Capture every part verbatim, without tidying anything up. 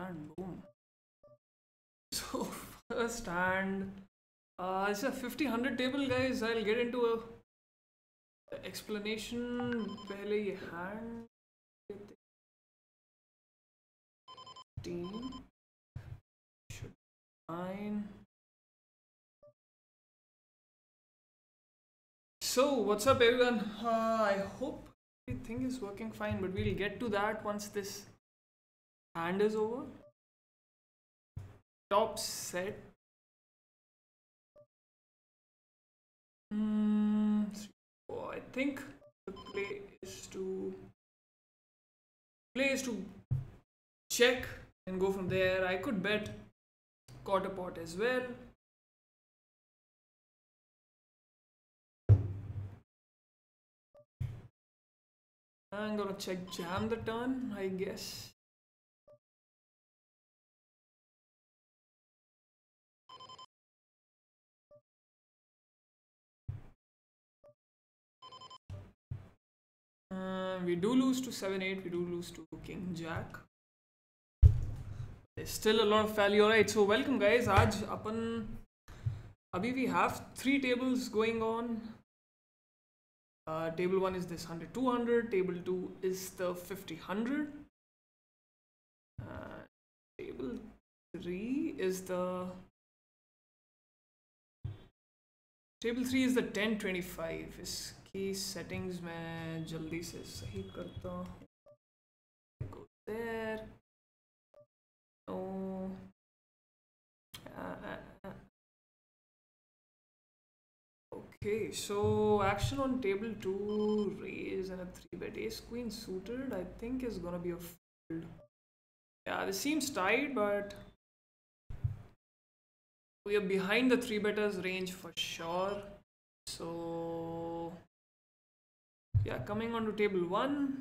hand. Boom. So first hand, uh, it's a fifty one hundred table, guys. I'll get into a explanation. Pehle ye hand. Team should be fine. So what's up, everyone? Uh, I hope everything is working fine, but we'll get to that once this hand is over. Top set. Mm, oh, I think the play is to play is to check and go from there. I could bet quarter pot as well. I'm gonna check jam the turn, I guess. Uh, we do lose to seven eight, we do lose to king jack. There's still a lot of value. Alright, so welcome guys. Aaj apan abhi we have three tables going on. Uh, table one is this one hundred two hundred, table two is the fifty one hundred. Uh, table three is the table three is the ten twenty-five. इसकी settings मैं जल्दी से सही करता हूँ. Go there. No. Uh, uh, uh. Okay, so action on table two, raise and a three bet. Ace queen suited, I think is gonna be a fold. Yeah, this seems tight, but we are behind the three betters range for sure. So yeah, coming on to table one,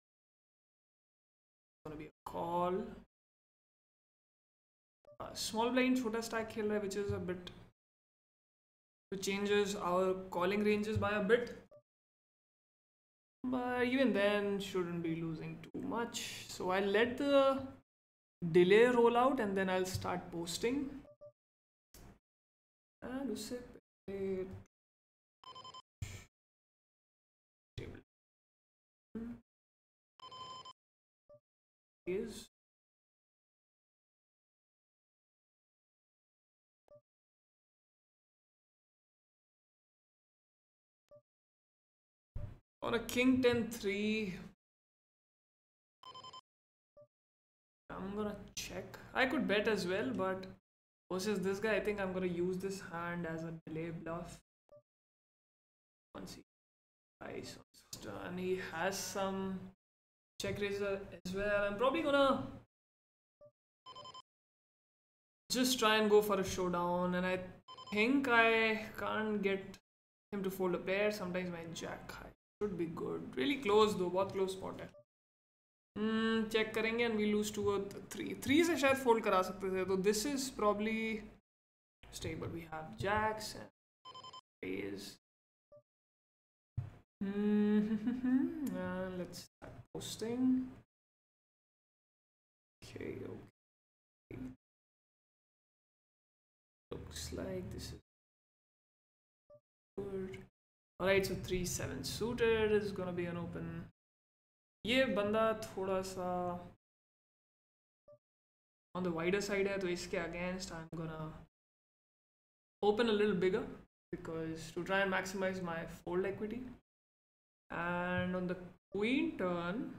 it's gonna be a call. Uh, small blind chota stack खेल रहा है, which is a bit, which changes our calling ranges by a bit, but even then shouldn't be losing too much. So I'll let the delay roll out and then I'll start posting. And usse pehle table is on a king ten three. I'm gonna check. I could bet as well, but versus this guy, I think I'm gonna use this hand as a delay bluff. Once he tries on turn, he has some check raiser as well. I'm probably gonna just try and go for a showdown, and I think I can't get him to fold a pair. Sometimes my jack high should be good. Really close though, बहुत close spot है. Hmm, check करेंगे and we lose to a three. Three से शायद fold करा सकते थे. So this is probably stable. We have jacks and raise. Hmm. uh, let's start posting. Okay, okay. Looks like this is good. Alright, so three seven suited is gonna be an open. ये बंदा थोड़ा सा on the wider side है, तो इसके against I'm gonna open a little bigger because to try and maximize my fold equity. And on the queen turn,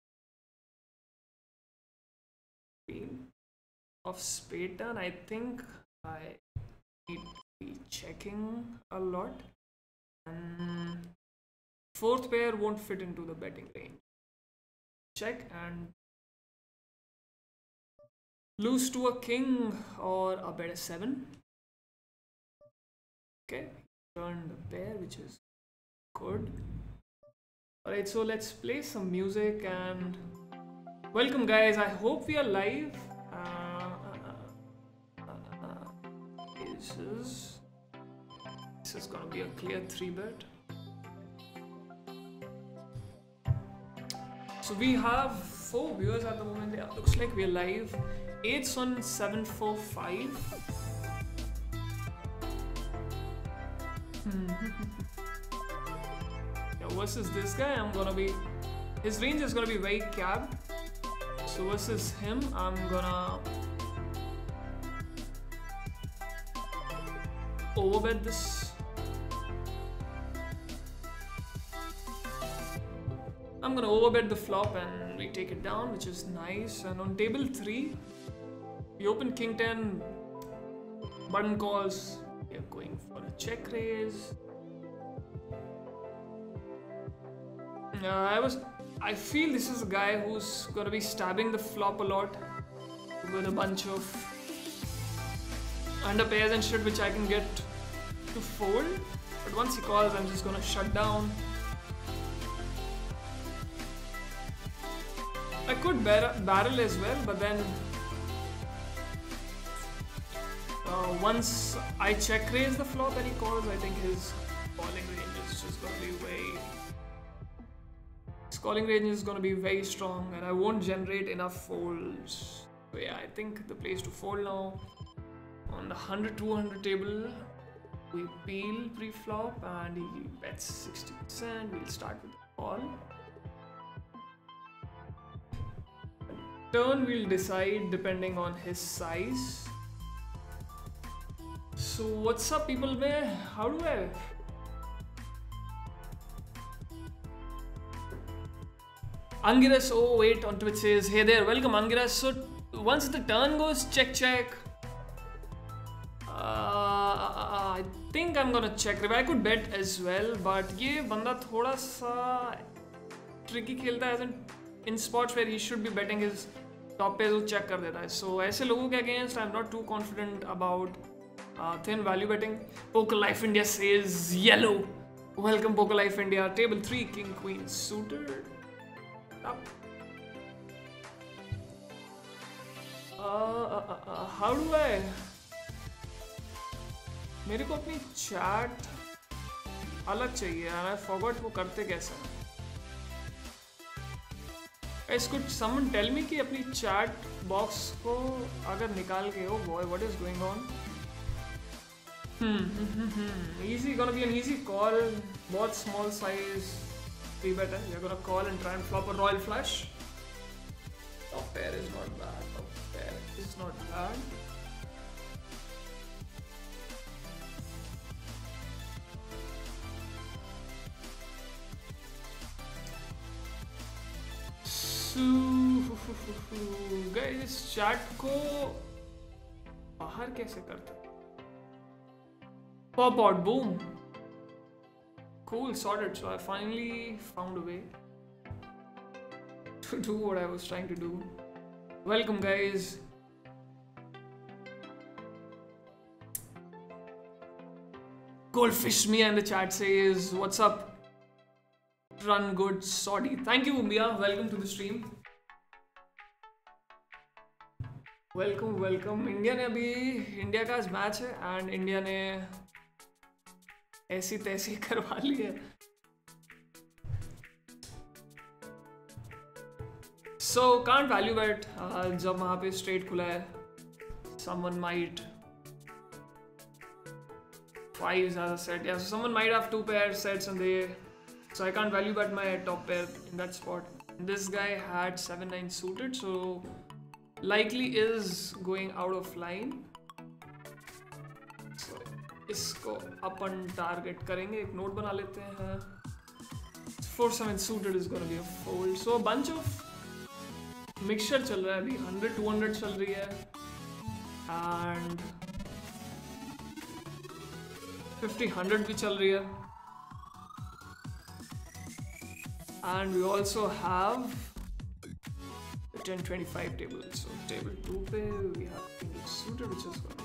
queen of spade turn, I think I need to be checking a lot. And fourth pair won't fit into the betting range. Check and lose to a king or a bet a seven. Okay, turn the pair, which is good. Alright, so let's play some music and welcome guys. I hope we are live. Uh, uh, uh, uh, this is this is gonna be a clear three bet. So we have four viewers at the moment. Yeah, looks like we're live. eights on seven four five. Hmm. Yeah, versus this guy, I'm gonna be. His range is gonna be very capped. So versus him, I'm gonna overbet this. I'm gonna overbet the flop and we take it down, which is nice. And on table three, we open king ten, button calls. We are going for a check raise. Uh, I was. I feel this is a guy who's gonna be stabbing the flop a lot with a bunch of under pairs and shit, which I can get to fold. But once he calls, I'm just gonna shut down. I could bar barrel as well, but then uh, once I check raise the flop and he calls, I think his calling range is just gonna be way. His calling range is gonna be very strong, and I won't generate enough folds. So yeah, I think the place to fold now. On the one hundred two hundred table, we peel pre-flop and he bets sixty percent. We'll start with the call. Turn we'll decide depending on his size. So what's up, people? Man, how do I? Angiras oh wait on Twitch says, hey there, welcome Angiras. So once the turn goes check check, uh, I think I'm gonna check. I could bet as well, but ये बंदा थोड़ा सा tricky खेलता है, as in in spots where he should be betting his top pairs वो check कर देता है. So ऐसे लोगों के against I'm not too confident about uh, thin value betting. Poker Life India says yellow. Welcome Poker Life India. Table three, king queen suited. Up. Uh, uh, uh, uh, how do I? मेरे को अपनी chat अलग चाहिए and I forgot वो करते कैसे हैं. Guys, could someone tell me कि अपनी chat box को अगर निकाल के, oh boy, what is going on? Hmm, hmm, hmm. Easy, gonna be an easy call. बहुत small size. Three bet, you're gonna call and try and flop a royal flush. Top pair is not bad. Top pair is not bad. So, guys, इस chat को बाहर कैसे करते? Pop out, boom. Cool, sorted. So I finally found a way to do what I was trying to do. Welcome, guys. Goldfish Mia in the chat says, what's up? Run good, sorry. Thank you, Mia. Welcome to the stream. Welcome, welcome. India ने अभी India का आज match है and India ने ऐसी तैसी करवा ली है. So can't value bet uh, जब वहाँ पे straight खुला है. Someone might fives as a set. Yeah, so someone might have two pair sets and they. So I can't value bet my top pair in that spot. This guy had seven nine suited, so likely is going out of line. So इसको अपन target करेंगे. एक note बना लेते हैं. four seven suited is gonna be a fold. So a bunch of mixture चल रहा है अभी. one hundred two hundred चल रही है and fifty one hundred भी चल रही है. And we also have the ten twenty-five table. So table two pe we have king suited, which is going to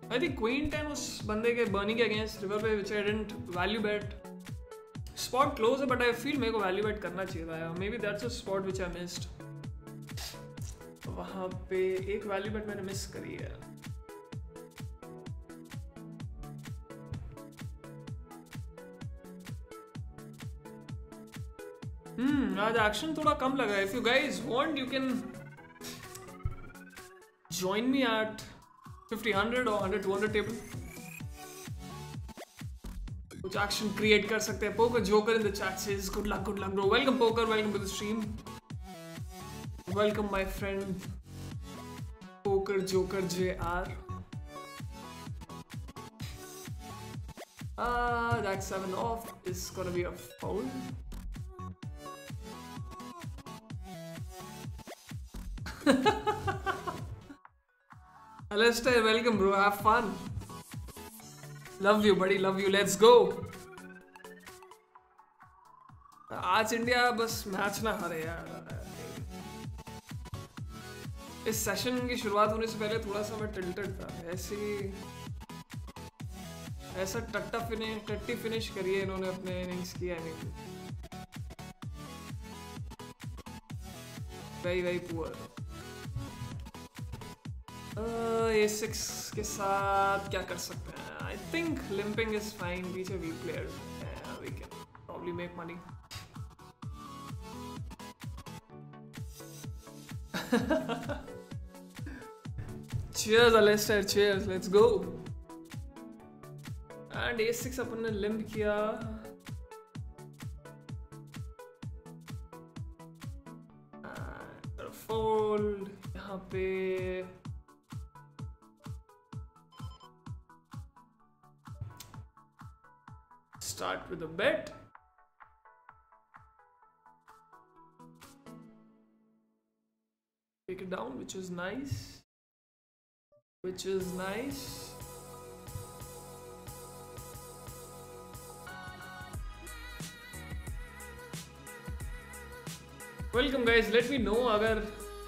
I think queen ten उस बंदे के बर्नी के अगेंस्ट रिवर पे which I didn't value bet. Spot close है but I feel मेरे को value bet करना चाहिए था. Maybe that's a spot which I missed. वहाँ पे एक value bet मैंने miss करी है. Hmm, आज action थोड़ा कम लगा है. If you guys want, you can join me at fifty, one hundred or one hundred, two hundred table. कुछ action create कर सकते हैं. Poker Joker in the chat says good luck, good luck bro. Welcome Poker, welcome to the stream. Welcome my friend Poker Joker J R. Ah, that seven off is gonna be a foul. Alistair, welcome bro, have fun. Love you buddy, love you, let's go. आज India बस match ना हारे यार. इस session की शुरुआत होने से पहले थोड़ा सा मैं टिल्टेड था. ऐसी ऐसा टट्टा फिनिश टट्टी फिनिश करिए इन्होंने अपने इनिंग्स की. I mean very very poor. A six के साथ क्या कर सकते हैं? I think limping is fine. पीछे weak player we can probably make money. Cheers Alistair, cheers, let's go. And A six अपन ने लिम्प किया. फोल्ड यहाँ पे. Start with a bet. Take it down, which is nice. Which is nice. Welcome guys. Let me know अगर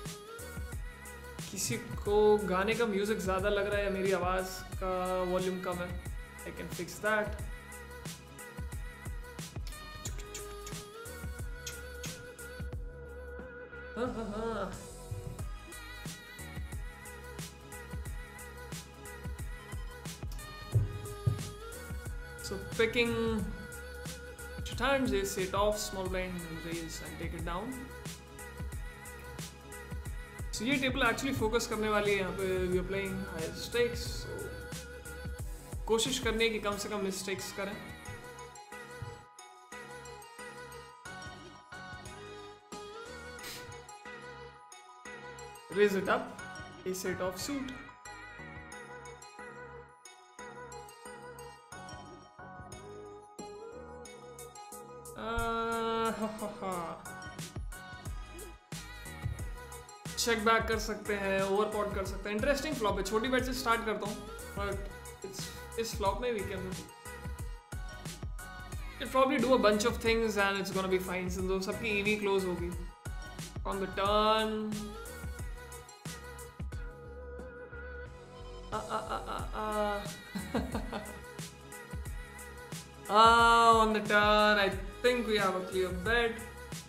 किसी को गाने का म्यूजिक ज़्यादा लग रहा है या मेरी आवाज़ का वॉल्यूम कम है. I can fix that. So picking times, they set off, small blind raise and take it down. So ये टेबल actually focus करने वाली है. यहाँ पे we are playing higher stakes, so कोशिश करने की कम से कम mistakes करें. Raise it up, a set off suit. Check back कर सकते हैं, ओवरपॉट कर सकते हैं. इंटरेस्टिंग फ्लॉप है. छोटी बैट से स्टार्ट करता हूँ बट इस फ्लॉप में we can it probably do a bunch of things and it's gonna be fine. सिंधु सबकी ईवी क्लोज होगी on the turn. On the turn I think we have a clear bet.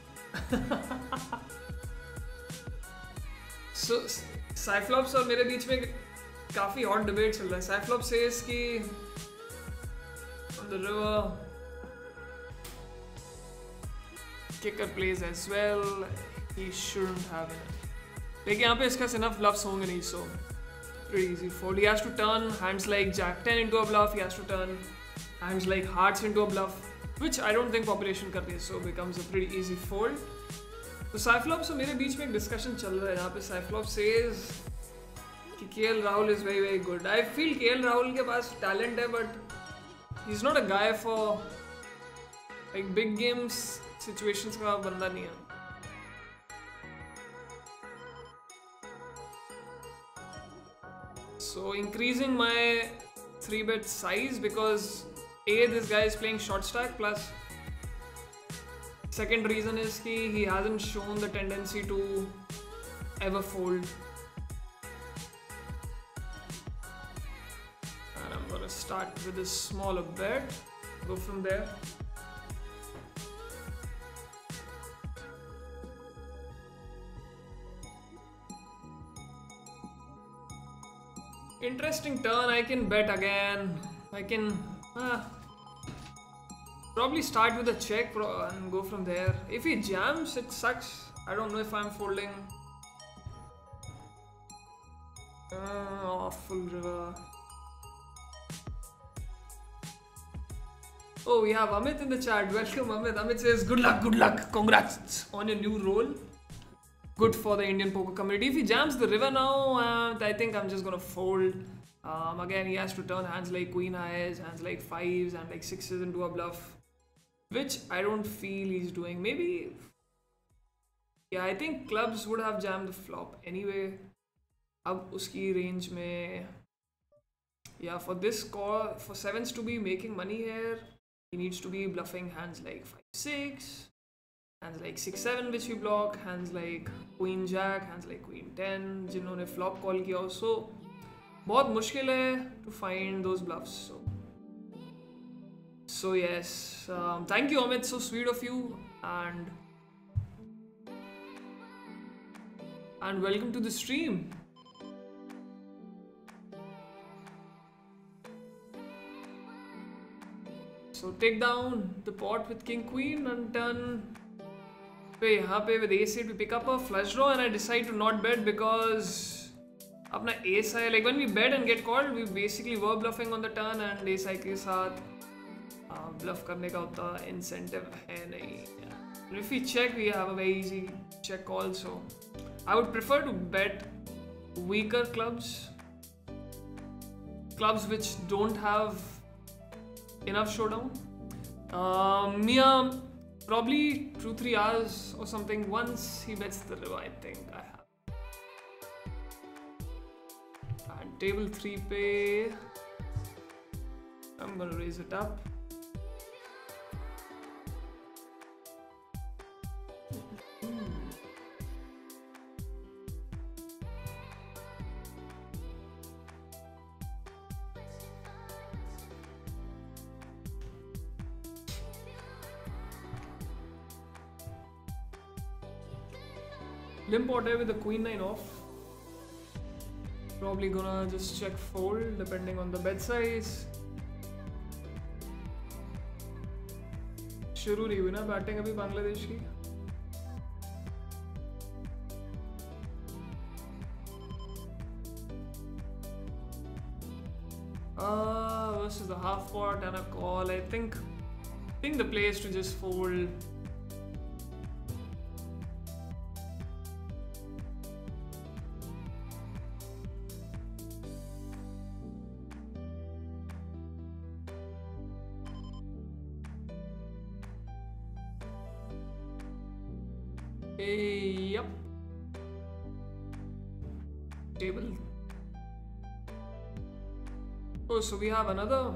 So, साइफ्लॉप्स और मेरे बीच में काफी hot debate चल रहा है. साइफ्लॉप सेज कि on the river kicker plays as well, he shouldn't have it. लेकिन यहाँ पे इसका enough bluffs होंगे नहीं, so pretty easy fold. He has to turn hands like jack ten into a bluff. He has to turn hands like hearts into a bluff, which I don't think population करती है, so becomes a pretty easy fold. तो साइफ्लॉप से मेरे बीच में एक discussion चल रहा है यहाँ पे. साइफ्लॉप सेज कि KL Rahul is very very good. I feel KL Rahul के पास टैलेंट है but he is not a guy for like big games situations का बंदा नहीं है. So increasing my three bet size because a this guy is playing short stack plus second reason is कि he hasn't shown the tendency to ever fold. gonna start with a smaller bet. Go from there. Interesting turn. I can bet again. I can uh, probably start with a check and go from there. If he jams, it sucks. I don't know if I'm folding. Uh, awful river. Oh, we have Amit in the chat. Welcome, Amit. Amit says, good luck, good luck. Congrats on your new role. Good for the Indian poker community. If he jams the river now, uh, I think I'm just going to fold. Um, again, he has to turn hands like queen highs, hands like fives, and like sixes into a bluff. Which I don't feel he's doing. Maybe... Yeah, I think clubs would have jammed the flop anyway. Ab uski range mein... Yeah, for this call, for sevens to be making money here, he needs to be bluffing hands like five six, hands like six seven which we block, hands like queen jack, hands like queen ten जिन्होंने flop call किया हो. So बहुत मुश्किल है to find those bluffs. So, so yes, um, thank you Amit, so sweet of you, and and welcome to the stream. So take down the pot with king queen and turn पे यहाँ पे with ace eight we pick up a flush draw, and I decide to not bet because अपना ace high, like when we bet and get called we basically were bluffing on the turn, and ace high के साथ uh, bluff करने का उतना incentive है नहीं. And if we check, we have a very easy check call. So I would prefer to bet weaker clubs, clubs which don't have enough showdown. Uh, Mia, probably two three hours or something. Once he bets the river, I think I have. And table three pay. I'm gonna raise it up. Limp order with the queen nine off. Probably gonna just check fold depending on the bet size. शुरू नहीं हुई ना batting अभी बांग्लादेश की. Uh, versus the half pot and a call. I think, I think the play is to just fold. Yep. Table. Oh, so we have another.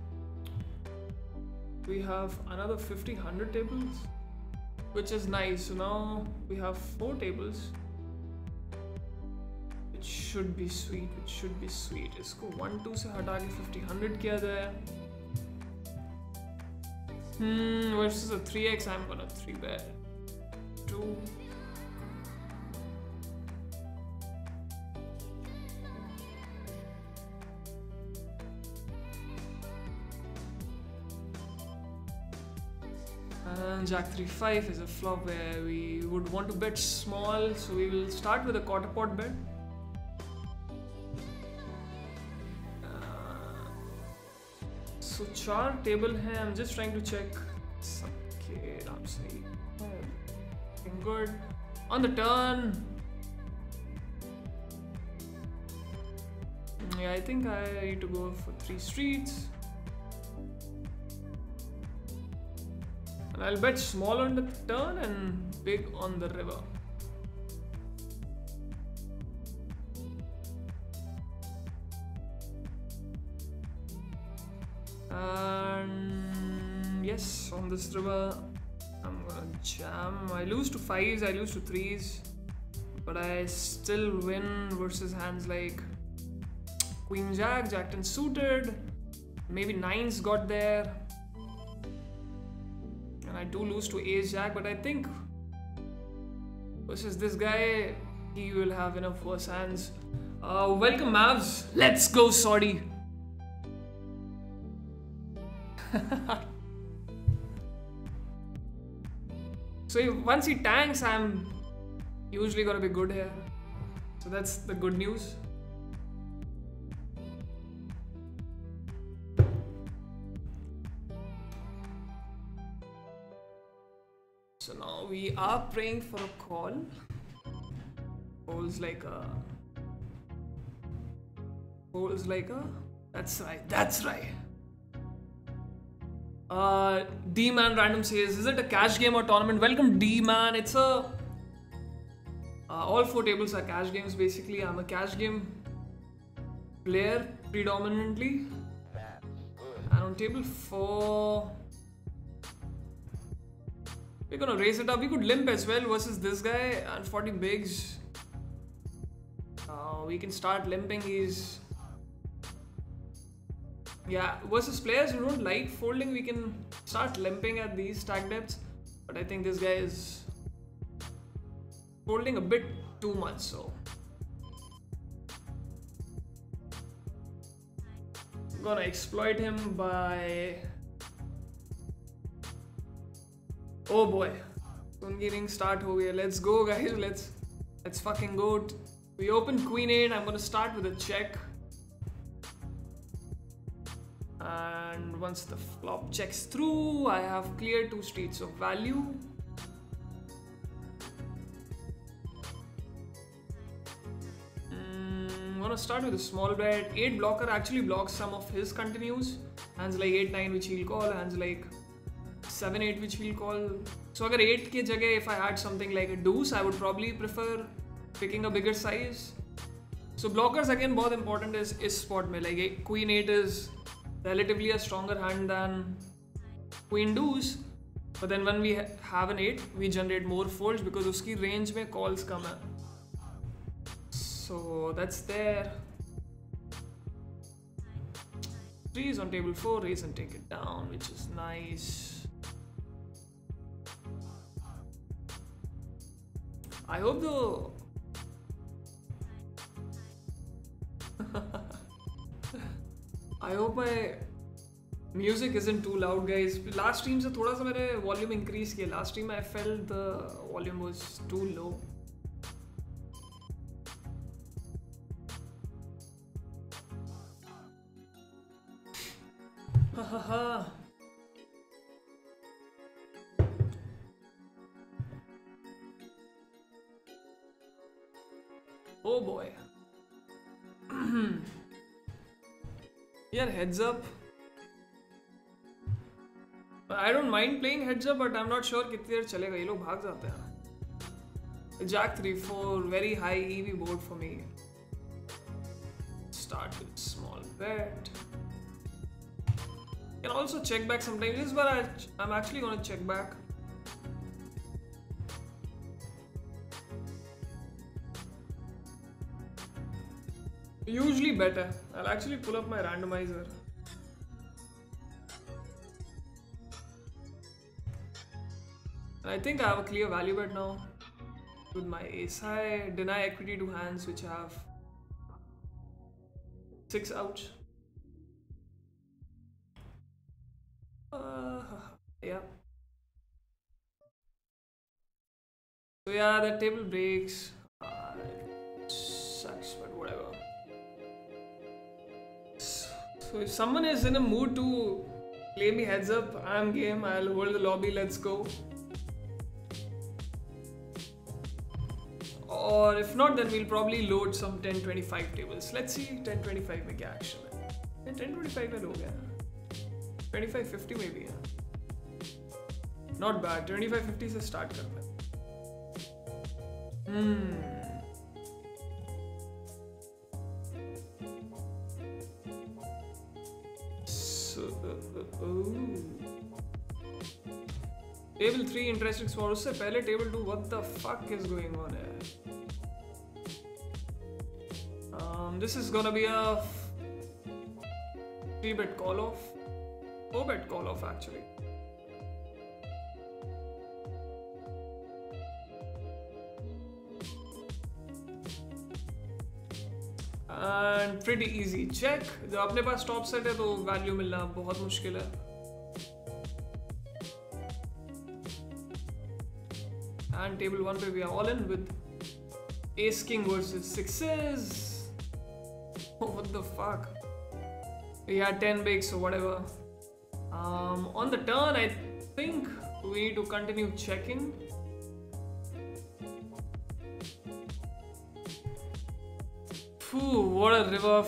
We have another fifty one hundred tables, which is nice. So now we have four tables. It should be sweet. It should be sweet. इसको one two से हटा के fifty one hundred किया जाए. Hmm. Versus a three x, I'm gonna three bet. Two. And Jack three five is a flop where we would want to bet small, so we will start with a quarter pot bet. Uh, so चार table है. I'm just trying to check सबके नाम से. Good on the turn. Yeah, I think I need to go for three streets. And I'll bet small on the turn and big on the river. And yes, on this river I'm gonna jam. I lose to fives, I lose to threes, but I still win versus hands like queen jack, jack ten suited, maybe nines got there. And I do lose to ace jack, but I think versus this guy, he will have enough worse hands. Uh, welcome Mavs. Let's go, Sordy. So if, once he tanks, I'm usually gonna be good here. So that's the good news. So now we are praying for a call. Folds like a. Folds like a. That's right. That's right. Uh, D-Man Random says, is it a cash game or tournament? Welcome D-Man. It's a... Uh, all four tables are cash games basically. I'm a cash game player predominantly. And on table four... We're gonna raise it up. We could limp as well versus this guy and forty bigs. Uh, we can start limping. He's... Yeah, versus players who don't like folding, we can start limping at these stack depths. But I think this guy is folding a bit too much, so I'm gonna exploit him by... Oh boy, Tungi ring start ho gaya. Let's go guys, let's let's fucking go. We open queen eight. I'm gonna start with a check. And once the flop checks through, I have cleared two streets of value. Mm, I'm gonna start with a small bet. eight blocker actually blocks some of his continues. Hands like eight nine which he'll call, hands like seven eight which he'll call. So agar eight ke jagah if I had something like a deuce, I would probably prefer picking a bigger size. So blockers again बहुत important is इस spot में, like queen eight is relatively a stronger hand than queen deuce, but then when we ha have an eight, we generate more folds because uski range में calls come hai. So that's there. Three is on table four, raise and take it down, which is nice. I hope the I hope my music isn't too loud, guys. Last stream se thoda sa mere volume increase kiya. Last stream I felt the volume was too low. Ha ha ha. Oh boy. Yeah, heads up. I don't mind playing heads up, but I'm not sure कितनी देर चलेगा. ये लोग भाग जाते हैं. Jack three four, very high E V board for me. Start with small bet. Can also check back sometimes. This is where I, I'm actually gonna check back. Usually better. I'll actually pull up my randomizer. And I think I have a clear value bet now. With my ace high, deny equity to hands which have six ouch. Uh, yeah. So yeah, that table breaks. Uh, it sucks, but whatever. So if someone is in a mood to play me heads up, I'm game. I'll hold the lobby. Let's go. Or if not, then we'll probably load some ten twenty-five tables. Let's see ten twenty-five में क्या action है. ten twenty-five में लोग हैं. twenty-five fifty maybe. Not bad. twenty-five fifty से start करते हैं. Hmm. So, uh, uh, oh. Table three interesting spot. उससे पहले table two. What the fuck is going on here? Um, this is gonna be a three bet call off, four bet call off actually. And pretty easy check. जब अपने पास top set है तो value मिलना बहुत मुश्किल है. And table one पे we are all in with ace king versus sixes. Oh, what the fuck? We had ten bigs, so whatever. Um, on the turn, I think we need to continue checking. Phew, what a river.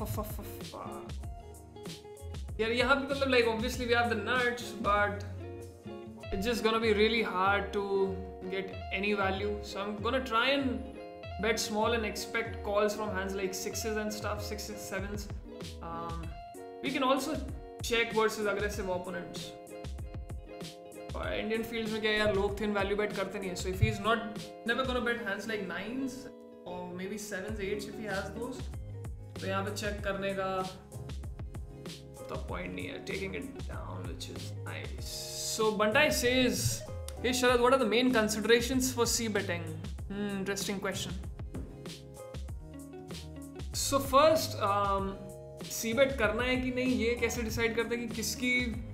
Yeah, यहाँ पे मतलब like obviously we have the nuts, but it's just gonna be really hard to get any value. So I'm gonna try and bet small and expect calls from hands like sixes and stuff, sixes, sevens. Um, we can also check versus aggressive opponents. But Indian fields में क्या यार लोग thin value bet करते नहीं हैं. So if he's not never gonna bet hands like nines or maybe sevens, eights if he has those, तो यहाँ पे check करने का the point नहीं है. Taking it down, which is nice. So Bantai says, hey Sharad, what are the main considerations for C betting? Hmm, interesting question. So first, um, C bet करना है कि नहीं ये कैसे decide करते हैं कि किसकी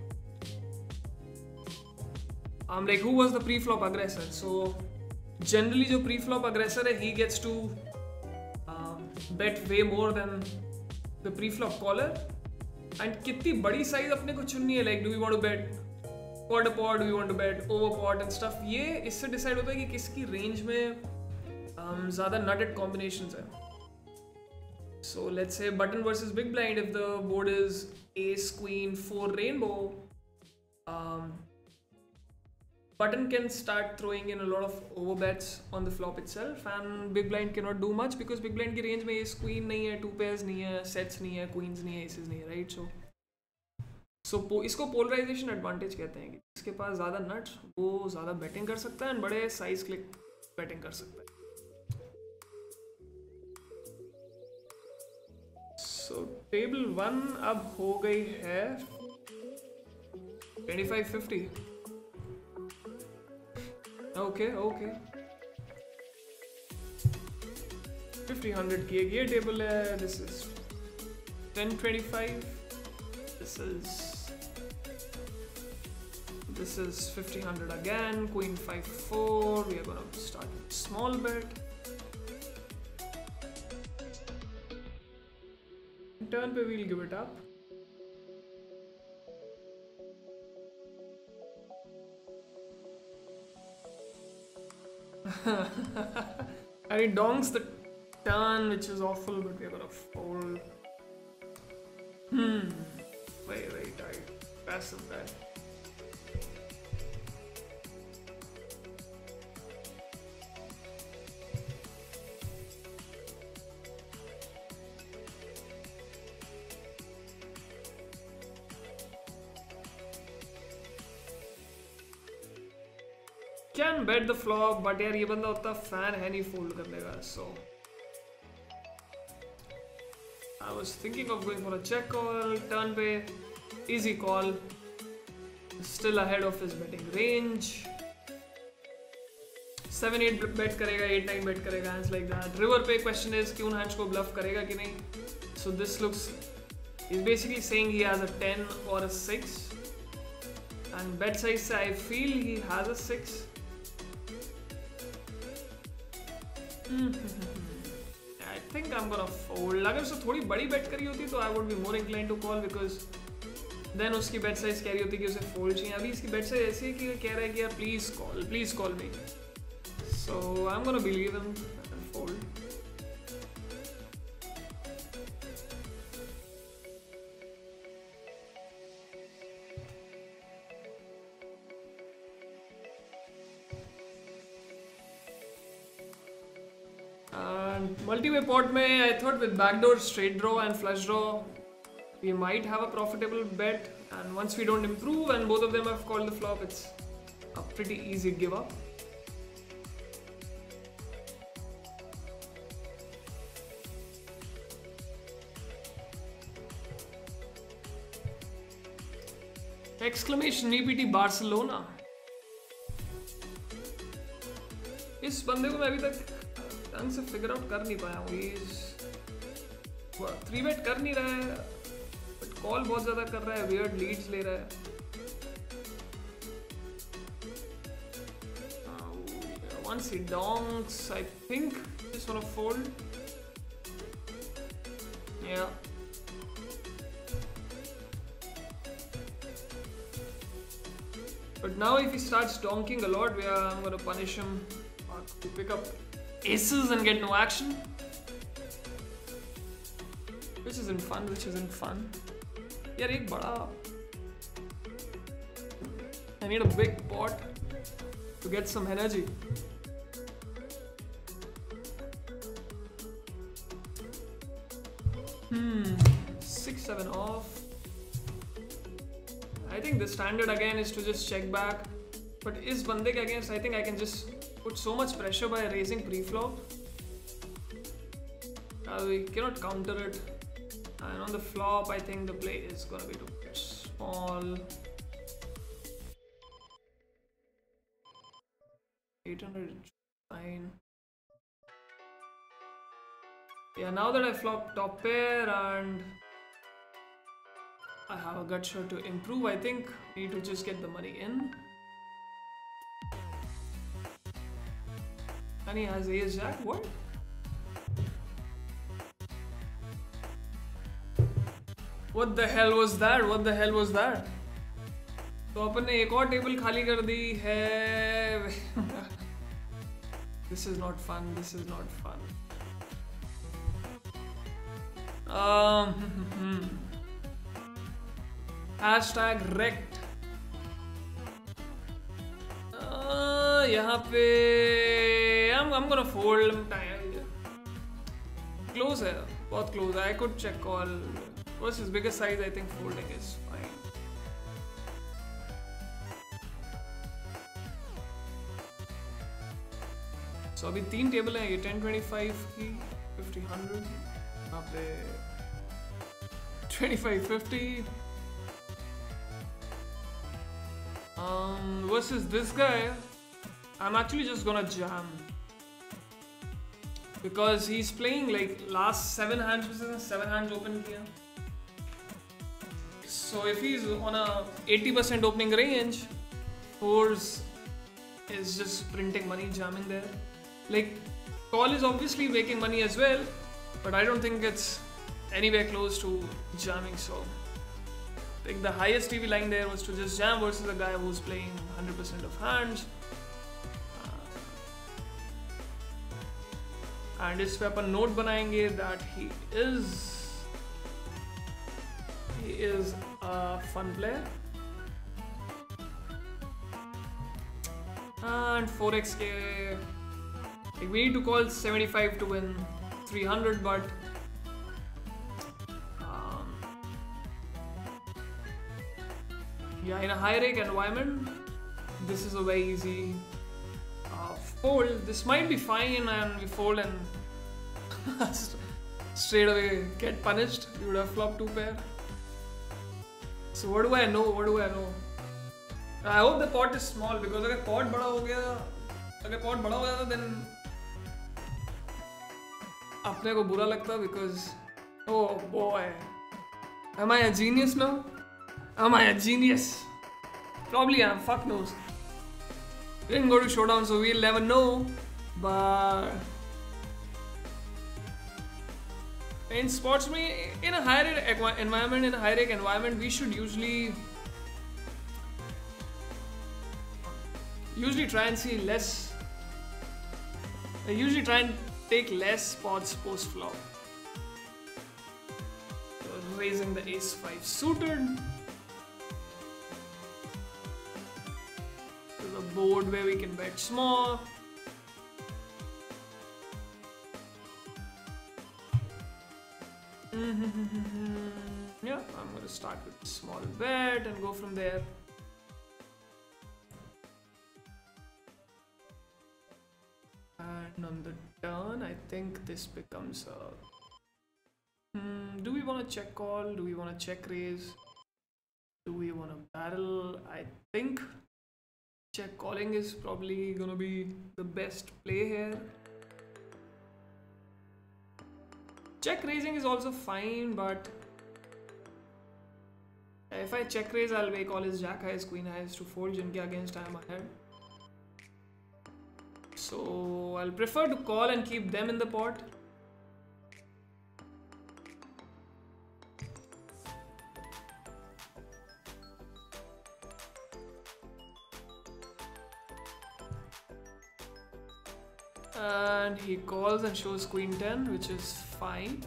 um, like who was the pre-flop aggressor? So generally जो pre-flop aggressor है he gets to um, bet way more than the pre-flop caller. And कितनी बड़ी size अपने को चुननी है, like do we want to bet pot a pot, do we want to bet over pot and stuff, ये इससे decide होता है कि किसकी range में um, ज़्यादा nutted combinations है. So let's say button versus big blind, if the board is ace, queen, four, rainbow, um, button can start throwing in a lot of overbets on the flop itself, and big blind cannot do much because big blind की range में ace, queen नहीं है, two pairs नहीं है, sets नहीं है, queens नहीं है, aces नहीं है, right? So so po इसको polarization advantage कहते हैं कि जिसके पास ज़्यादा nuts वो ज़्यादा betting कर सकता है और बड़े size click betting कर सकता है. So table one अब हो गई है twenty-five fifty. Okay, okay. fifty hundred की एक ये table है. This is ten twenty-five. This is this is fifty hundred again. Queen five four. We are gonna start with small bet. Turn पे we'll give it up. And he donks the turn, which is awful, but we're gonna fold. Hmm. Very, very tight. Passive bet. Can bet the flop, but यार ये बंदा उतना fan है नहीं fold करने का. So I was thinking of going for a check call. Turn पे easy call. Still ahead of his betting range. seven eight bet करेगा, eight nine bet करेगा, hands like that. River पे question is कि उन hands को bluff करेगा कि नहीं. So this looks, he's basically saying he has a ten or a six. And bet size से I feel he has a six. I think I'm gonna fold. अगर उसने थोड़ी बड़ी bet करी होती तो I would be more inclined to call because then उसकी bet size कह रही होती कि उसे fold चाहिए. अभी इसकी bet size ऐसी है कि कह रहा है कि यार please call, please call me. So I'm gonna believe him and fold. Multi-way pot में I thought with backdoor straight draw and flush draw we might have a profitable bet, and once we don't improve and both of them have called the flop, it's a pretty easy give up. Exclamation E P T Barcelona. इस बंदे को मैं अभी तक ढंग से figure out कर नहीं पाया हूँ. थ्री बेट कर नहीं रहा है, बट कॉल बहुत ज्यादा कर रहा है, वियर्ड लीड्स ले रहा है. Once he donks, I think just wanna fold. Yeah. But now if he starts donking a lot, we are, I'm gonna punish him to pick up aces and get no action. Which isn't fun, which isn't fun. Yeah, ek bada. I need a big pot to get some energy. Hmm, six seven off. I think the standard again is to just check back. But is bande ke against, I think I can just put so much pressure by raising pre-flop. Uh, we cannot counter it. And on the flop, I think the play is gonna be to bet small. eight hundred, fine. Yeah, now that I flopped top pair and I have a gut shot to improve, I think I need to just get the money in. And he has ace jack, what? What the hell was that? What the hell was that? तो अपन ने एक और table खाली कर दी है. This is not fun, this is not fun. Um, hashtag wrecked. Uh, यहाँ पे I'm I'm gonna fold. I'm tired. Close है, बहुत close. I could check call. Versus bigger size, I think folding is fine. So अभी तीन table हैं, ये ten twenty-five की, fifty hundred, यहाँ पे twenty-five fifty. Um, versus this guy, I'm actually just gonna jam because he's playing like last seven hands versus seven hands open here. So if he's on a eighty percent opening range, fours is just printing money, jamming there. Like call is obviously making money as well, but I don't think it's anywhere close to jamming. So like the highest T V line there was to just jam versus a guy who's playing one hundred percent of hands. Uh, and इस पे अपन note बनाएंगे that he is he is a fun player. And four X K, like we need to call seventy-five to win three hundred, but um, yeah, in a high rake environment, this is a very easy uh, fold. This might be fine, and we fold and straight away get punished. You would have flopped two pair. So what do I know? What do I know? I hope the pot is small because अगर pot बड़ा हो गया, अगर pot बड़ा हो जाता then अपने को बुरा लगता because oh boy, am I a genius now? Am I a genius? Probably am. Fuck knows. Didn't go to showdown, so we'll never know. But in sports, in a higher environment, in a high rake environment, we should usually usually try and see less. I usually try and take less spots post flop. So raising the ace five suited to the board where we can bet small. Yeah, I'm gonna start with a small bet and go from there. And on the turn, I think this becomes a... Hmm, do we want to check call? Do we want to check raise? Do we want to barrel? I think check calling is probably gonna be the best play here. Check raising is also fine, but if I check raise, I'll make all his jack highs, queen highs to fold, jinke against I am ahead. So I'll prefer to call and keep them in the pot. And he calls and shows queen ten, which is fine.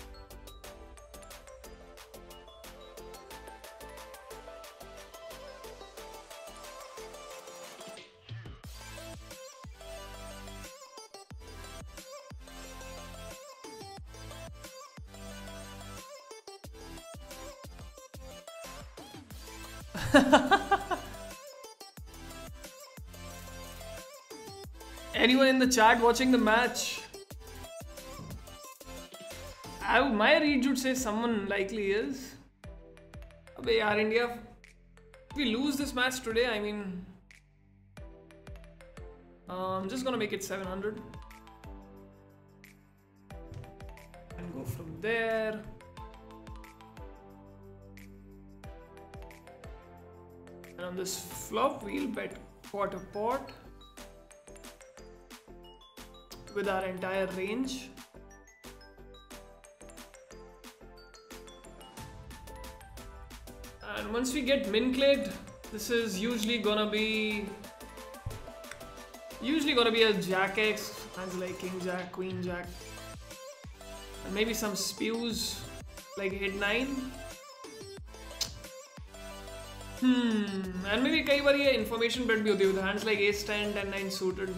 Anyone in the chat watching the match? I, my read would say someone likely is. Abey yaar, India, if we lose this match today, I mean, uh, I'm just gonna make it seven hundred and go from there. And on this flop, we'll bet quarter pot with our entire range. And once we get min-clicked, this is usually gonna be usually gonna be a jack X, hands like king jack, queen jack, and maybe some spews like hit nine. Hmm, and maybe कई बार ये information bet भी होती है with hands like ace ten, ten nine suited.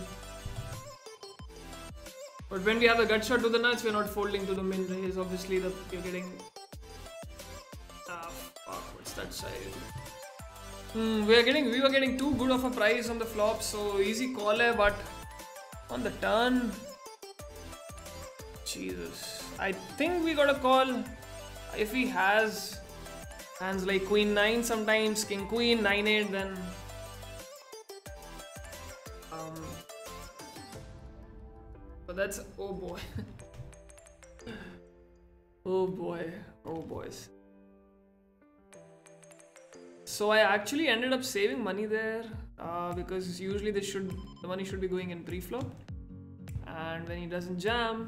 But when we have the gut shot to the nuts, we're not folding to the min raise. Obviously, the you're getting. Ah, fuck! What's that side? Hmm, we are getting we were getting too good of a price on the flop, so easy call hai, but on the turn, Jesus, I think we got a call. If he has hands like queen nine, sometimes king queen nine eight, then. Um, But that's, oh boy. Oh boy. Oh boys. So I actually ended up saving money there uh, because usually this should the money should be going in pre-flop, and when he doesn't jam,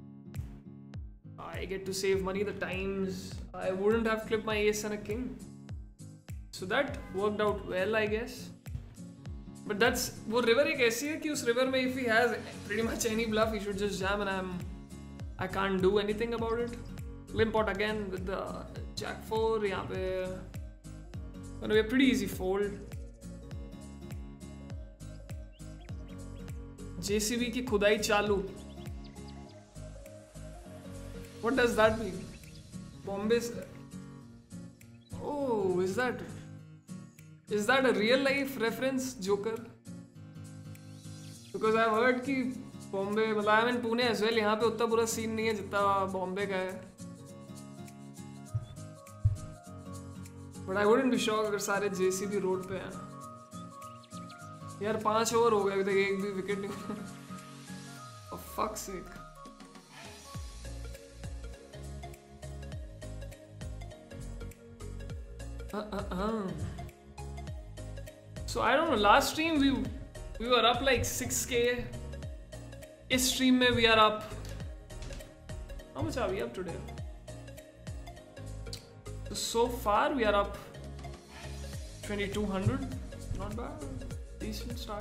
I get to save money the times I wouldn't have clipped my ace and a king. So that worked out well, I guess. But that's वो river एक ऐसी है कि उस river में if he has pretty much any bluff, he should just jam and I'm I can't do anything about it. Limp pot again with the jack four. यहाँ पे gonna be a pretty easy fold. J C B की खुदाई चालू. What does that mean? Bombay. Oh, is that? Is that a real life reference, Joker? Because I've heard कि Bombay, मतलब I'm in Pune as well. यहाँ पे उतना बुरा scene नहीं है जितना Bombay का है. But I wouldn't be shocked अगर सारे J C B रोड पे हैं. यार पांच ओवर हो गए अभी तक एक भी विकेट नहीं. For fuck's sake. Uh uh uh. So I don't know. Last stream we we were up like six K. This stream mein we are up. How much are we up today? So, so far we are up twenty-two hundred. Not bad. Decent start.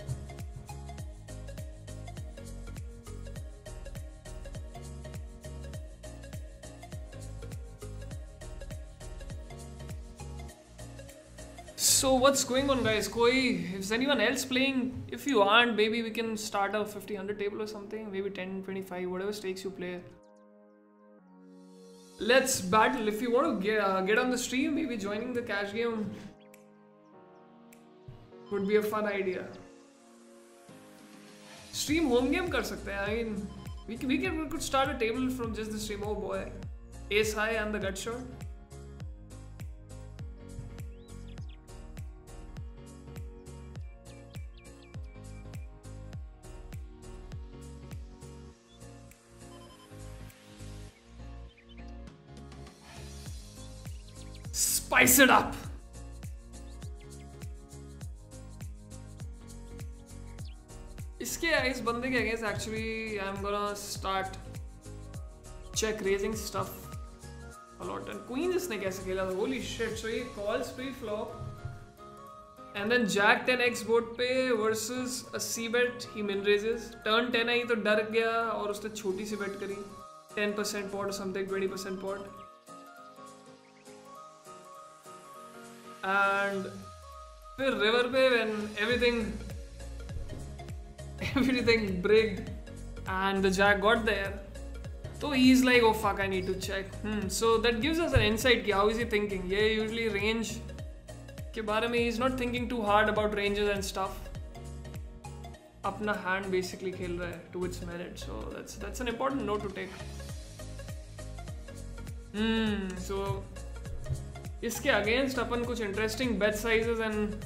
So what's going on, guys? Koi, is anyone else playing? If you aren't, maybe we can start a fifty hundred table or something. Maybe ten, twenty-five, whatever stakes you play. Let's battle. If you want to get, uh, get on the stream, maybe joining the cash game would be a fun idea. Stream home game kar sakte hain. I mean, we, we, can, we could start a table from just the stream. Oh boy. Ace high and the gut shot. spice it up. इसके इस बंदे के against actually I am gonna start check raising stuff a lot. And queen इसने कैसे खेला था? Holy shit! So ये calls pre-flop and then jack ten x board पे versus a c bet he min raises. Turn ten आई तो डर गया और उसने छोटी सी bet करी ten percent pot or something, twenty percent pot. And फिर river पे when everything everything brigged and the jack got there. So he's like, oh fuck, I need to check. Hmm. So that gives us an insight ki how is he thinking. Yeah, usually range के बारे में he's not thinking too hard about ranges and stuff. अपना hand basically खेल रहा है to its merit. So that's that's an important note to take. Hmm. So इसके against अपन कुछ interesting bet sizes and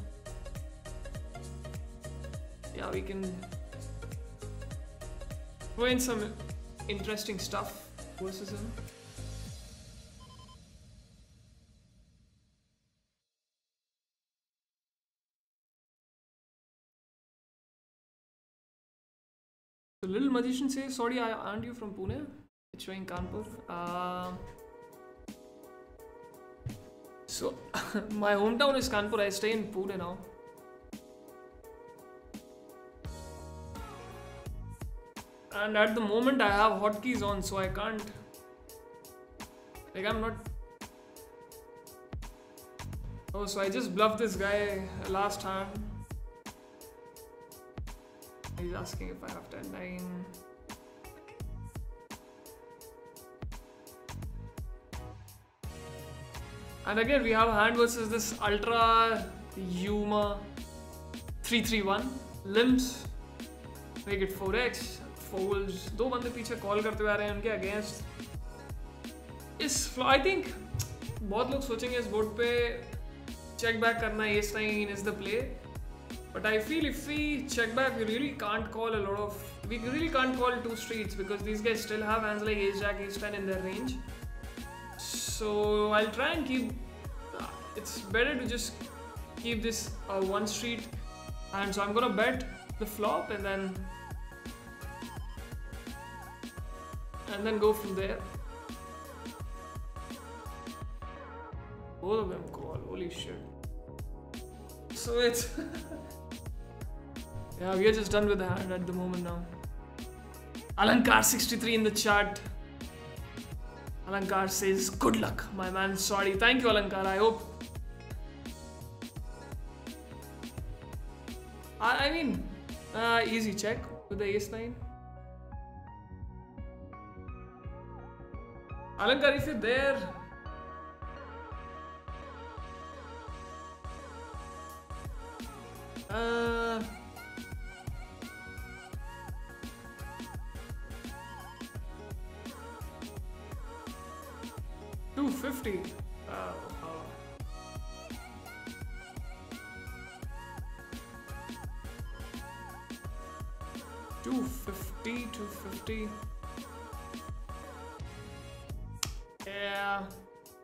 yeah, we can throw in some interesting stuff versus him. The little magician says, sorry, aren't you from Pune? It's showing Kanpur. Uh, so, my hometown is Kanpur. I stay in Pune now. And at the moment I have hotkeys on, so I can't, like I'm not, oh so I just bluffed this guy last hand. He's asking if I have ten nine. And again we have a hand versus this Ultra Yuma three three one. Limbs, make it four x. Folds. दो बंदे पीछे call करते हुए आ रहे हैं उनके against इस I think बहुत लोग सोचेंगे इस बोर्ड पे चेक बैक करना ace nine is the play but I feel if we check back we really can't call a lot of we really can't call two streets because these guys still have hands like ace jack ace ten in their range so I will try and keep it's better to just keep this one street and so I am gonna bet the flop and then and then go from there. Both of them call, holy shit. So it's yeah, we are just done with the hand at the moment now. Alankar sixty-three in the chat. Alankar says good luck my man. Sorry, thank you Alankar. I hope I, I mean uh, easy check with the ace nine. Alankar, if you're there, uh, two fifty. Uh, uh, two fifty, two fifty. Yeah.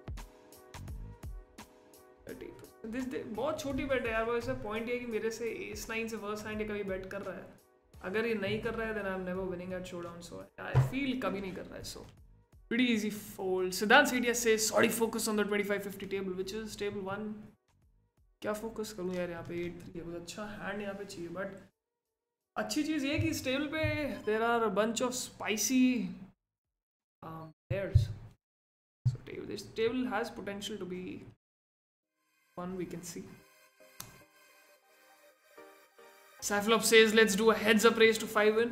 This बहुत छोटी बेट है यार वो ऐसा point है कि मेरे से एस नाइन से वर्स हैंड कभी बेट कर रहा है अगर ये नहीं कर रहा है then I'm never winning at showdown so I feel कभी नहीं कर रहा है so pretty easy fold. Siddharth Sedia says sorry focus on the twenty-five fifty table which is table one. क्या फोकस करूँ यार यहाँ पे eight three है कुछ अच्छा हैंड यहाँ पे चाहिए बट अच्छी चीज़ ये कि इस टेबल पे there are a bunch of spicy um, pairs. So table, this table has potential to be fun, we can see. Cyclops says let's do a heads up raise to five win.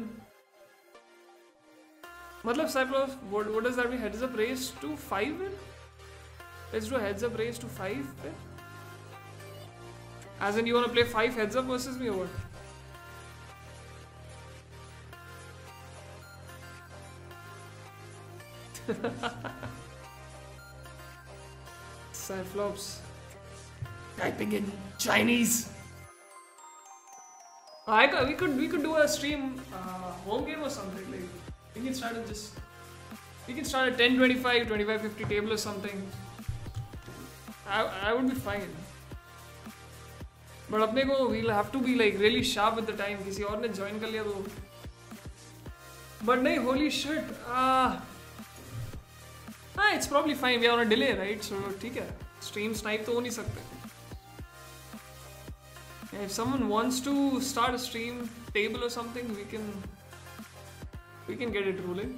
Matlab Cyclops, what, what does that mean? Heads up raise to five win? Let's do a heads up raise to five win? As in you want to play five heads up versus me or what? Cyclops typing in Chinese. I could, we could we could do a stream uh, home game or something like we can start at just we can start at ten twenty-five, twenty-five fifty table or something. I, I would be fine. But अपने को we'll have to be like really sharp with the time. किसी और ने join कर लिया तो. But नहीं, holy shit. Ah, ah, it's probably fine. We are on a delay, right? So ठीक है. Stream snipe तो हो नहीं सकते. If someone wants to start a stream table or something, we can we can get it rolling.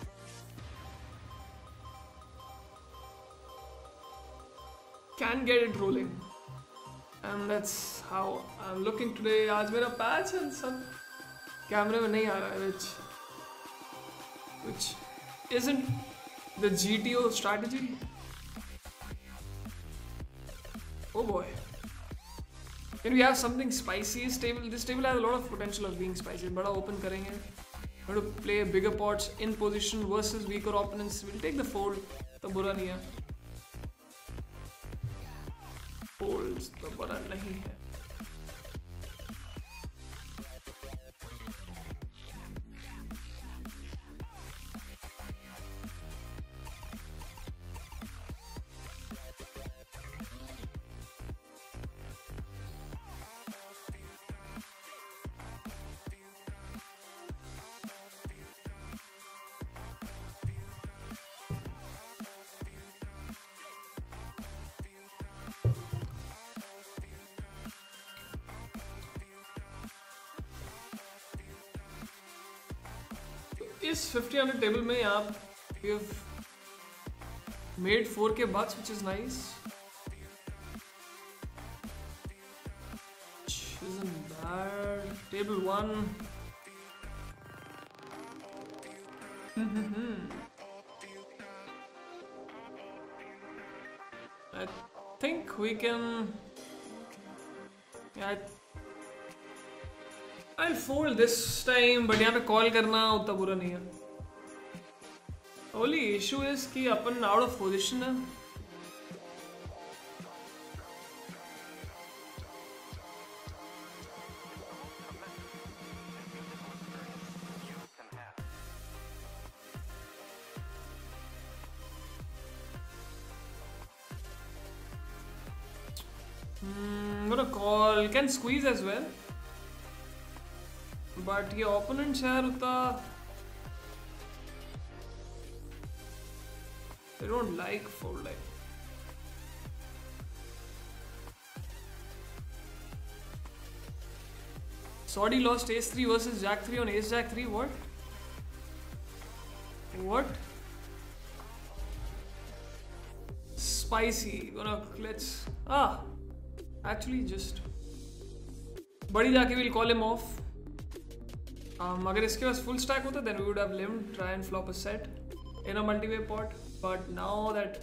Can get it rolling. And that's how I'm looking today. आज मेरा patch and सब कैमरे में नहीं आ रहा है, which which isn't the G T O strategy. Oh boy. Can we have something spicy? This table, this table has a lot of potential of being spicy. बड़ा open करेंगे. How to play bigger pots in position versus weaker opponents. We'll take the fold. तो बुरा नहीं है. Folds तो बुरा नहीं है. इस fifty hundred टेबल में आप we have made four K bucks, which is nice. Which isn't bad. Table one. I think we can. Yeah, I'll fold this time, but यहाँ पे call करना उतना बुरा नहीं है. Only issue is कि अपन out of position है. Hmm, I'm gonna call. Can squeeze as well. But ये opponents यार उतना they don't like folding. Sordy lost ace three versus jack three on ace jack three. What? What? Spicy. Gonna let's ah actually just बड़ी जाके we'll call him off. Um, अगर इसके पास full stack होता then we would have limbed, try and flop a set in a multi-way pot. But now that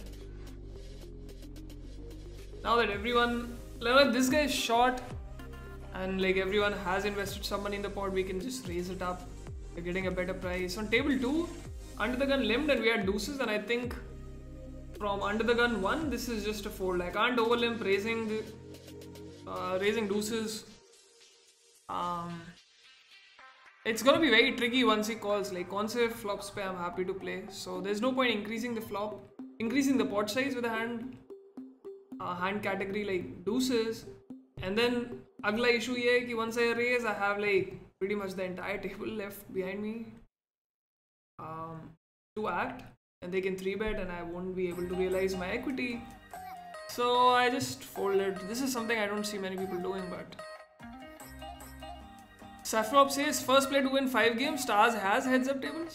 now that everyone, like this guy is short and like everyone has invested some money in the pot, we can just raise it up. We're getting a better price. On table two, under the gun limbed and we had deuces, and I think from under the gun one, this is just a fold. I can't overlimp raising the uh, raising deuces. Um, It's gonna be very tricky once he calls. Like, कौन से flops पे I'm happy to play. So there's no point increasing the flop, increasing the pot size with a hand, uh, hand category like deuces. And then अगला issue ये है कि once I raise, I have like pretty much the entire table left behind me um, to act, and they can three bet, and I won't be able to realize my equity. So I just folded. This is something I don't see many people doing, but. Safrop says first play to win five games. Stars has heads up tables.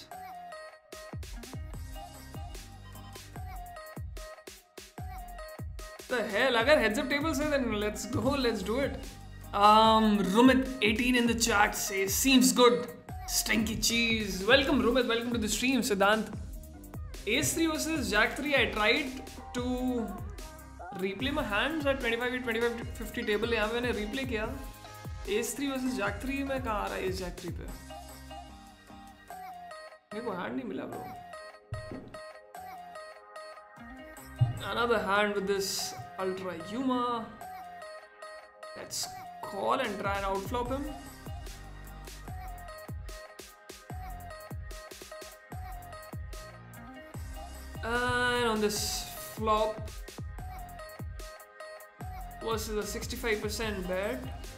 The hell, अगर heads up tables है then let's go, let's do it. Um, Rumit eighteen in the chat says seems good. Stinky cheese. Welcome Rumit, welcome to the stream. Siddhant. Ace three versus Jack three. I tried to replay my hands at twenty-five twenty-five fifty table. यहाँ पे मैंने replay किया. Ace three versus Jack three में कहाँ आ रहा है Ace Jack three पे? मेरे को hand नहीं मिला bro. Another hand with this Ultra Yuma. Let's call and try and outflop him. And on this flop, versus a sixty-five percent bet.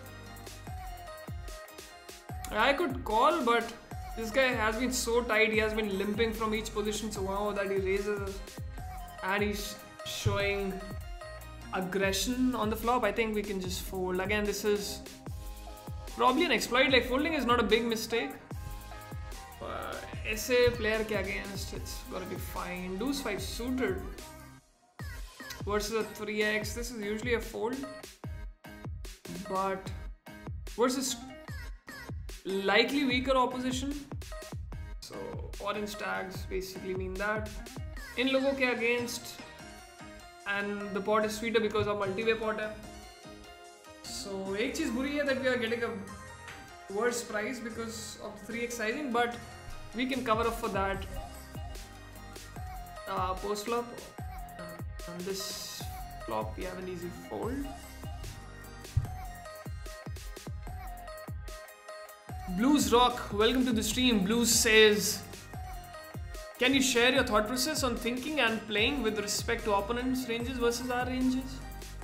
I could call, but this guy has been so tight. He has been limping from each position. So wow, that he raises and he's showing aggression on the flop. I think we can just fold. Again, this is probably an exploit. Like, folding is not a big mistake. But ऐसे player के against, it's gonna be fine. Deuce five suited versus a three x. This is usually a fold, but versus likely weaker opposition. So orange tags basically mean that इन लोगों के against, and the pot is sweeter because of multi-way pot है. So एक चीज बुरी है that we are getting a worse price because of three x sizing, but we can cover up for that uh, post flop. Uh, on this flop we have an easy fold. Blues Rock, welcome to the stream. Blues says, can you share your thought process on thinking and playing with respect to opponents' ranges versus our ranges?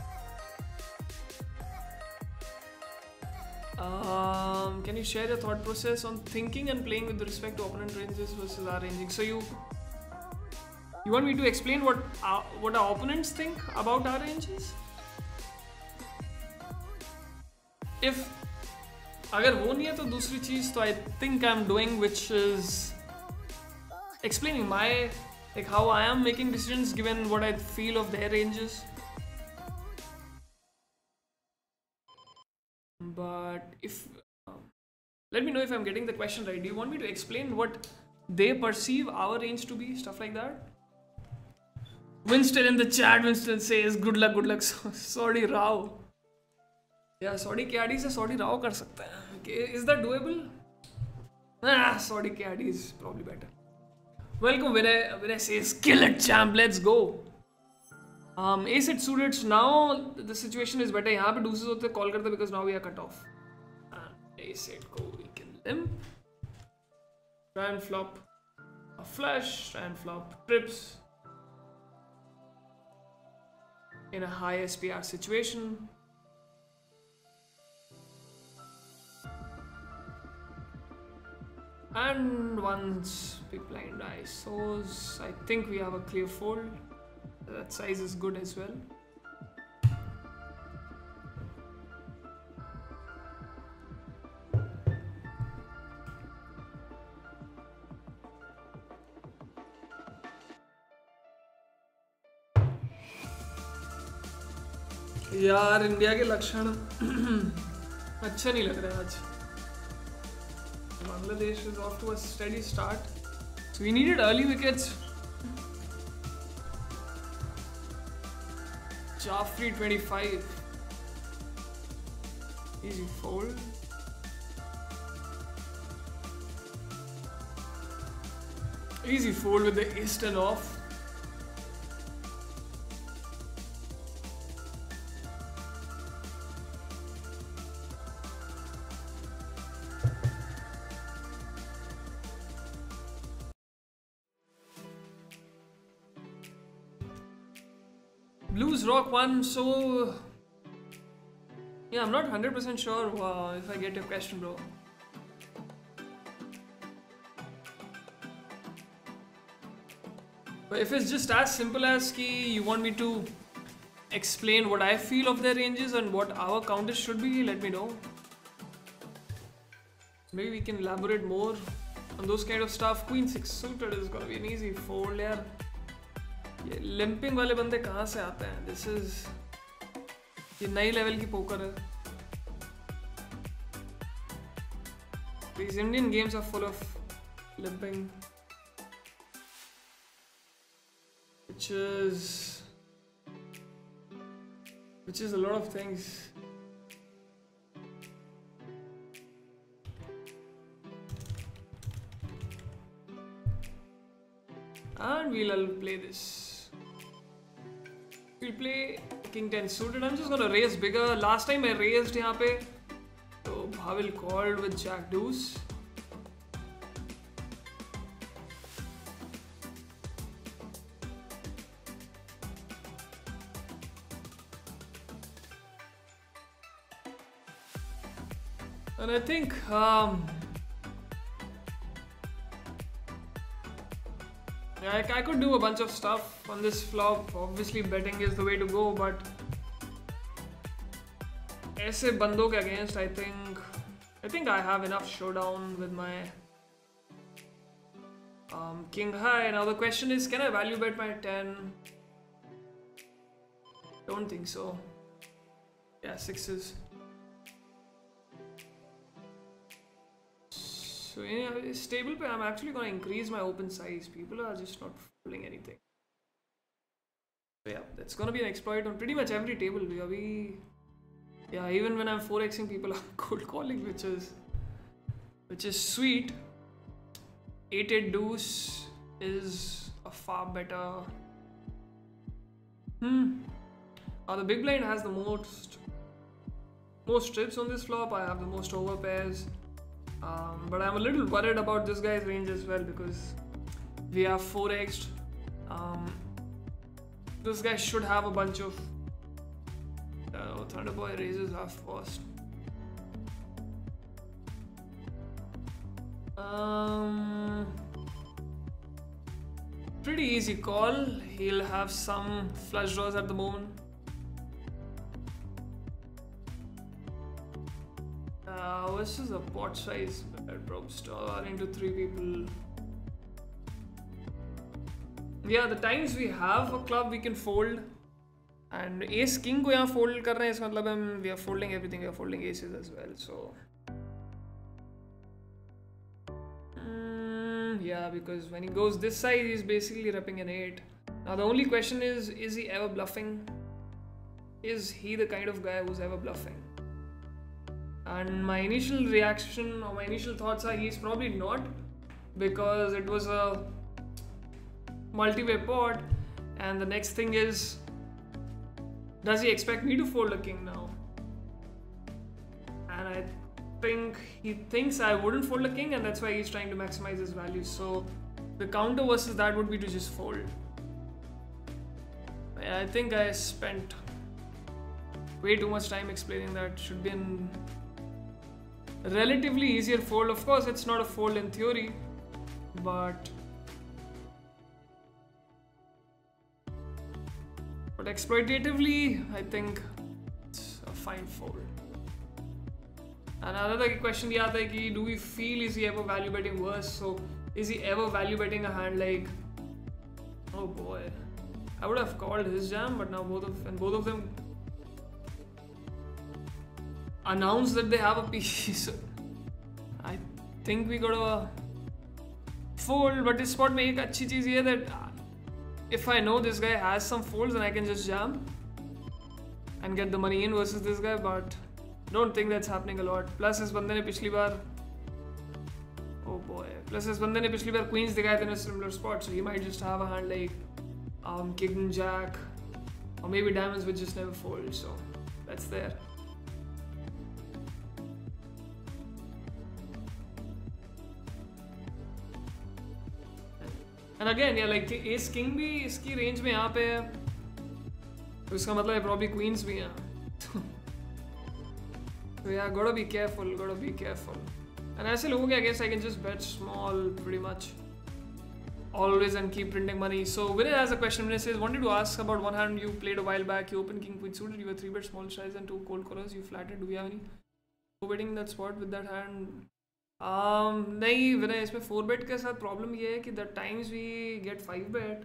Um, can you share your thought process on thinking and playing with respect to opponent ranges versus our ranging? So you you want me to explain what our, what our opponents think about our ranges? If अगर वो नहीं है तो दूसरी चीज तो I think I'm doing, which is explaining my, like, how I am making decisions given what I feel of their ranges. But if um, let me know if I'm getting the question right. Do you want me to explain what they perceive our range to be? Stuff like that. Winston in the chat, Winston says, good luck, good luck. Sorry, Rao. Yeah, sorry, K R D से sorry, Rao कर सकते हैं. Okay, is that doable? Ah, sorry, K R D is probably better. Welcome, Vinay. Vinay says, kill it, champ. Let's go. Um, ace it suited. So now the situation is better. यहाँ पे deuces होते call करते because now we are cut off. And ace eight go, we can limp. Try and flop a flush. Try and flop trips in a high S P R situation. And once big blind I S Os, I think we have a clear fold. That size is good as well. यार India के लक्षण अच्छे नहीं लग रहे आज. Bangladesh is off to a steady start. So we needed early wickets. Jaffrey twenty-five. Easy fold. Easy fold with the ace ten off. Blues Rock one, so yeah, I'm not one hundred percent sure uh, if I get your question, bro. But if it's just as simple as ki you want me to explain what I feel of their ranges and what our counters should be, let me know. Maybe we can elaborate more on those kind of stuff. Queen six suited is gonna be an easy fold, yaar. ये limping वाले बंदे कहाँ से आते हैं? This is ये नई level की पोकर है. These Indian games are full of limping, which is which is a lot of things. And we'll all play this. We'll play king ten suited. I'm just gonna raise bigger. Last time I raised यहाँ पे, so Bhavil called with jack deuce. And I think um, yeah, I, I could do a bunch of stuff on this flop. Obviously betting is the way to go, but ऐसे बंदों के against I think I think I have enough showdown with my um, king high. Now the question is, can I value bet my ten? Don't think so. Yeah, sixes. So yeah, stable pay, I'm actually going to increase my open size. People are just not folding anything. So yeah, that's going to be an exploit on pretty much every table. We, yeah, even when I'm four Xing, people are cold calling, which is which is sweet. eight eight deuce is a far better. Hmm. Uh, the big blind has the most most trips on this flop. I have the most over pairs. Um, but I'm a little worried about this guy's range as well because we have four X'd. Um, this guy should have a bunch of uh, Thunderboy raises half first. Um, pretty easy call. He'll have some flush draws at the moment. Uh, this is a pot size drop star into three people. Yeah, the times we have a club we can fold, and ace king को यहाँ fold कर रहे हैं, इसका मतलब हम we are folding everything. We are folding aces as well. So mm, yeah, because when he goes this side, he's basically repping an eight. Now the only question is, is he ever bluffing? Is he the kind of guy who's ever bluffing? And my initial reaction or my initial thoughts are he's probably not, because it was a multi-way pot. And the next thing is, does he expect me to fold a king now? And I think he thinks I wouldn't fold a king, and that's why he's trying to maximize his value. So the counter versus that would be to just fold. I think I spent way too much time explaining that. Should be an relatively easier fold. Of course, it's not a fold in theory, but but exploitatively, I think it's a fine fold. And another question we ask is, do we feel is he ever value betting worse? So is he ever value betting a hand like, oh boy, I would have called his jam, but now both of and both of them announce that they have a piece. I think we got a fold, but this spot में एक अच्छी चीज़ ये that if I know this guy has some folds, then I can just jam and get the money in versus this guy. But don't think that's happening a lot. Plus इस बंदे ने पिछली बार, oh boy, plus इस बंदे ने पिछली बार queens दिखाए थे in a similar spot, so he might just have a hand like um, king jack or maybe diamonds which just never fold. So that's there. And again, yeah, like ace king भी इसकी range में यहाँ पे है, तो इसका मतलब है probably queens भी हैं. So yeah, gotta be careful, gotta be careful. And ऐसे लोगों के I guess I can just bet small pretty much always and keep printing money. So Vinay has a question. Vinay says, wanted to ask about one hand you played a while back. You opened king queen suited. You were three bet small size and two cold callers. You flatted. Do we have any four betting that spot with that hand? Um, नहीं विनय, इसमें four bet के साथ problem ये है कि the times we get five bet,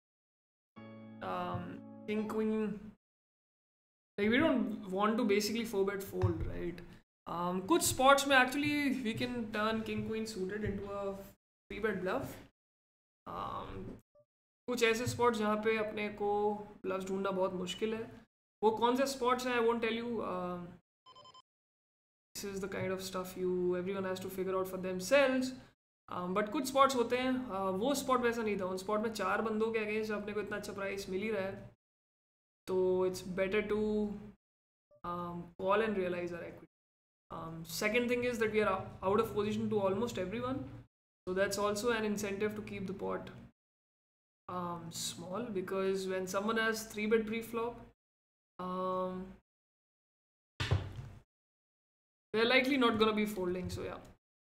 um, king queen, like we don't want to basically four bet fold, right? Um, कुछ spots में actually we can turn king queen suited into a three bet bluff. Um, कुछ ऐसे spots जहाँ पे अपने को bluffs ढूंढना बहुत मुश्किल है. वो कौन से spots हैं I won't tell you. Uh, This is the kind of stuff you everyone has to figure out for themselves. Um, but कुछ spots होते हैं, uh, वो spot वैसा नहीं था. उन spot में चार बंदों के against अपने को इतना अच्छा price मिल ही रहा है, तो it's better to um, call and realize our equity. Um, second thing is that we are out of position to almost everyone, so that's also an incentive to keep the pot um, small, because when someone has three bet pre-flop, um, They're likely not gonna be folding, so yeah.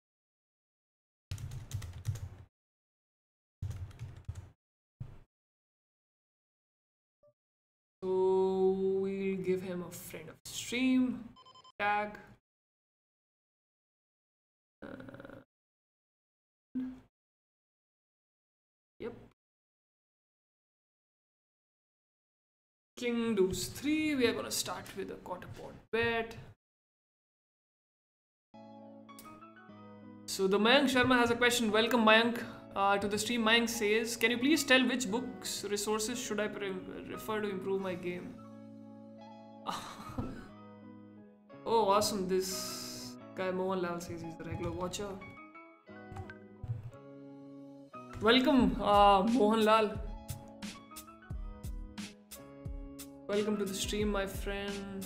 So we'll give him a friend of stream tag. Uh, yep. King deuce three. We are gonna start with a quarter pot bet. So the Mayank Sharma has a question. Welcome Mayank uh, to the stream. Mayank says, can you please tell which books resources should I refer to improve my game? Oh, awesome. This guy Mohan Lal says he's a regular watcher. Welcome, uh, Mohan Lal. Welcome to the stream, my friend.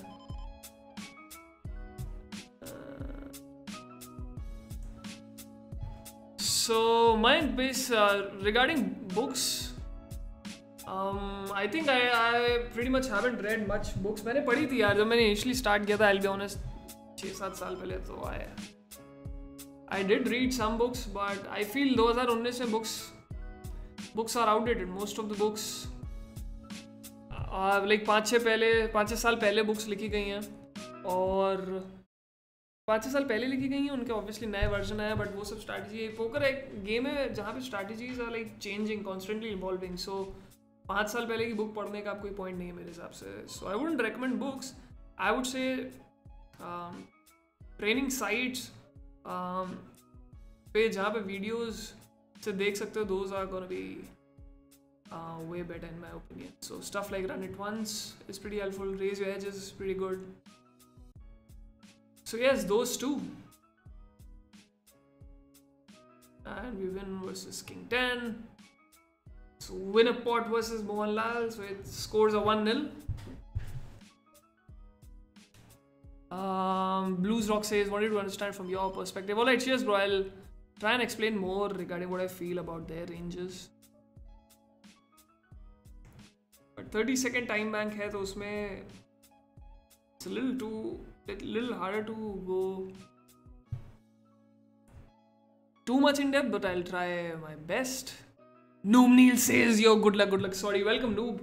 Uh, so, my base uh, regarding books, um, I think I, I pretty much haven't read much books. मैंने पढ़ी थी यार जब मैंने initially start किया था. I'll be honest, छह सात साल पहले तो I I did read some books, but I feel twenty nineteen में books books are outdated. Most of the books like पाँच छः पहले पाँच छः साल पहले बुक्स लिखी गई हैं और पाँच छः साल पहले लिखी गई हैं. उनके ऑब्वियसली नए वर्जन आए, बट वो सब स्ट्रैटेजी. पोकर एक गेम है जहाँ पे strategies are like changing, constantly evolving. So पाँच साल पहले की बुक पढ़ने का कोई पॉइंट नहीं है मेरे हिसाब से. So I wouldn't recommend books. I would say training sites पे जहाँ पे वीडियोज़ से देख सकते हो, those are gonna be Uh, way better in my opinion. So stuff like Run It Once is pretty helpful. Raise Your Edges is pretty good. So yes, those two. And we win versus King ten. So win a pot versus Mohan Lal. So it scores a one nil. Um, Blues Rock says, wanted to understand from your perspective. Alright, cheers bro. I'll try and explain more regarding what I feel about their ranges. But thirty second time bank है तो उसमें it's a little too little harder to go too much in depth, but I'll try my best. Noob Neil says, yo, good luck, good luck. Sorry, welcome Noob.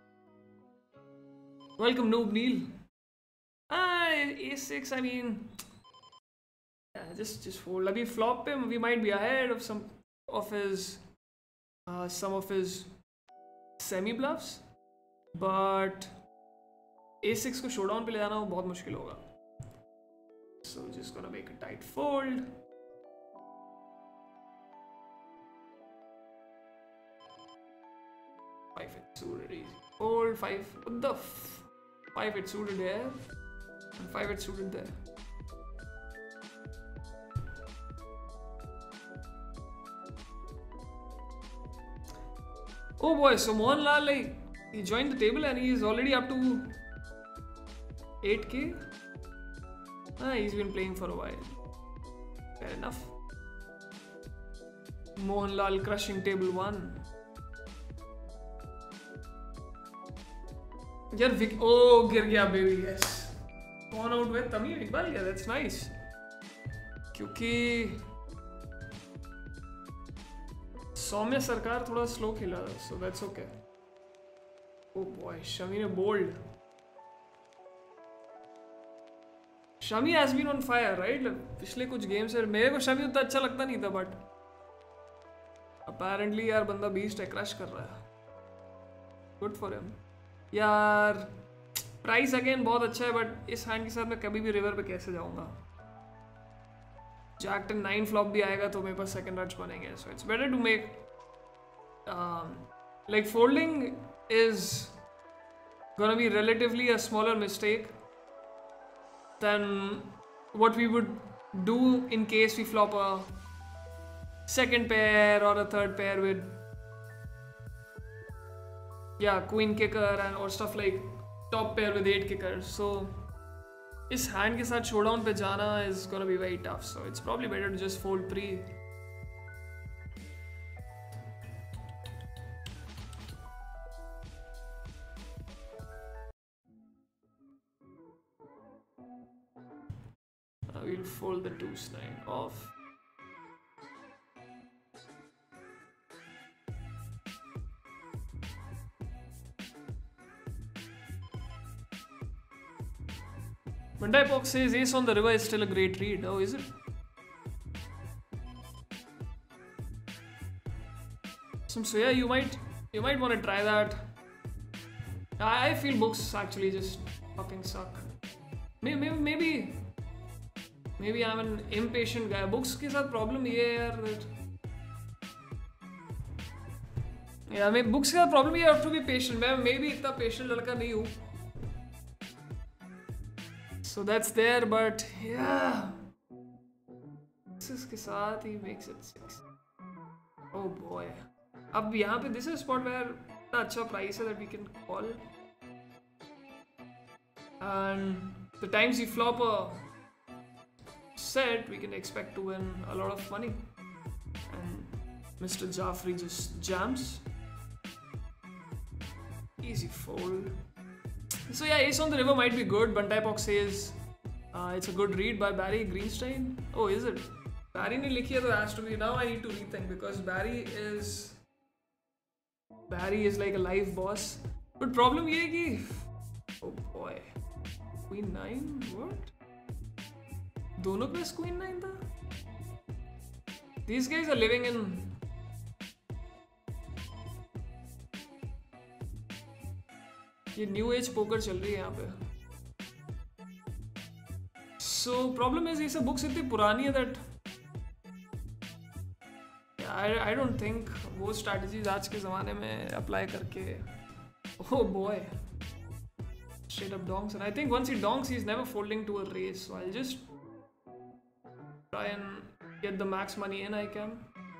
Welcome Noob Neil. Ah, a six, I mean, yeah, just just fold. Abhi flop पे we might be ahead of some of his uh, some of his semi bluffs. But a six को showdown पे ले जाना वो बहुत मुश्किल होगा. So just gonna make a tight fold. Five hit suited easy. Fold five. What the f? Five hit suited there. And five hit suited there. Oh boy, so Mohan Lal, like, he joined the table and he is already up to eight K. Ah, he's been playing for a while. Fair enough. Mohan Lal crushing table one. यार विक ओ गिर गया baby. Yes, कौन out हुआ? तभी इकबाल गया. That's nice. क्योंकि सौम्य सरकार थोड़ा स्लो खेला, so that's okay. Oh boy, Shami ने बोल्ड. Shami has been on fire right. पिछले कुछ गेम से मेरे को शमी उतना अच्छा लगता नहीं था, बट अपैरेंटली यार बंदा बीस्ट है, क्रश कर रहा है. गुड फॉर हिम यार. प्राइस अगेन बहुत अच्छा है, बट इस हैंड के साथ मैं कभी भी रिवर पे कैसे जाऊंगा. जैक टेन नाइन फ्लॉप भी आएगा तो मेरे पास सेकंड रच बनेंगे. So it's better to make like folding is gonna be relatively a smaller mistake than what we would do in case we flop a second pair और a third pair with yeah queen kicker and or stuff like top pair with eight kickers. So इस hand के साथ showdown पे जाना is gonna be very tough, so it's probably better to just fold pre. Now we'll fold the deuce nine off. Bandai Pox says ace on the river is still a great read. Oh, is it? So, so yeah, you might you might want to try that. I feel books actually just fucking suck. Maybe maybe maybe, maybe I'm an impatient guy. Books के साथ problem ये है यार that. Yeah, maybe books के साथ problem ये have to be patient. मैं maybe इतना patient लड़का नहीं हूँ. So that's there, but yeah. This के साथ he makes it six. Oh boy. अब यहाँ पे this is a spot where इतना अच्छा price है that we can call. And the times you flop a set, we can expect to win a lot of money. And Mister Jaffrey just jams. Easy fold. So yeah, ace on the river might be good. Bandai Pox says uh, it's a good read by Barry Greenstein. Oh, is it? Barry ne likhi hai, so it has to be. Now I need to rethink because Barry is Barry is like a live boss. But problem ye hai ki, oh boy, Queen nine. What? Dono ke paas Queen nine tha? These guys are living in. ये new age poker चल रही है यहाँ पे. So problem है ये सब books इतनी पुरानी है दैट आई डोंट थिंक वो स्ट्रैटेजीज आज के ज़माने में अप्लाई करके. Oh boy, straight up donks, and I think once he donks he's never folding to a raise, so I'll just try and get the max money in I can.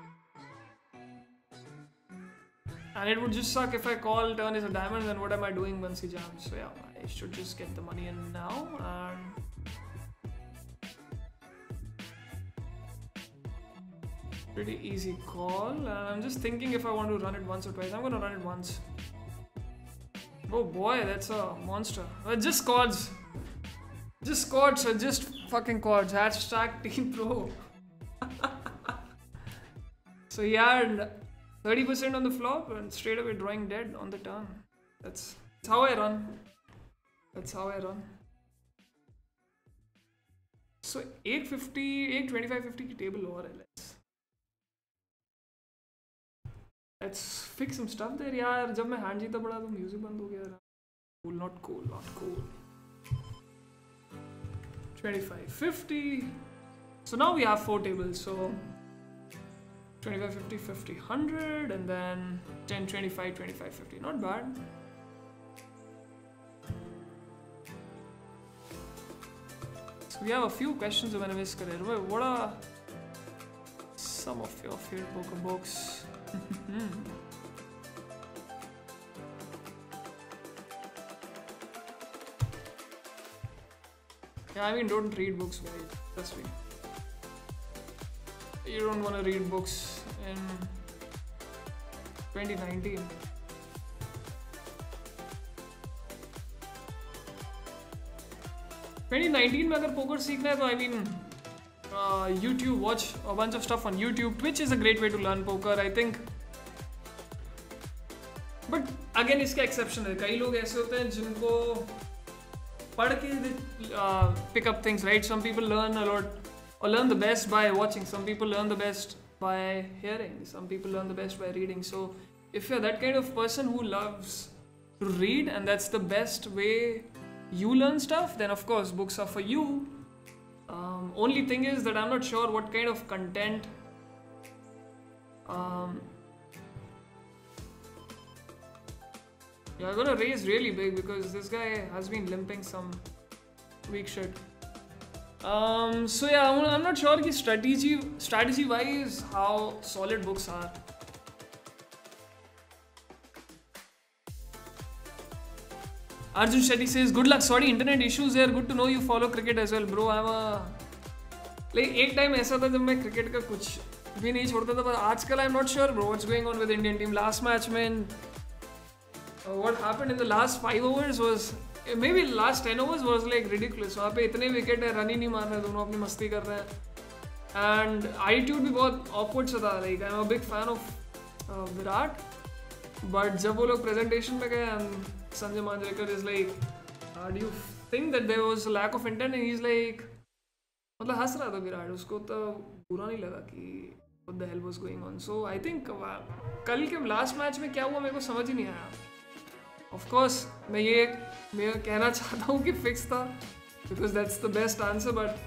And it would just suck if I call turn is a diamond, then what am I doing once he jams? So yeah, I should just get the money in now. And pretty easy call. And I'm just thinking if I want to run it once or twice. I'm gonna run it once. Oh boy, that's a monster. Uh, just chords. Just chords, so just fucking chords. Hashtag Team Pro. So yeah, thirty percent on the flop and straight away drawing dead on the turn. That's, that's how I run. That's how I run. So eight fifty, eight twenty-five fifty की table over है. Let's let's fix some stuff there. यार जब मैं hand जीता पड़ा तो music बंद हो गया. Cool, not cool, not cool. twenty-five fifty. So now we have four tables. So twenty-five fifty, fifty, one hundred, and then ten twenty-five, twenty-five fifty. Not bad. So we have a few questions of enemies career. What are some of your favorite poker books? Yeah, I mean, don't read books, guys. That's me. You don't want to read books in twenty nineteen. twenty nineteen में अगर poker सीखना है तो I mean uh, YouTube, watch a bunch of stuff on YouTube. Twitch is a great way to learn poker, I think. But again इसका exception है. कई लोग ऐसे होते हैं जिनको पढ़ के uh, pick up things, right? Some people learn a lot. Or learn the best by watching. Some people learn the best by hearing. Some people learn the best by reading. So if you're that kind of person who loves to read and that's the best way you learn stuff, then of course books are for you. Um, only thing is that I'm not sure what kind of content um, you're gonna raise really big because this guy has been limping some weak shit. Um, so yeah, I'm not sure ki strategy strategy wise how solid books are. Arjun Shetty says, good luck, sorry, internet issues there, good to know you follow cricket as well, bro. I'm a... Like, एक time ऐसा था जब मैं cricket का कुछ भी नहीं छोड़ता था, but आजकल I'm not sure, bro, what's going on with the Indian team. Last match में uh, what happened in the last five overs was maybe last ten overs was like ridiculous. वहाँ पे इतने wicket है, run ही नहीं मार रहे, दोनों अपनी मस्ती कर रहे हैं. एंड एटीट्यूड भी बहुत ऑकवर्ड सा था. Like I am a big fan of Virat, but जब वो लोग प्रेजेंटेशन में गए and Sanjay Manjrekar is like, do you think that there was lack of intent, and he is like, मतलब हंस रहा था विराट. उसको तो बुरा नहीं लगा कि what the hell was going on. So I think कल के लास्ट मैच में क्या हुआ मेरे को समझ ही नहीं आया. Of course मैं ये मैं कहना चाहता हूँ कि फिक्स था, because that's the best answer, but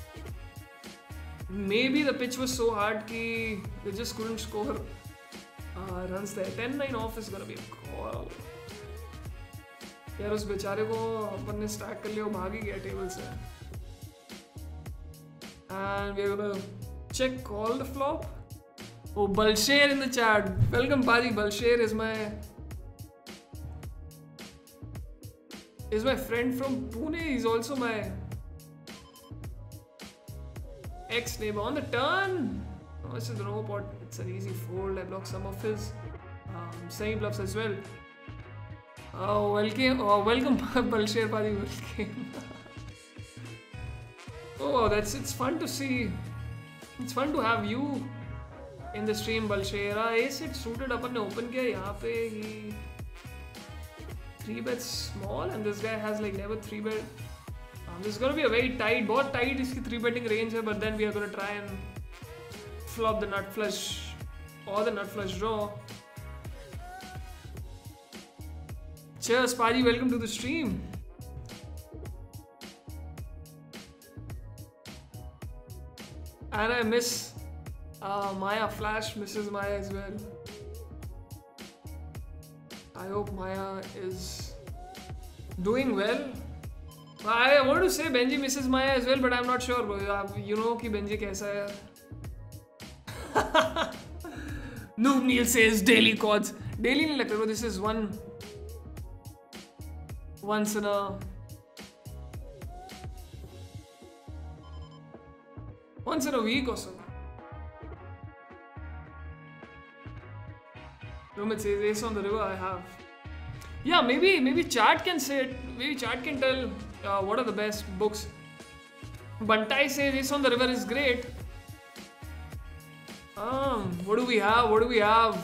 maybe the pitch was so hard कि they just couldn't score uh, runs there. ten nine off is gonna be a call. यार उस बेचारे को अपन ने स्टैक कर लिया, वो भाग ही गया टेबल से. And we're gonna check call the flop. Oh, Balsher in the chat. Welcome, Baji. Balsher is my is my friend from Pune. He's also my ex-neighbor. On the turn, oh, this is the no pot. It's an easy fold. I block some of his um, semi bluffs as well. Oh, welcome, oh, welcome, Balsher, Baji. Welcome. Oh, that's it's fun to see. It's fun to have you in the stream, Balsher. Ace it suited अपन ने open किया यहाँ पे. He three bets small, and this guy has like never three bet. Um, this is gonna be a very tight, बहुत tight इसकी three betting range है. But then we are gonna try and flop the nut flush or the nut flush draw. Cheers, Paji. Welcome to the stream. And I miss uh, Maya. Flash misses Maya as well. I hope Maya is doing well. I want to say Benji misses Maya as well, but I'm not sure. You know कि Benji कैसा है. Noob Neil says daily chords. Daily नहीं लगता. This is one once in a once in a week or so. Romit says ace on the river. I have. Yeah, maybe maybe chat can say it. Maybe chat can tell uh, what are the best books. Bantai says ace on the river is great. Um, what do we have? What do we have?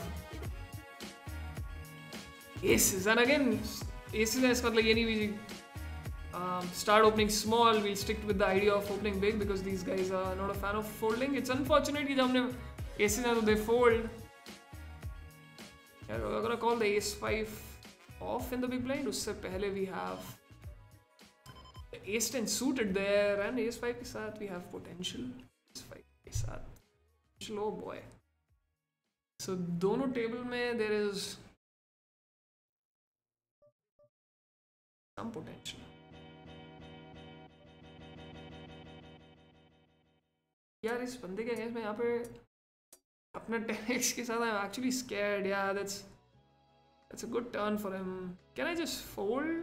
Aces, and again aces है इसका मतलब ये नहीं भी Um, start opening small. We'll stick with the idea of opening big because these guys are not a fan of folding. It's unfortunate कि जब हमने aces हैं तो they fold. Yeah, we're gonna call the ace five off in the big blind. उससे पहले we have the ace ten suited there, and ace five के साथ we have potential. ace five के साथ potential. Oh boy. So दोनों table में there is some potential. यार इस बंदे के अगेंस्ट में यहाँ पे अपना ten x के साथ I'm actually scared. Yeah, that's that's a good turn for him. Can I just fold?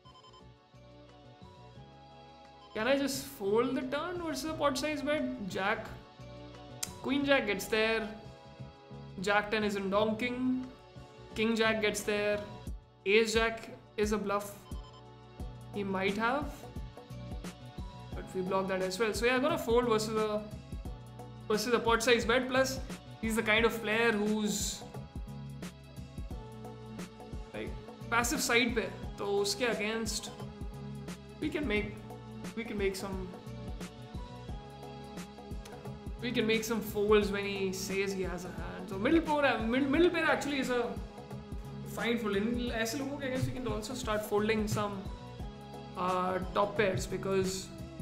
Can I just fold the turn versus a pot size bet? Jack, Queen Jack gets there. Jack ten isn't donking. King Jack gets there. Ace Jack is a bluff. He might have, but we block that as well. So yeah, I'm gonna fold versus a versus a pot size bet. Plus, he's the kind of player who's like passive side पे, तो उसके against we can make we can make some we can make some folds when he says he has a hand. So middle pair middle, middle pair actually is a fine fold. In ऐसे लोगों के against we can also start folding some uh, top pairs because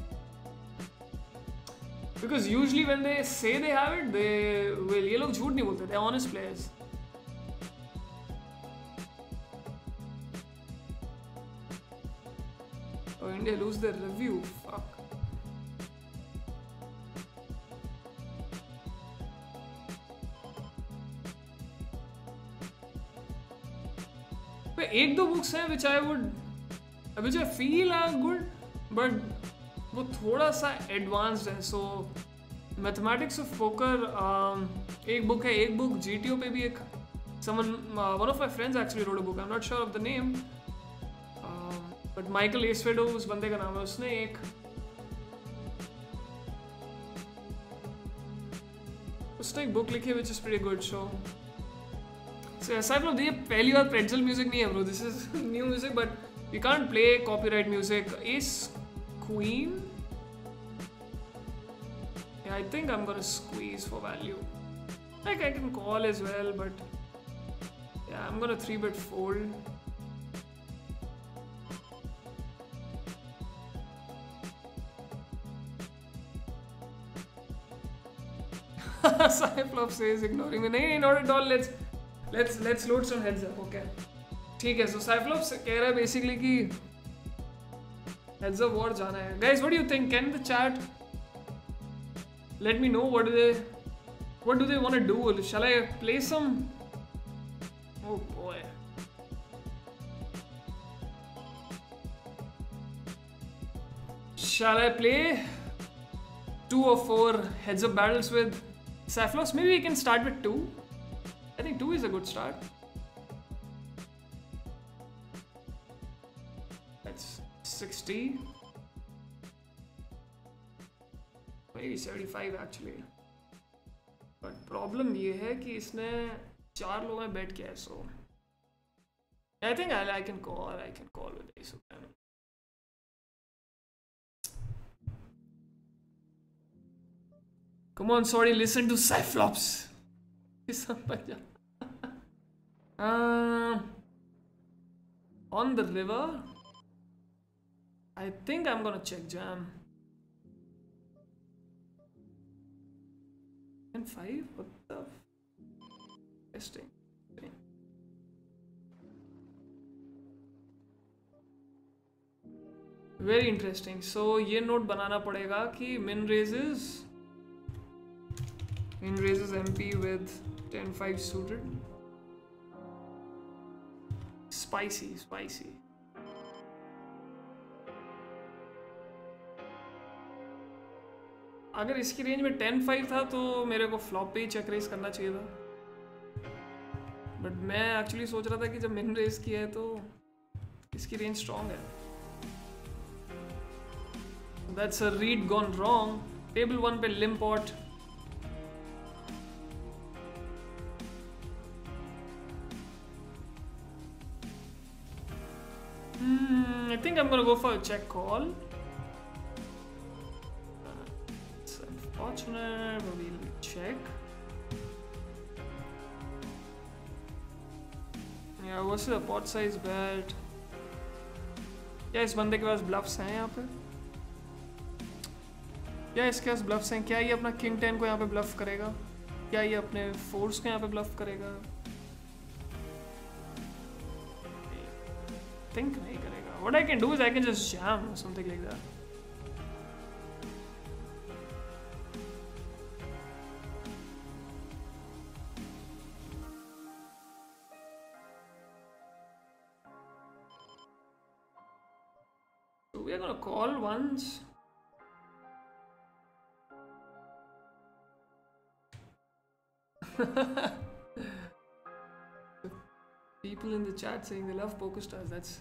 because usually when they say they have it, they will. ये लोग झूठ नहीं बोलते. They're honest players. Oh, India lose their review. Fuck. एक दो बुक्स हैं which I would, which I feel are good, but वो थोड़ा सा एडवांस्ड है. सो मैथमेटिक्स ऑफ पोकर एक बुक है. एक बुक जी टी ओ पे भी एक someone uh, one of my friends actually wrote a book. I'm not sure of the name, uh, but Michael Acevedo उस बंदे का नाम है, उसने एक उसने एक बुक लिखी है which is pretty good. So so aside from ये पहली बार pretzel music नहीं है bro, this is new music but we can't play copyright music. Ace Queen, yeah, I think I'm gonna squeeze for value. Like I can call as well, but yeah, I'm gonna three bet fold. Cyclops says ignoring me. नहीं, not at all. Let's let's let's load some heads up. Okay. ठीक है. So Cyclops कह रहा है basically कि heads up war जाना है. Guys, what do you think? Can the chat let me know what do they what do they want to do? Shall I play some? Oh boy. Shall I play two or four heads up battles with Cyclops? Maybe we can start with two. I think two is a good start. That's sixty. Maybe seventy-five actually. But problem ये है कि इसने चार लोगों में bet किया है, so I think I, I can call. I can call with ace of diamond. Come on, sorry, listen to Cyclops. uh, on the river, I think I'm gonna check jam. And five? What the? Testing. Very interesting. So ये note बनाना पड़ेगा कि min raises min raises M P with ten five suited. Spicy, spicy. अगर इसकी range में ten five था तो मेरे को फ्लॉप पे ही चेक रेस करना चाहिए था, बट मैं एक्चुअली सोच रहा था कि जब मिन रेस किया है तो इसकी रेंज स्ट्रॉन्ग है. That's a read gone wrong. Table one पे limpot. Hmm, I think I'm gonna go for a check call. It's unfortunate, but we'll check. Yeah, what's the pot size bet? क्या इस बंदे के पास bluffs हैं यहाँ पे? क्या इसके पास ब्लफ्स हैं? क्या ये अपना किंग टेन को यहाँ पे ब्लफ करेगा? क्या ये अपने फोर्स को यहाँ पे ब्लफ करेगा? थिंक नहीं करेगा. What I can do is I can just jam or something like that. So we are gonna call once. People in the chat saying they love PokerStars. That's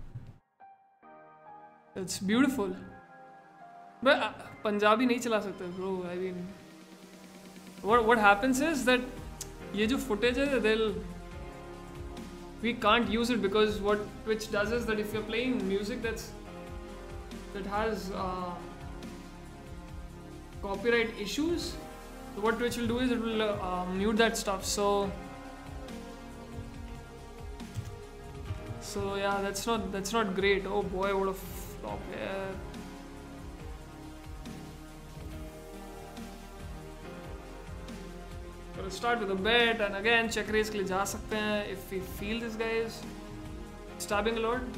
that's beautiful. But uh, Punjabi नहीं चला सकते bro. I mean, what what happens is that ये जो footage है, they'll we can't use it because what Twitch does is that if you're playing music that's that has uh, copyright issues, so what Twitch will do is it will uh, mute that stuff. So so yeah, that's not that's not great. Oh boy, what a flop here. We'll start with a bet and again check raise के लिए जा सकते हैं if we feel this guy is stabbing a lot.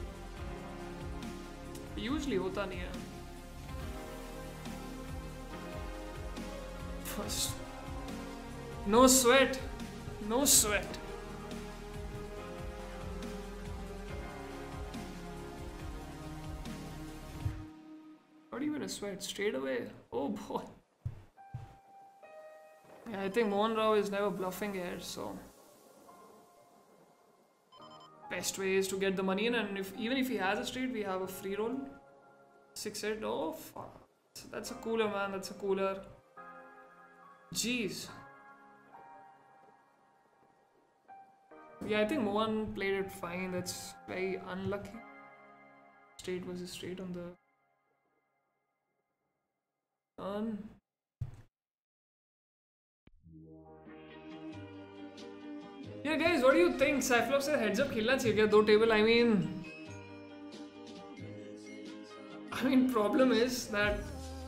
Usually होता नहीं है. First, no sweat, no sweat. Not even a sweat, straight away. Oh boy. Yeah, I think Mohan Rao is never bluffing here, so best ways to get the money in, and if even if he has a straight, we have a free roll. Six eight. Oh fuck. That's a cooler, man. That's a cooler. Jeez. Yeah, I think Mohan played it fine. That's very unlucky. Straight was a straight on the turn. Yeah, guys, what do you think? Cyclops said heads up खेलना चाहिए क्या दो table? I mean, I mean, problem is that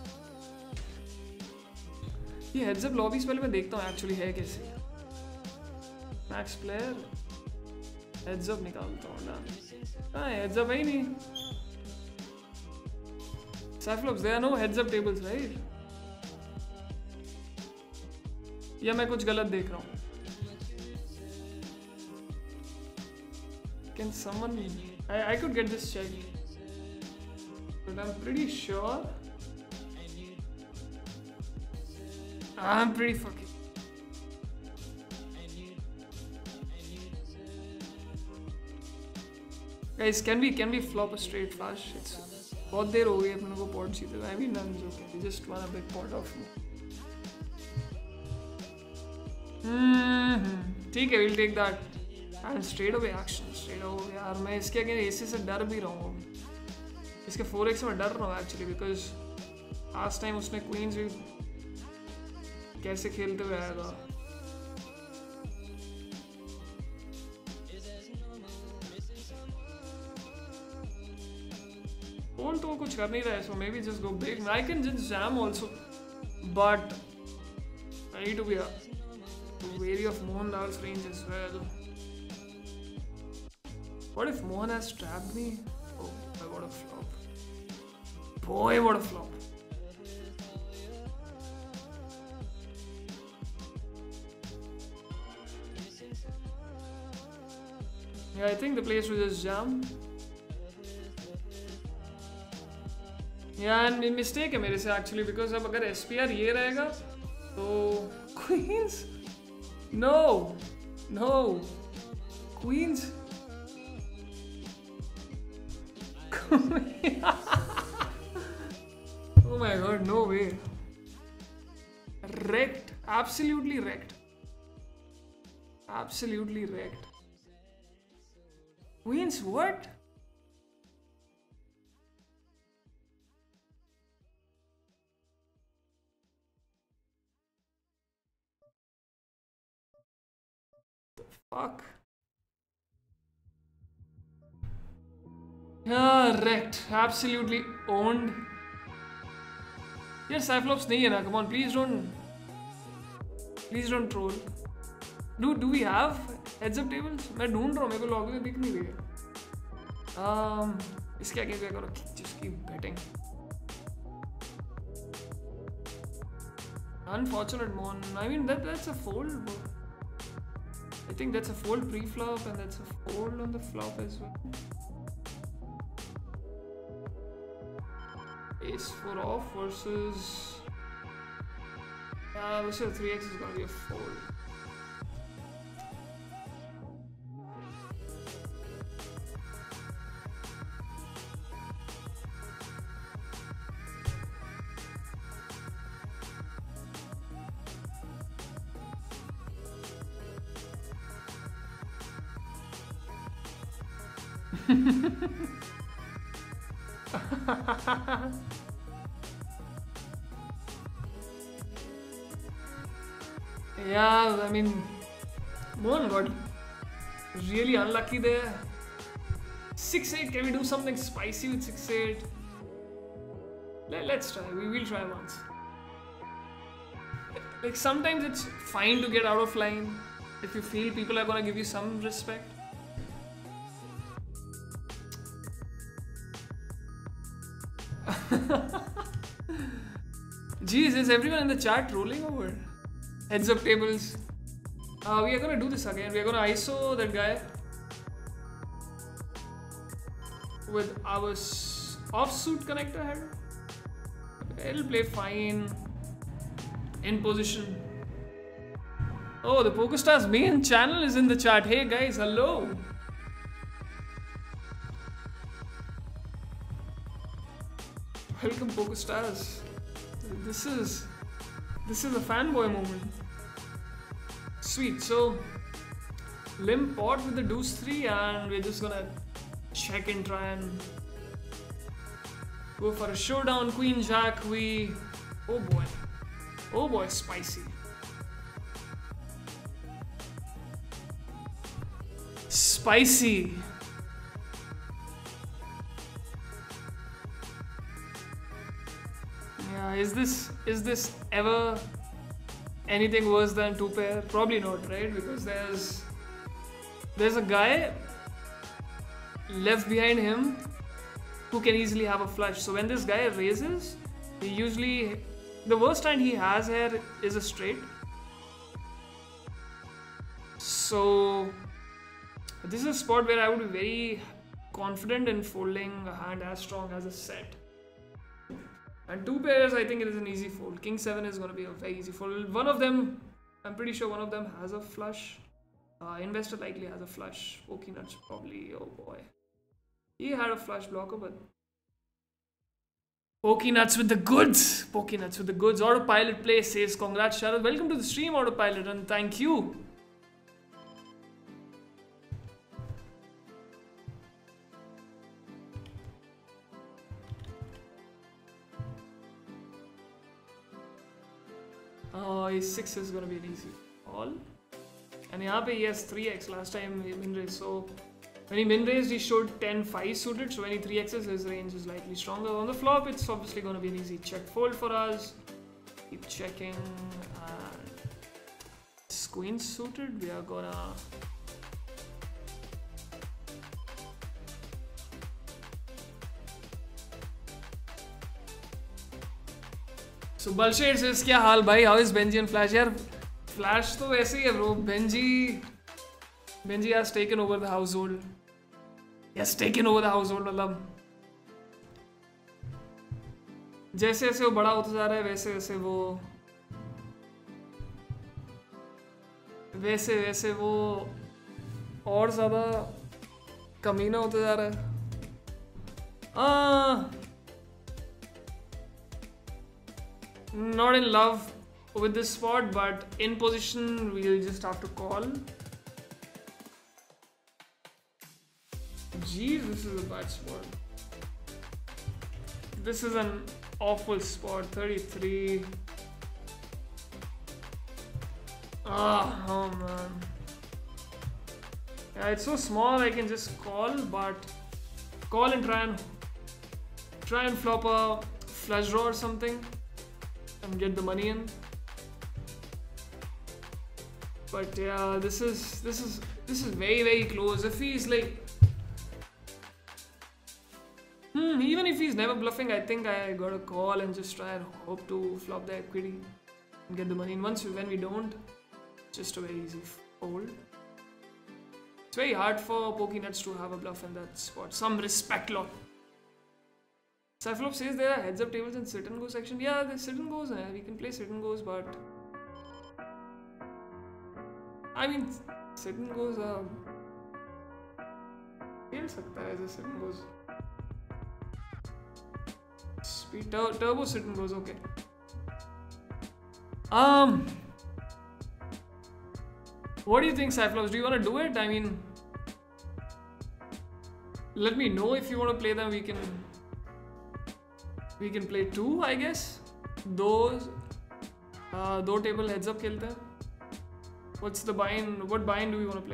ये heads up lobbies पहले मैं देखता हूँ actually है कैसे. Max player heads up निकालता हूँ ना. हाँ heads up है ही नहीं. Cyclops, there are no heads up tables, right? या मैं कुछ गलत देख रहा हूँ. Can someone... I, I could get this checked, but I'm pretty sure... I'm pretty fucking... Guys, can we can we flop a straight flush? It's बहुत देर हो गई अपने को pot जीते हुए. I mean, none is okay. We just want a big pot off me. Hmm. ठीक है, we'll take that. And straight away action, straight away यार मैं इसके आगे एसी से डर भी रहा हूँ. इसके फोर एक्स में डर रहा हूँ actually because last time उसने queens भी कैसे खेलते हुए आया था. फोन तो कुछ कर नहीं रहा है, so maybe just go big. I can just jam also, but I need to be wary of Mohan Lal's range as well. What if Mohan has trapped me? Oh, boy, what a flop. Boy, what a flop. Yeah, I think the place will just jam. Yeah, and mistake है मेरे से actually because अब अगर S P R ये रहेगा तो Queens? No, no, Queens. Oh my god, no way. Wrecked. Absolutely wrecked. Absolutely wrecked. Queens, what? The fuck? Yeah, wrecked. Absolutely owned. Yes, Cyclops nahi hai na. Come on, please don't. Please don't troll. Do do we have heads up tables? मैं ढूंढ रहा हूँ, मेरे को log में दिख नहीं रही है. Um, इसके आगे क्या करो? Just keep betting. Unfortunate Mon. I mean that that's a fold. I think that's a fold pre-flop and that's a fold on the flop as well. Ace four off versus yeah, versus three x is gonna be a fold. Yeah, I mean, Mohan got really unlucky there. six eight, can we do something spicy with six eight? Let, let's try, we will try once. Like sometimes it's fine to get out of line if you feel people are gonna give you some respect. Jeez, is everyone in the chat rolling over? Heads up tables. Uh, we are gonna do this again. We are gonna I S O that guy with our offsuit connector header. It'll play fine in position. Oh, the PokerStars main channel is in the chat. Hey guys, hello. Welcome, PokerStars. This is this is a fanboy moment. Sweet. So limp pot with the deuce three, and we're just gonna check and try and go for a showdown. Queen Jack. We. Oh boy. Oh boy, spicy. Spicy. Yeah, is this is this ever anything worse than two pair? Probably not, right? Because there's there's a guy left behind him who can easily have a flush. So when this guy raises, he usually the worst hand he has here is a straight. So this is a spot where I would be very confident in folding a hand as strong as a set. And two pairs, I think it is an easy fold. King seven is going to be a very easy fold. One of them, I'm pretty sure one of them has a flush. Uh, investor likely has a flush. Pokey nuts probably. Oh boy. He had a flush blocker, but Pokey nuts with the goods. Pokey nuts with the goods. Autopilot play says, congrats Sharad. Welcome to the stream, Autopilot, and thank you. Oh, his six is gonna be an easy call. And here he has three x. Last time he min raised. So when he min raised, he showed ten five suited. So when he three x's, his range is slightly stronger. On the flop, it's obviously gonna be an easy check fold for us. Keep checking. And queen suited. We are gonna. So Balshade says, क्या हाल भाई? How is Benji and Flash? यार Flash तो वैसे ही है bro. Benji Benji has taken over the household. He has taken over the household. मतलब जैसे जैसे वो बड़ा होता जा रहा है वैसे वैसे वो वैसे वैसे वो और ज़्यादा कमीना होता जा रहा है. आ Not in love with this spot, but in position we'll just have to call. Jeez, this is a bad spot. This is an awful spot. thirty-three. Ah, oh man. Yeah, it's so small. I can just call, but call and try and try and flop a flush draw or something. And get the money in. But yeah, this is this is this is very very close. If he's like hmm even if he's never bluffing, I think I gotta call and just try and hope to flop the equity and get the money in. Once when we don't, just a very easy fold. It's very hard for Pokey Nuts to have a bluff in that spot. Some respect lot. Cyphlop says there are heads up tables in sit and go section. Yeah, the sit and goes. Eh? We can play sit and goes, but I mean, sit and goes are खेल सकता है ऐसे sit and goes. Speed tur turbo sit and goes. Okay. Um, what do you think, Cyplops? Do you want to do it? I mean, let me know if you want to play them. We can. We can play two, I guess. Those, uh, दो table heads up खेलते हैं. What's the bind? What bind do we want to play?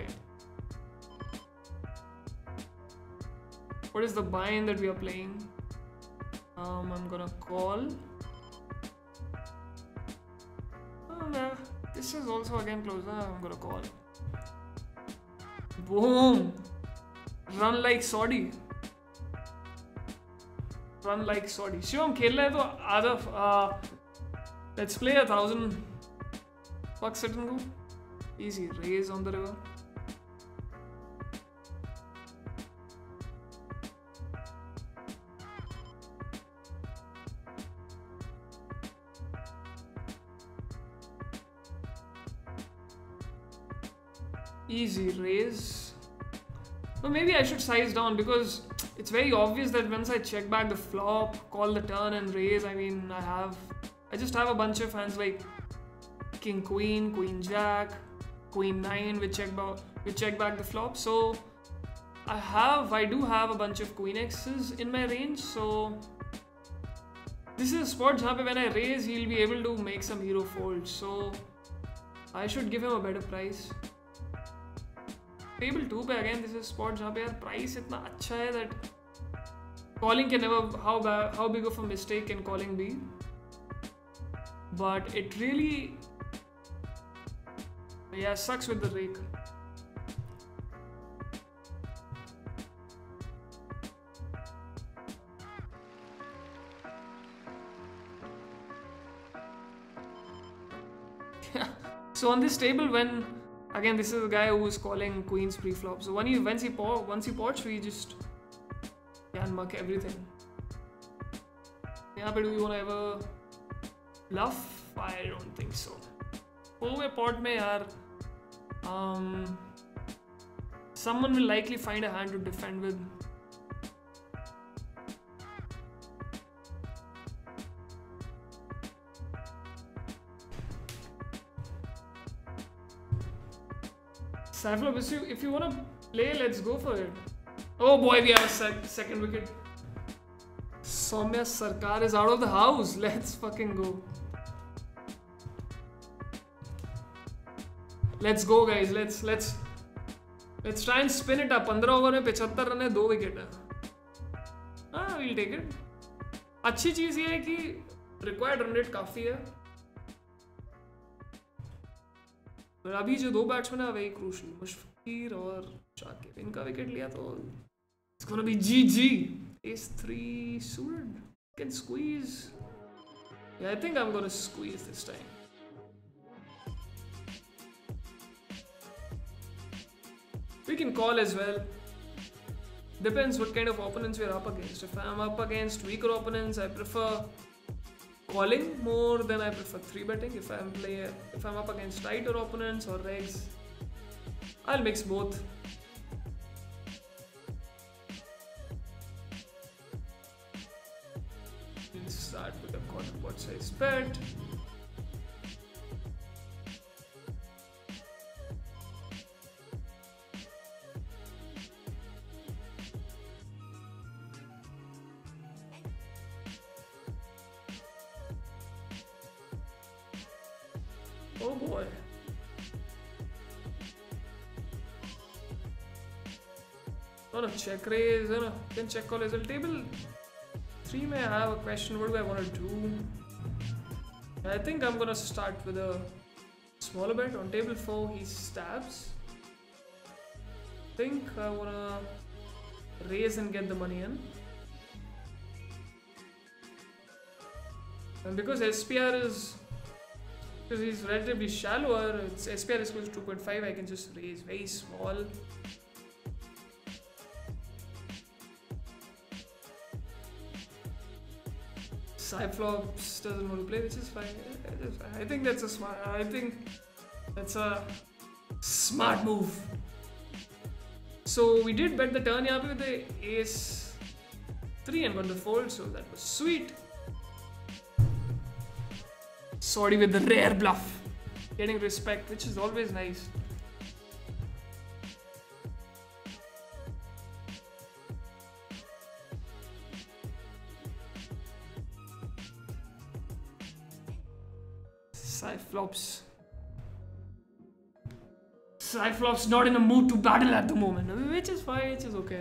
What is the bind that we are playing? Um, I'm gonna call. Oh, no. This is also again closer. I'm gonna call. Boom! Run like Sordy. Run like Sordy. Shivam खेल रहे हैं तो आधा let's play a thousand bucks sit and go. Easy raise on the river. Easy raise. Or maybe I should size down, because it's very obvious that once I check back the flop, call the turn and raise, I mean, I have, I just have a bunch of hands like King Queen, Queen Jack, Queen Nine with check back, with check back the flop. So I have, I do have a bunch of Queen X's in my range. So this is a spot where when I raise, he'll be able to make some hero folds. So I should give him a better price. Table two पे again, this is spot जहाँ पे यार price इतना अच्छा है that calling can never, how bad, how big of a mistake can calling be? But it really, yeah, sucks with the rake. So on this table, when again, this is a guy who is calling queens pre-flop. So when he, once he once he pots, we just can muck everything. Yeah, but do we want to ever bluff? I don't think so. Over pot mein yaar, um, someone will likely find a hand to defend with. Cypher, if you, if you want to play, let's go for it. Oh boy, we have a sec second wicket. Soumya Sarkar is out of the house. Let's fucking go. Let's go, guys. Let's let's let's try and spin it up. fifteen over में पचहत्तर run है, दो wicket है. हाँ, we'll take it. अच्छी चीज ये है कि required run rate काफी है. पर अभी जो दो बैट्समैन है वही क्रूशियल, मुशफिर और शाकिर, इनका विकेट लिया तो it's gonna be G G. Ace three suited, can squeeze. Yeah, I think I'm gonna squeeze this time. We can call as well. Depends what kind of opponents we're up against. If I'm up against weaker opponents, I prefer calling more than I prefer three betting. If I'm play, if I'm up against tighter opponents or regs, I'll mix both. We'll start with a quarter pot size bet. Oh boy. Oh no, check raise, oh no, can check call as well. Table three may I have a question, what do I want to do? I think I'm gonna start with a smaller bet. On table four he stabs. I think I wanna raise and get the money in. And because S P R is, because he's relatively shallower, it's S P R is close to two point five, I can just raise very small. Cyplops doesn't want to play, which is fine. I think that's a smart, I think that's a smart move. So we did bet the turn here with the ace three and got the fold, so that was sweet. Sorry with the rare bluff, getting respect, which is always nice. Cyplops. Cyplops not in a mood to battle at the moment, which is fine, which is okay.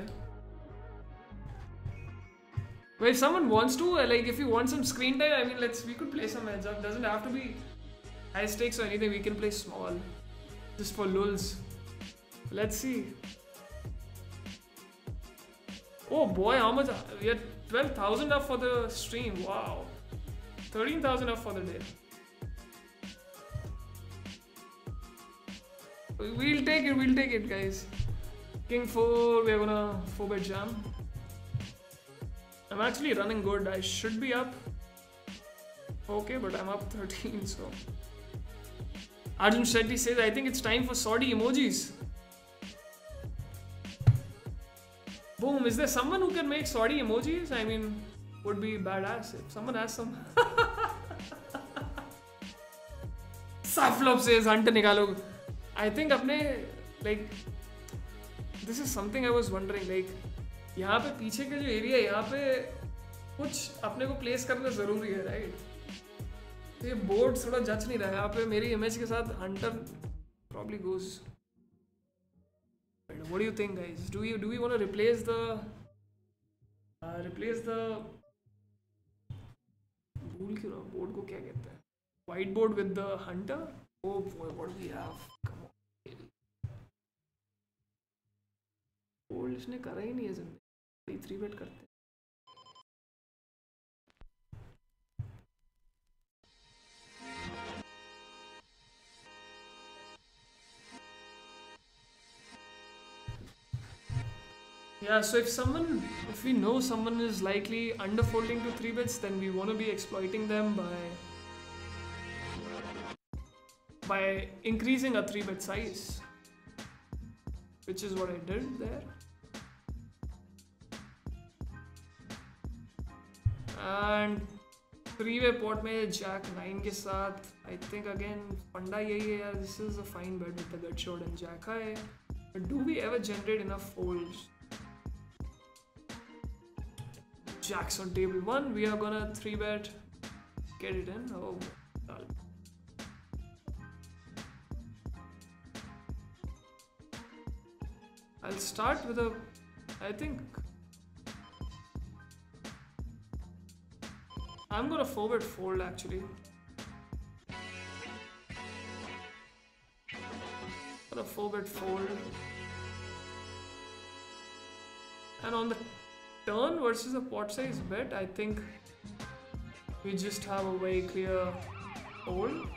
But if someone wants to, like if you want some screen time, I mean, let's, we could play some heads up. Doesn't have to be high stakes or anything. We can play small, just for lulz. Let's see. Oh boy, how much? We had twelve thousand up for the stream. Wow, thirteen thousand up for the day. We'll take it. We'll take it, guys. King four. We're gonna four bet jam. I'm actually running good. I should be up. Okay, but I'm up thirteen, so. Arjun Shetty says, I think it's time for sordy emojis. Boom. Is there someone who can make sorry emojis? I mean, would be badass if someone has some. Cyclops says hunter nikalo. I think अपने like this is something I was wondering like यहाँ पे पीछे का जो area है यहाँ पे कुछ अपने को प्लेस करना जरूरी है राइट. तो ये बोर्ड थोड़ा जच नहीं रहा है यहाँ पे मेरी इमेज के साथ hunter probably goes. What do you think, guys? Do you do we want to replace the uh, replace the भूल क्यों रहा हूँ बोर्ड को क्या कहते हैं white board with the hunter? Oh boy, what do we have? Come on. Bold इसने करा ही नहीं है जिंदगी. Three bet करते हैं. Yeah, so if someone, if we know someone is likely underfolding to three bets, then we want to be exploiting them by by increasing a three bet size, which is what I did there. And three way pot में jack nine के साथ, I think again पंडा यही है यार. This is a fine bet with the gut shot and jack high. But do we ever generate enough folds? Jacks on table one. We are gonna three bet, get it in. Oh, God. I'll start with a. I think I'm gonna four bet fold actually. Gonna four bet fold, and on the turn versus a pot size bet, I think we just have a very clear fold.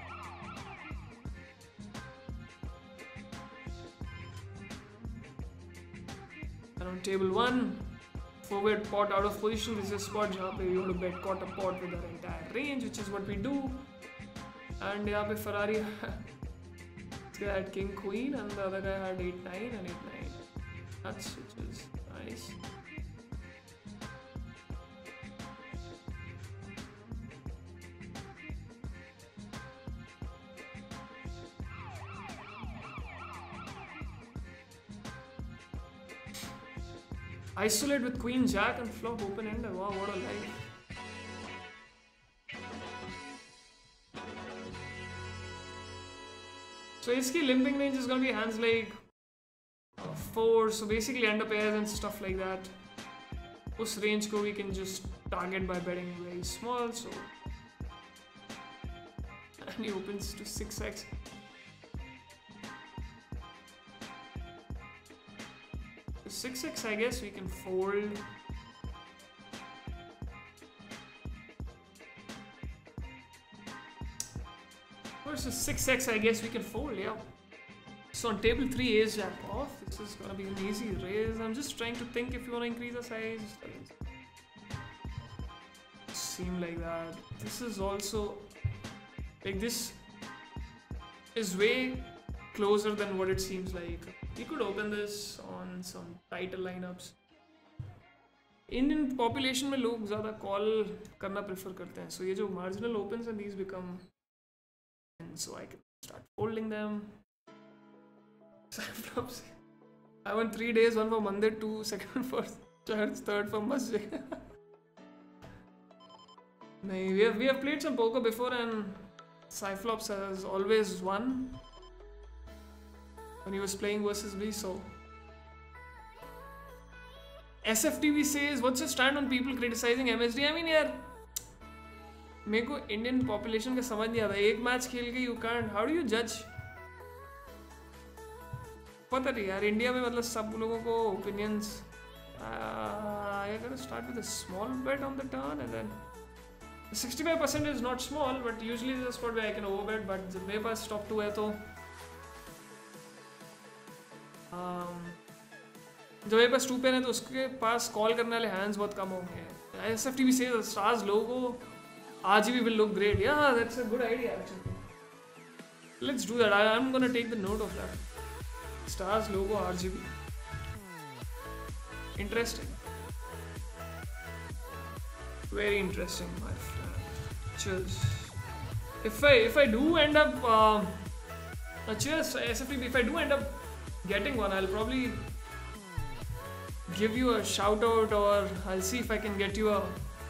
And on table one, forward pot out of position. This is a spot where we want to bet quarter pot with our entire range, which is what we do. And here Ferrari, this guy had king queen, and the other guy had eight nine and eight nine. That's which is nice. Isolate with queen jack and flop open ender. Wow, what a life. So iski limping range is gonna be hands like uh, four, so basically under pairs and stuff like that. Us range ko we can just target by betting very small, so and he opens to six x. six x I guess we can fold. Versus six x I guess we can fold, yeah. So on table three ace jack off. This is gonna be an easy raise. I'm just trying to think if you wanna increase the size. Seem like that. This is also like this is way closer than what it seems like. We could open this on some tighter lineups. Indian population में लोग ज़्यादा call करना prefer करते हैं. So ये जो marginal opens and these become, and so I can start folding them. I won three days, one for Mandir, two second for church, third for masjid. Nee, we have we have played some poker before and Cyclops has always won when he was playing versus me, so S F T V says, what's your stand on people criticizing M S D? I mean यार मेरे को Indian population का समझ नहीं आता. एक match खेल के you can't, how do you जज? पता नहीं यार, इंडिया में मतलब सब लोगों को opinions. I gonna start with a small bet on the turn and then sixty-five percent is not small, but usually this is a spot where I can overbet. But जब मेरे पास top two है तो um, जब मेरे पास two pen है तो उसके पास call करने वाले हैंड्स बहुत कम होंगे. S F T V says stars logo R G B will look great. Yeah, that's a good idea actually. Let's do that. I am gonna take the note of that. Stars logo R G B. Interesting. Very interesting, my friend. Cheers. If I if I do end up uh, uh, cheers S F T B. If I do end up getting one, I'll probably give you a shout out, or I'll see if I can get you a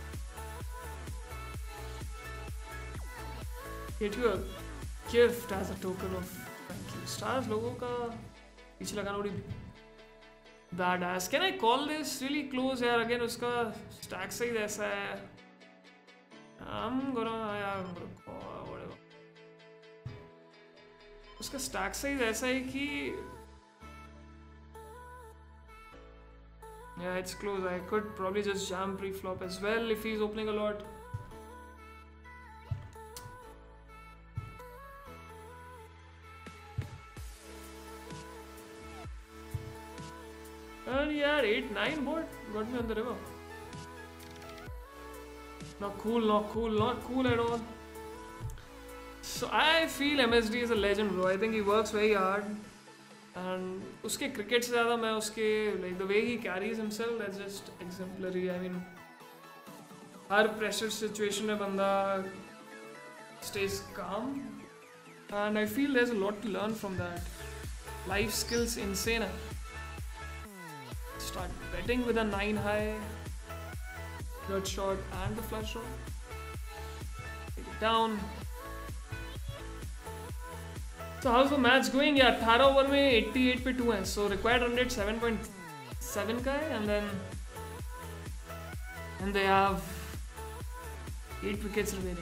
get you a gift as a token of thank you. Stars logo का पीछे लगाना बड़ी badass. Can I call this really close यार? Again उसका stack size ऐसा है. I'm gonna yeah, I'm gonna call whatever. उसका stack size ऐसा है कि yeah, it's close. I could probably just jam pre-flop as well if he's opening a lot. And yeah, eight nine board got me on the river. Not cool, not cool, not cool at all. So I feel M S D is a legend, bro. I think he works very hard. And uske cricket se zyada main uske like the way he carries himself, that's just exemplary. I mean, har pressure situation mein banda stays calm, and I feel there's a lot to learn from that. Life skills insane. Start betting with a nine high, gut shot and the flush shot. Take it down. So how's the match going? Yeah, eighteen over में eighty-eight पे two है. So required run rate seven point seven का है, and then and they have eight wickets remaining.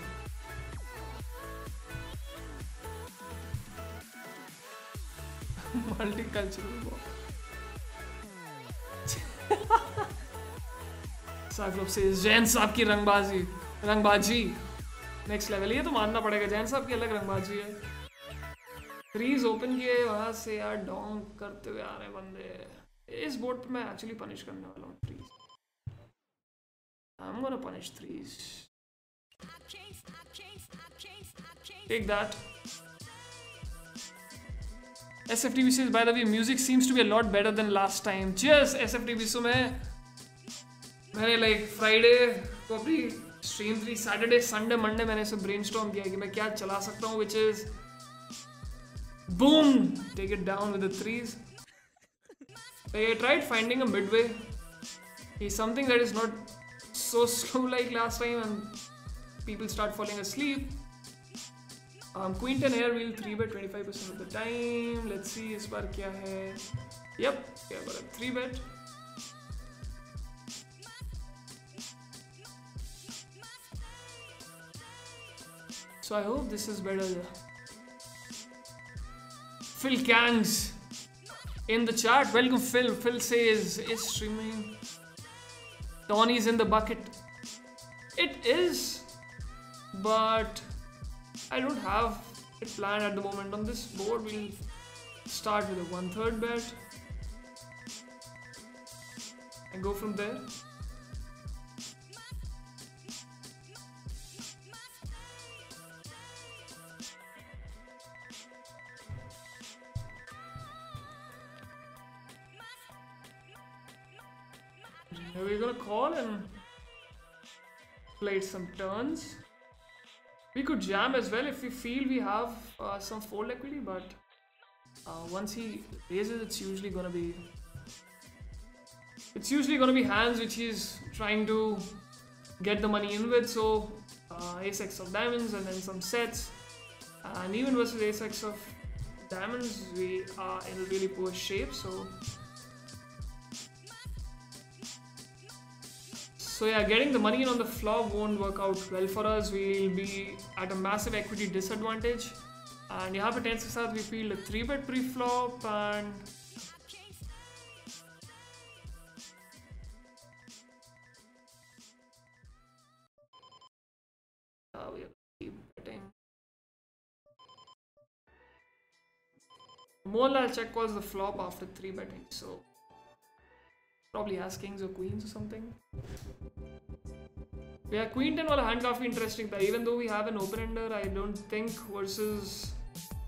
Multicultural ball. Cyclops says Jain साहब की रंगबाजी रंगबाजी next level. ये तो मानना पड़ेगा, जैन साहब की अलग रंगबाजी है. थ्रीज ओपन किए वहां से यार, डोंग करते हुए आ रहे बंदे. इस बोर्ड पे मैं एक्चुअली पनिश करने वाला हूँ threes. I'm gonna punish threes. Take that. S F T B says, by the way, music seems to be a lot better than last time. Cheers S F T B. So मैं मैंने like Friday को अपनी stream थी, Saturday Sunday Monday मैंने इसे brainstorm किया कि मैं क्या चला सकता हूँ, which is boom, take it down with the threes. I tried finding a midway. He's something that is not so slow like last time and people start falling asleep. Um, Queen ten here will three bet twenty-five percent of the time. Let's see इस बार क्या है. Yep, yeah, got a three bet. So I hope this is better. Phil Kangs in the chat. Welcome Phil. Phil says, is streaming Tony's in the bucket? It is, but I don't have it planned at the moment. On this board we'll start with a one third bet and go from there. We're gonna call and play some turns. We could jam as well if we feel we have uh, some fold equity, but uh, once he raises, it's usually gonna be it's usually gonna be hands which he's trying to get the money in with. So uh, ace x of diamonds and then some sets, and even versus ace x of diamonds, we are in a really poor shape. So. So yeah, getting the money in on the flop won't work out well for us. We'll be at a massive equity disadvantage. And यहाँ पे tens के साथ we feel a three bet pre-flop and uh, we keep betting. Mola check calls the flop after three betting, so probably has kings or queens or something. Yeah, queen ten वाला hand काफी interesting था. Even though we have an open ender, I don't think versus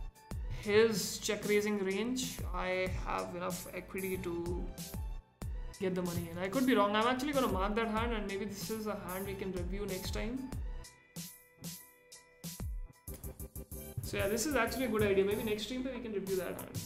his check raising range I have enough equity to get the money in. I could be wrong. I'm actually going to mark that hand, and maybe this is a hand we can review next time. So yeah, this is actually a good idea. Maybe next stream we can review that hand.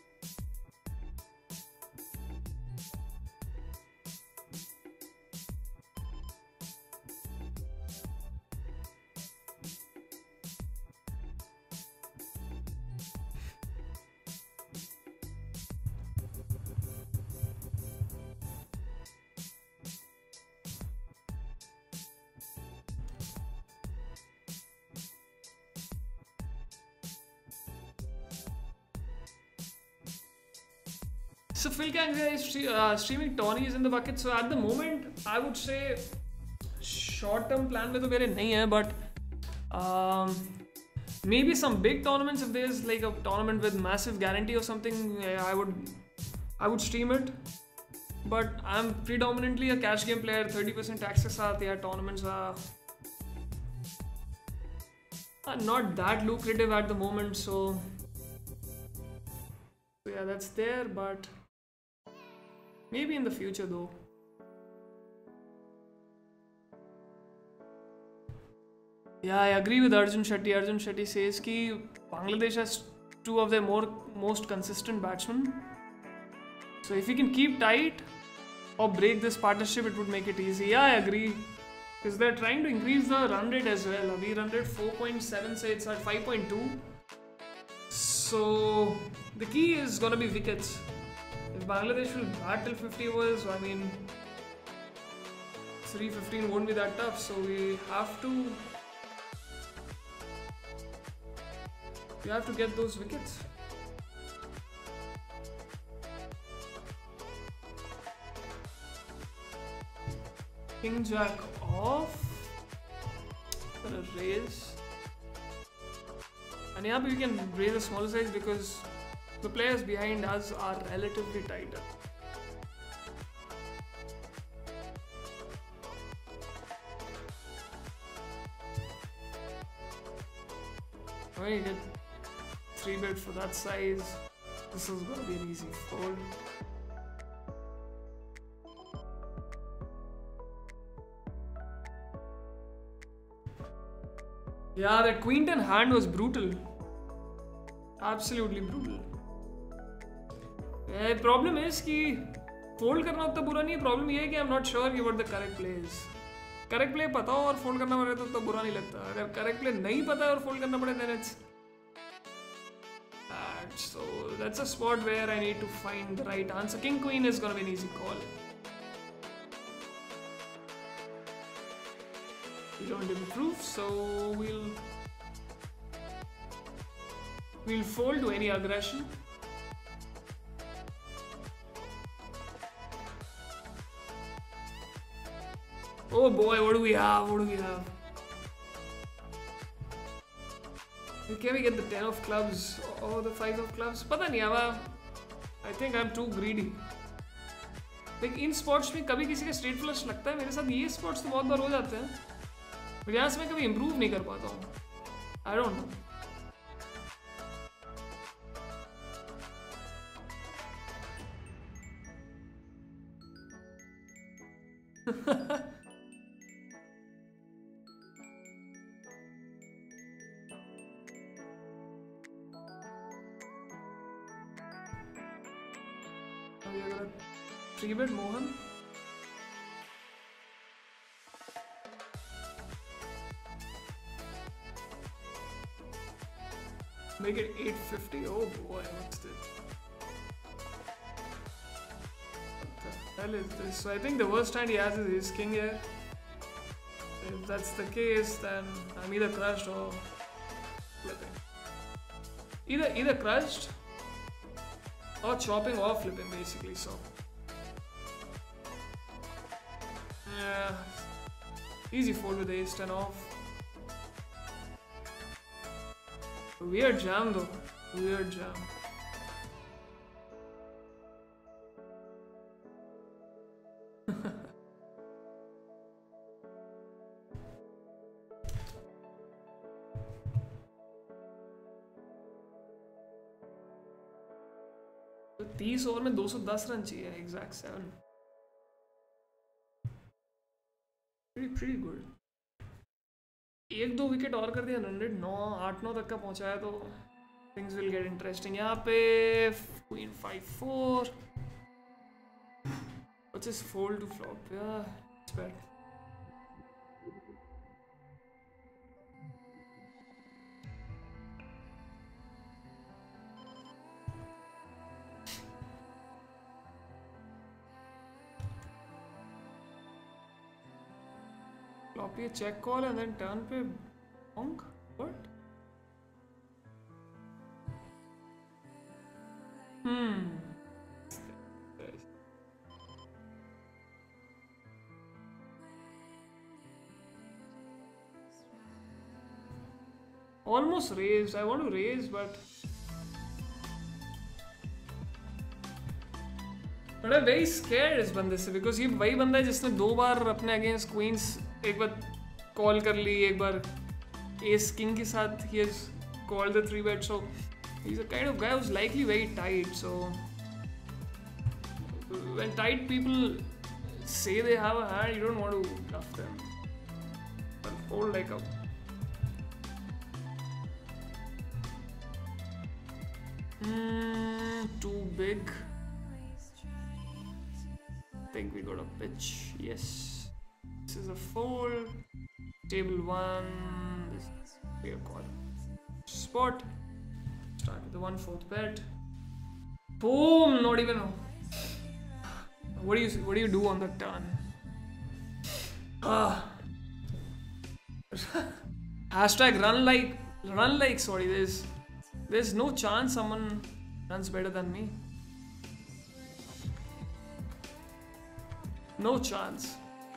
So Phil Kang is stre uh, streaming Tawnies in the bucket. So at the moment, I would say short-term plan में तो मेरे नहीं है, but um, maybe some big tournaments, if there's like a tournament with massive guarantee or something, I would I would stream it. But I'm predominantly a cash game player. thirty percent tax के साथ यार tournaments are, are not that lucrative at the moment. So, so yeah, that's there, but maybe in the future though. Yeah, I agree with Arjun Shetty. Arjun Shetty says that Bangladesh has two of their more most consistent batsmen. So if we can keep tight or break this partnership, it would make it easy. Yeah, I agree. Because they're trying to increase the run rate as well. We run rate four point seven, say it's at five point two. So the key is gonna be wickets. If Bangladesh will bat till fifty overs, I mean, three fifteen won't be that tough. So we have to we have to get those wickets. King Jack off for a raise, and yeah, we can raise a smaller size because the players behind us are relatively tighter. When you get three bet for that size, this is gonna be an easy fold. Yeah, that queen ten hand was brutal. Absolutely brutal. The problem is that fold करना उतना बुरा नहीं है. Problem ये है कि I'm not sure what the correct play is. Correct play पता हो और fold करना पड़े तो उतना बुरा नहीं लगता. अगर correct play नहीं पता है और fold करना पड़े, then it's bad. So that's a spot where I need to find the right answer. King queen is gonna be an easy call. We don't improve, so we'll we'll fold to any aggression. Oh boy, what do we have? What do we have? Can we get the ten of clubs or the five of clubs? Pata nahi, I think I'm too greedy. Like in spots में कभी किसी का straight flush लगता है. मेरे साथ ये spots तो बहुत बार हो जाते हैं. But यहाँ से मैं कभी improve नहीं कर पाता हूँ. I don't know. We are gonna three bet Mohan. Make it eight fifty. Oh boy, what's this? What the hell is this? So I think the worst hand he has is his king here. If that's the case, then I'm either crushed or flipping. Either either crushed or chopping or flipping, basically. So yeah, easy fold with the ace ten off. Weird jam though. Weird jam. तो तीस over में दो सौ दस run चाहिए. Exact seven. pretty good. एक दो wicket और कर दिया हंड्रेड नौ आठ नौ तक का पहुंचाया तो things will get interesting. यहाँ पे queen five four. What's his fold to flop? Yeah, it's bad. Flop ये check call and then turn पे bonk. What? Hmm. Almost raised. I want to raise, but but I'm very scared इस बंदे से because ये वही बंदा है जिसने दो बार अपने against queens एक बार call कर ली एक बार ace king के साथ he has called the three bet, so he's a kind of guy who's likely very tight. So when tight people say they have a hand, you don't want to bluff them. But fold like a mm, too big. I think we got a pitch. Yes. This is a fold. Table one. This is a call. Spot. Start with the one fourth bet. Boom! Not even. What do you what do you do on the turn? Ah. Hashtag run like run like sorry. There's there's no chance someone runs better than me. No chance.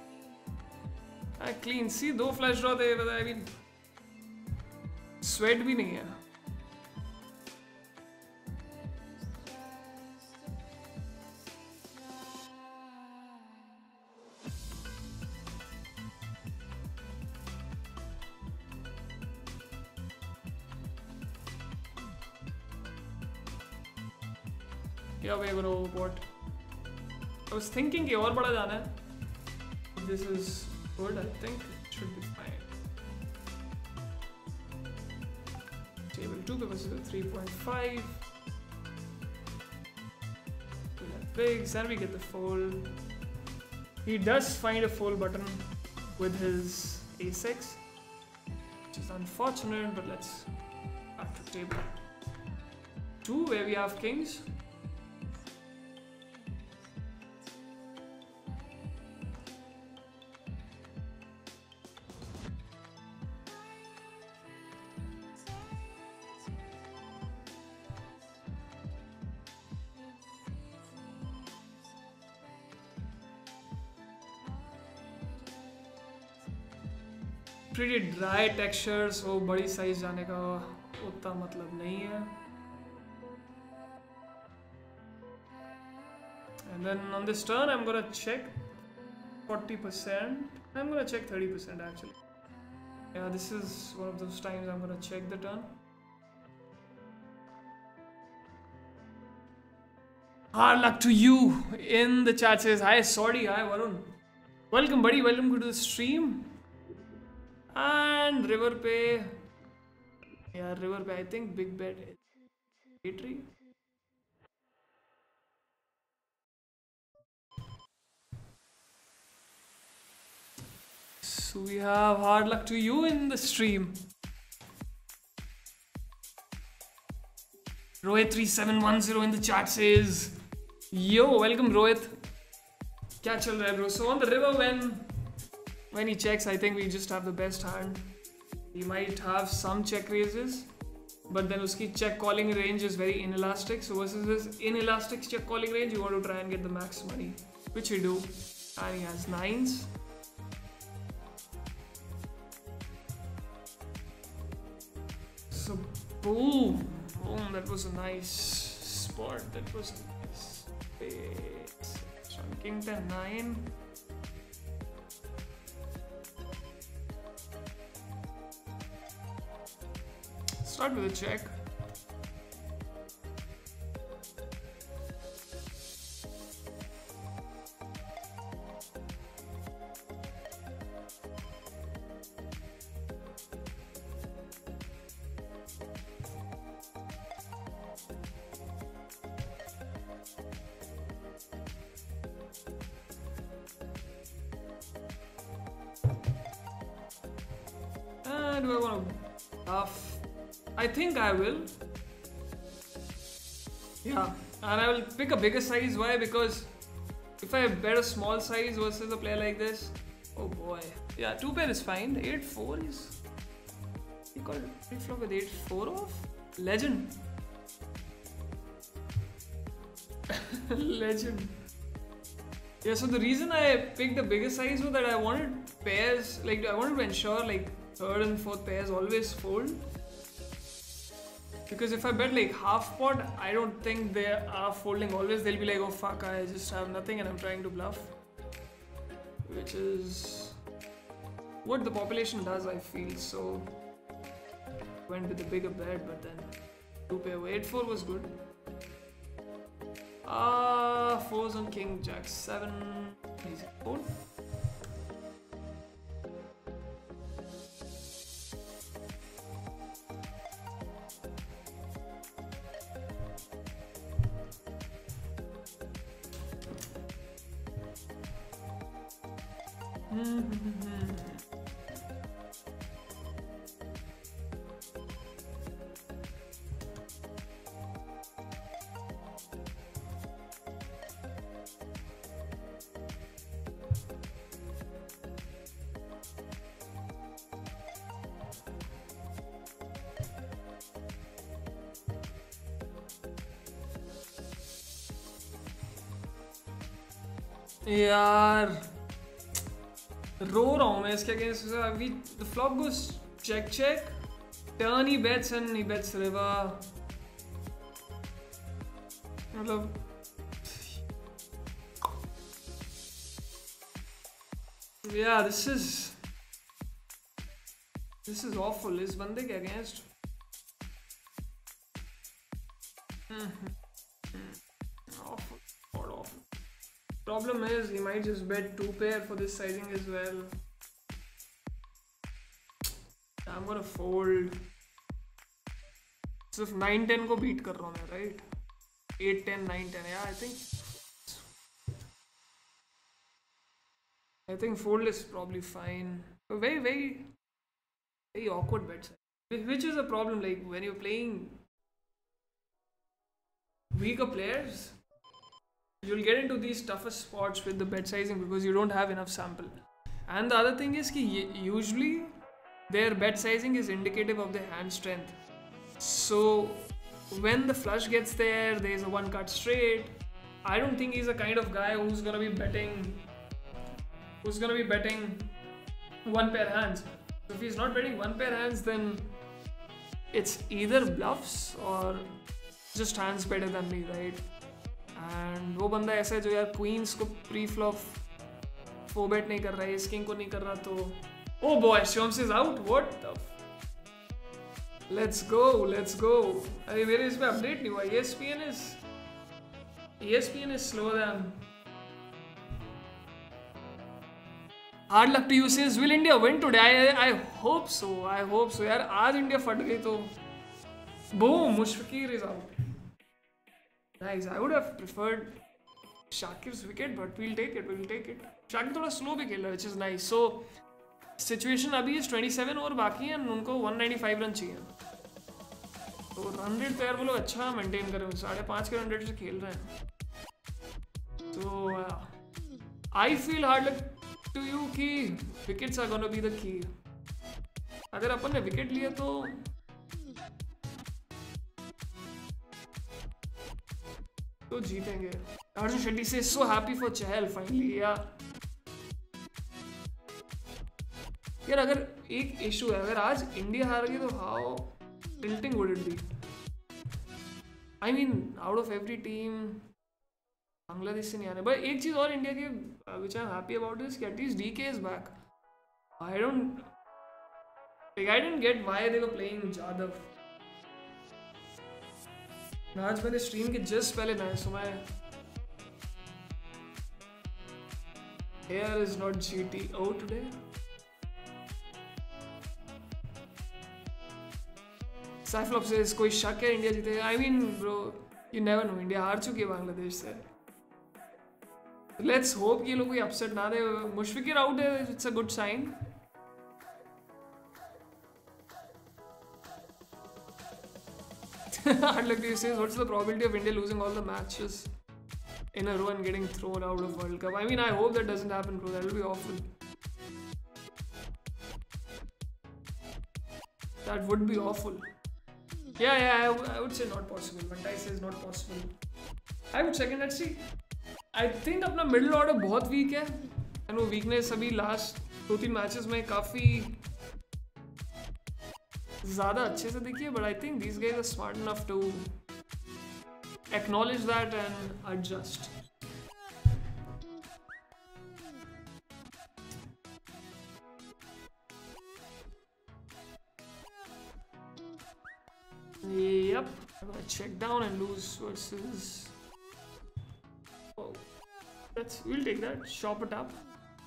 I clean. See, दो flash draw थे. I mean, sweat भी नहीं है. Yeah, we're gonna overbought. I was thinking कि और बड़ा जाना है. This is good. I think it should be fine. Table two because it's a three point five. We have bigs and we get the fold. He does find a fold button with his ace six, which is unfortunate. But let's back to table two where we have kings. Pretty dry texture, so बड़ी size जाने का उतना मतलब नहीं है. And then on this turn, I'm gonna check forty percent. I'm gonna check thirty percent actually. Yeah, this is one of those times I'm gonna check the turn. Hard luck to you in the chat says hi sorry hi Varun. Welcome buddy, welcome to the stream. And river पे yeah river पे I think big bet is eight. So we have hard luck to you in the stream. Rohit three seven one zero in the chat says yo welcome Rohit. क्या चल रहा है bro? So on the river when When he checks, I think we just have the best hand. He might have some check raises, but then uski check calling range is very inelastic. So versus this inelastic check calling range, you want to try and get the max money, which we do. And he has nines. So boom, boom. That was a nice spot. That was a nice space. So king ten nine. Start with a check. Do I want to bluff? I think I will. Yeah, and I will pick a bigger size. Why? Because if I bet a small size versus a player like this, oh boy. Yeah, two pair is fine. eight four is. He called pre-flop with eight four off? Legend. Legend. Yeah, so the reason I picked the bigger size was that I wanted pairs, like I wanted to ensure like third and fourth pairs always fold. Because if I bet like half pot, I don't think they are folding always. They'll be like, oh fuck, I just have nothing and I'm trying to bluff. Which is what the population does, I feel. So went with the bigger bet, but then two pair eight four was good. Ah, uh, fours on king, jack seven, easy fold. यार रो रहा हूँ मैं इसके against. अभी the flop goes check check, turn he bets and he bets river. मतलब yeah, this is this is awful. इस बंदे के अगेंस्ट awful, god awful. Problem is, he might just bet two pair for this sizing as well. I'm gonna fold. सिर्फ nine ten को beat कर रहा हूँ मैं, right? eight ten nine ten. Yeah, I think I think fold is probably fine. A very very very awkward bet size, which is a problem. Like when you're playing weaker players, you'll get into these tougher spots with the bet sizing because you don't have enough sample. And the other thing is कि usually their bet sizing is indicative of their hand strength. So when the flush gets there, there's a one cut straight. I don't think he's the kind of guy who's gonna be betting who's gonna be betting one pair hands. So if he's not betting one pair hands, then it's either bluffs or just hands better than me, right? And वो बंदा ऐसा है जो यार queen's को pre flop four बेट नहीं कर रहा है, किंग को नहीं कर रहा, तो oh boy, Shams is out. What the let's go, let's go. अरे मेरे इस पे अपडेट नहीं हुआ. E S P N is E S P N is slower than. Hard luck to you says, will India win today? I I hope so. I hope so. यार आज India फट गई तो boom, मुश्फिकीर is out. Nice. I would have preferred Shakir's wicket, but we'll take it. We'll take it. Shakir थोड़ा slow भी खेल रहा है, which is nice. So situation अभी is twenty-seven और बाकी है, उनको one ninety-five रन चाहिए. तो रन रेट तो यार वो लोग अच्छा मेंटेन कर रहे हैं, साढ़े पाँच के रन रेट से खेल रहे हैं. तो I feel hard luck to you कि wickets are gonna be the key. अगर अपन ने wicket लिया तो तो जीतेंगे. अर्जुन शेट्टी से so happy for Chahal finally. यार यार अगर एक इशू है, अगर आज इंडिया हार गई तो how tilting would it be? I mean out of every team Bangladesh से नहीं आने. बट एक चीज और इंडिया की which I'm happy about is at least D K is back. I don't like I didn't get why they were playing Jadhav. आज मैंने stream के जस्ट पहले मैच सुना है. Here is not G T O today. Cyflop says कोई शक है India जीतेगा? I mean bro, you never know. India हार चुकी है बांग्लादेश से. Let's hope कि ये लोग कोई अपसेट ना दे. मुशफिकीर आउट है, it's a good sign. Hard luck to you says, what's the probability of India losing all the matches in a row and getting thrown out of World Cup? I mean, I hope that doesn't happen, bro. That will be awful. That would be awful. Yeah, yeah, I, w- I would say not possible. Vantai says not possible. I would second that. See, I think अपना middle order बहुत weak है. And वो weakness अभी last दो तीन matches में काफी ज़्यादा अच्छे से दिखी है. But I think these guys are smart enough to acknowledge that and adjust. Yep, I'm gonna check down and lose versus. Oh, that's we'll take that. Shop it up.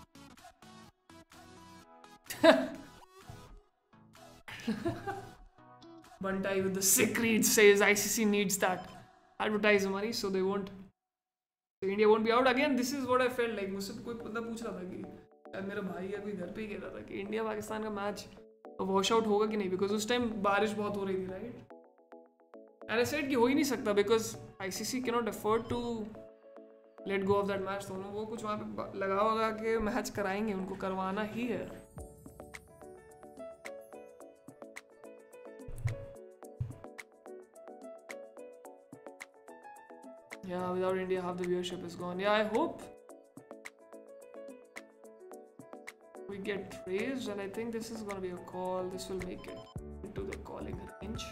Buntai with the sick read says I C C needs that advertiser money, so they won't. So India won't be out again. This is what I felt like. मुझसे कोई बंदा पूछ रहा था कि यार मेरा भाई है कोई घर पे ही कह रहा था कि इंडिया पाकिस्तान का मैच वॉश आउट होगा कि नहीं, बिकॉज उस टाइम बारिश बहुत हो रही थी, राइट? एंड आई सेड कि हो ही नहीं सकता because ICC can not afford to let go of that match. दोनों वो कुछ वहाँ पे लगा वगा के मैच कराएंगे, उनको करवाना ही है. Yeah, without India, half the viewership is gone. Yeah, I hope we get raised, and I think this is gonna be a call. This will make it into the calling range.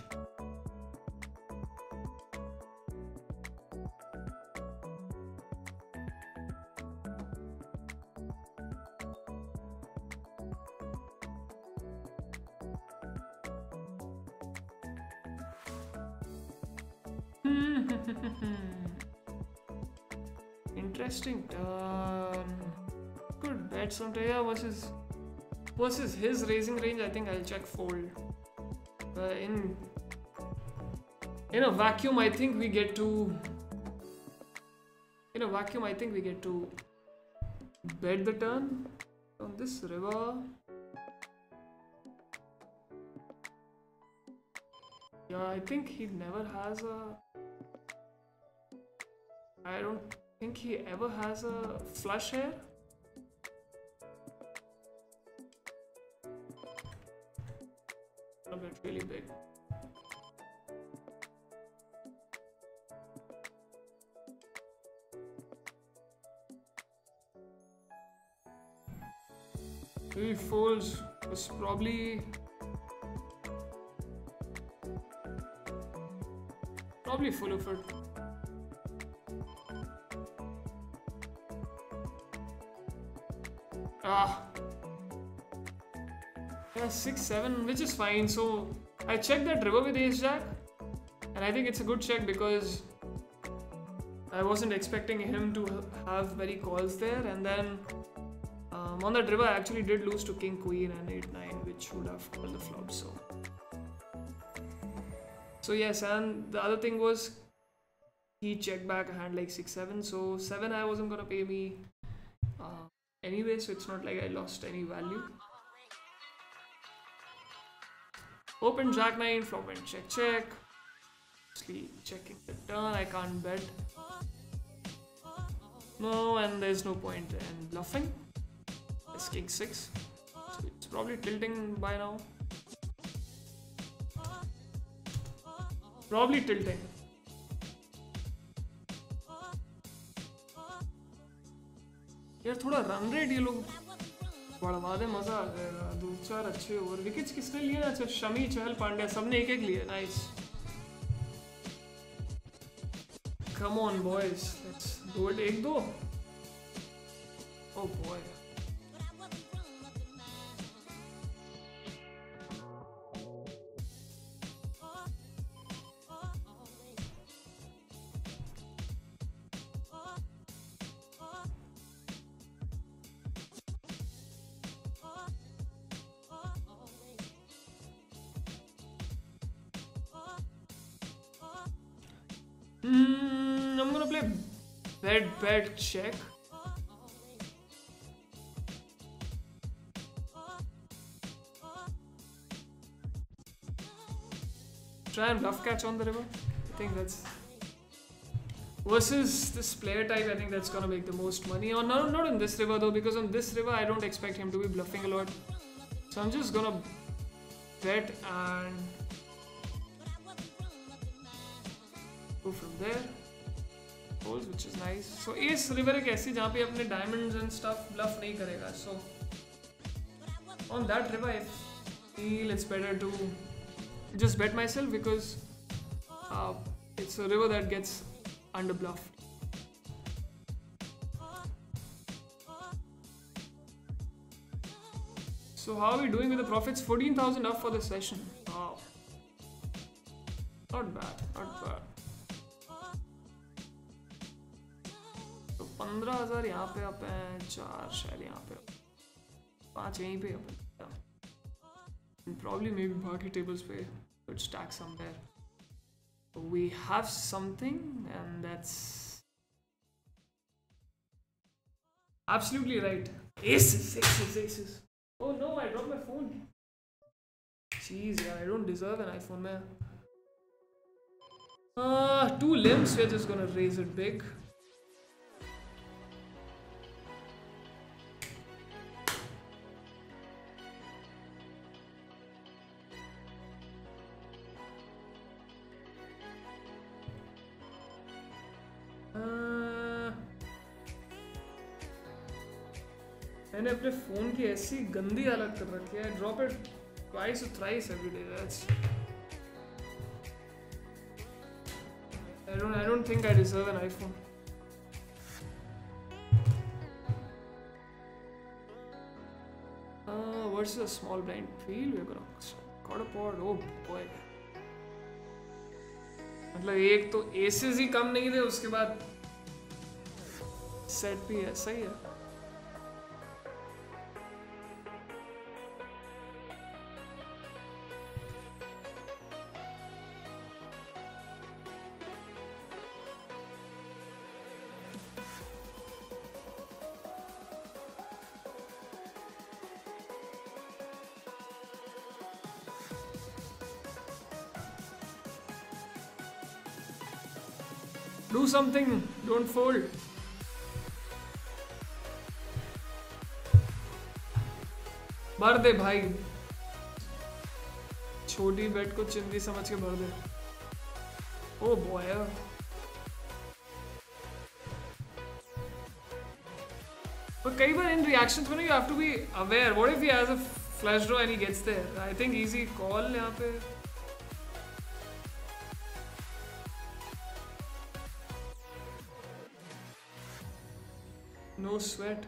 Interesting turn. Good bet sometime. Yeah, versus versus his raising range, I think I'll check fold. Uh, in in a vacuum, I think we get to. In a vacuum, I think we get to bet the turn on this river. Yeah, I think he never has a. I don't think he ever has a flush here. A bit really big. He folds was probably probably full of it. Ah, yeah, six seven, which is fine. So I checked that river with ace jack, and I think it's a good check because I wasn't expecting him to have very calls there. And then um, on that river, I actually did lose to king queen and eight nine, which would have called the flop. So, so yes, and the other thing was he checked back a hand like six seven. So seven I wasn't gonna pay me. Uh, Anyway, so it's not like I lost any value. Open jack nine, flop and check check. Obviously checking the turn, I can't bet. No, and there's no point in bluffing. It's king six, so it's probably tilting by now. Probably tilting. यार थोड़ा run rate ये लोग बढ़वा दे, मजा आ जाएगा. दो चार अच्छे ओवर. विकेट्स किसने लिए ना? अच्छा, शमी, चहल, पांड्या सबने एक एक लिए. Nice. Come on boys, let's do it. एक दो. Oh boy. Hmm, I'm gonna play bet bet check. Try and bluff catch on the river. I think that's versus this player type. I think that's gonna make the most money. Or no, not on this river though, because on this river I don't expect him to be bluffing a lot. So I'm just gonna bet and go from there. Holes, which is nice. So ace river एक ऐसी जहाँ पे अपने diamonds and stuff bluff नहीं करेगा. So on that river, I feel it's better to just bet myself because uh, it's a river that gets under bluffed. So how are we doing with the profits? fourteen thousand up for the session. Wow. Not bad, not bad. तो पंद्रह हजार यहाँ पे up हैं, चार शायद यहाँ पे, पाँच यहीं पे up हैं. And probably maybe बाकी tables पे could stack somewhere. We have something, and that's absolutely right. Aces, aces, aces. Oh no, I dropped my phone. Jeez, yeah, I don't deserve an iPhone, man. Uh, two limps, we're just gonna raise it big. मैंने अपने phone की ऐसी गंदी हालत कर रखी है. Drop it twice और thrice every day. That's I don't I don't think I deserve an iPhone. Uh, versus a small blind field, we're gonna got a pot. Oh boy. मतलब एक तो एसेस ही कम नहीं थे, उसके बाद सेट भी ऐसा ही है. Do something, don't fold. भर दे भाई, छोटी बेट को चिंदी समझ के भर दे. Oh boy. But कई बार in reactions में you have to be aware. What if he has a flush draw and he gets there? I think easy call यहाँ पे. No sweat.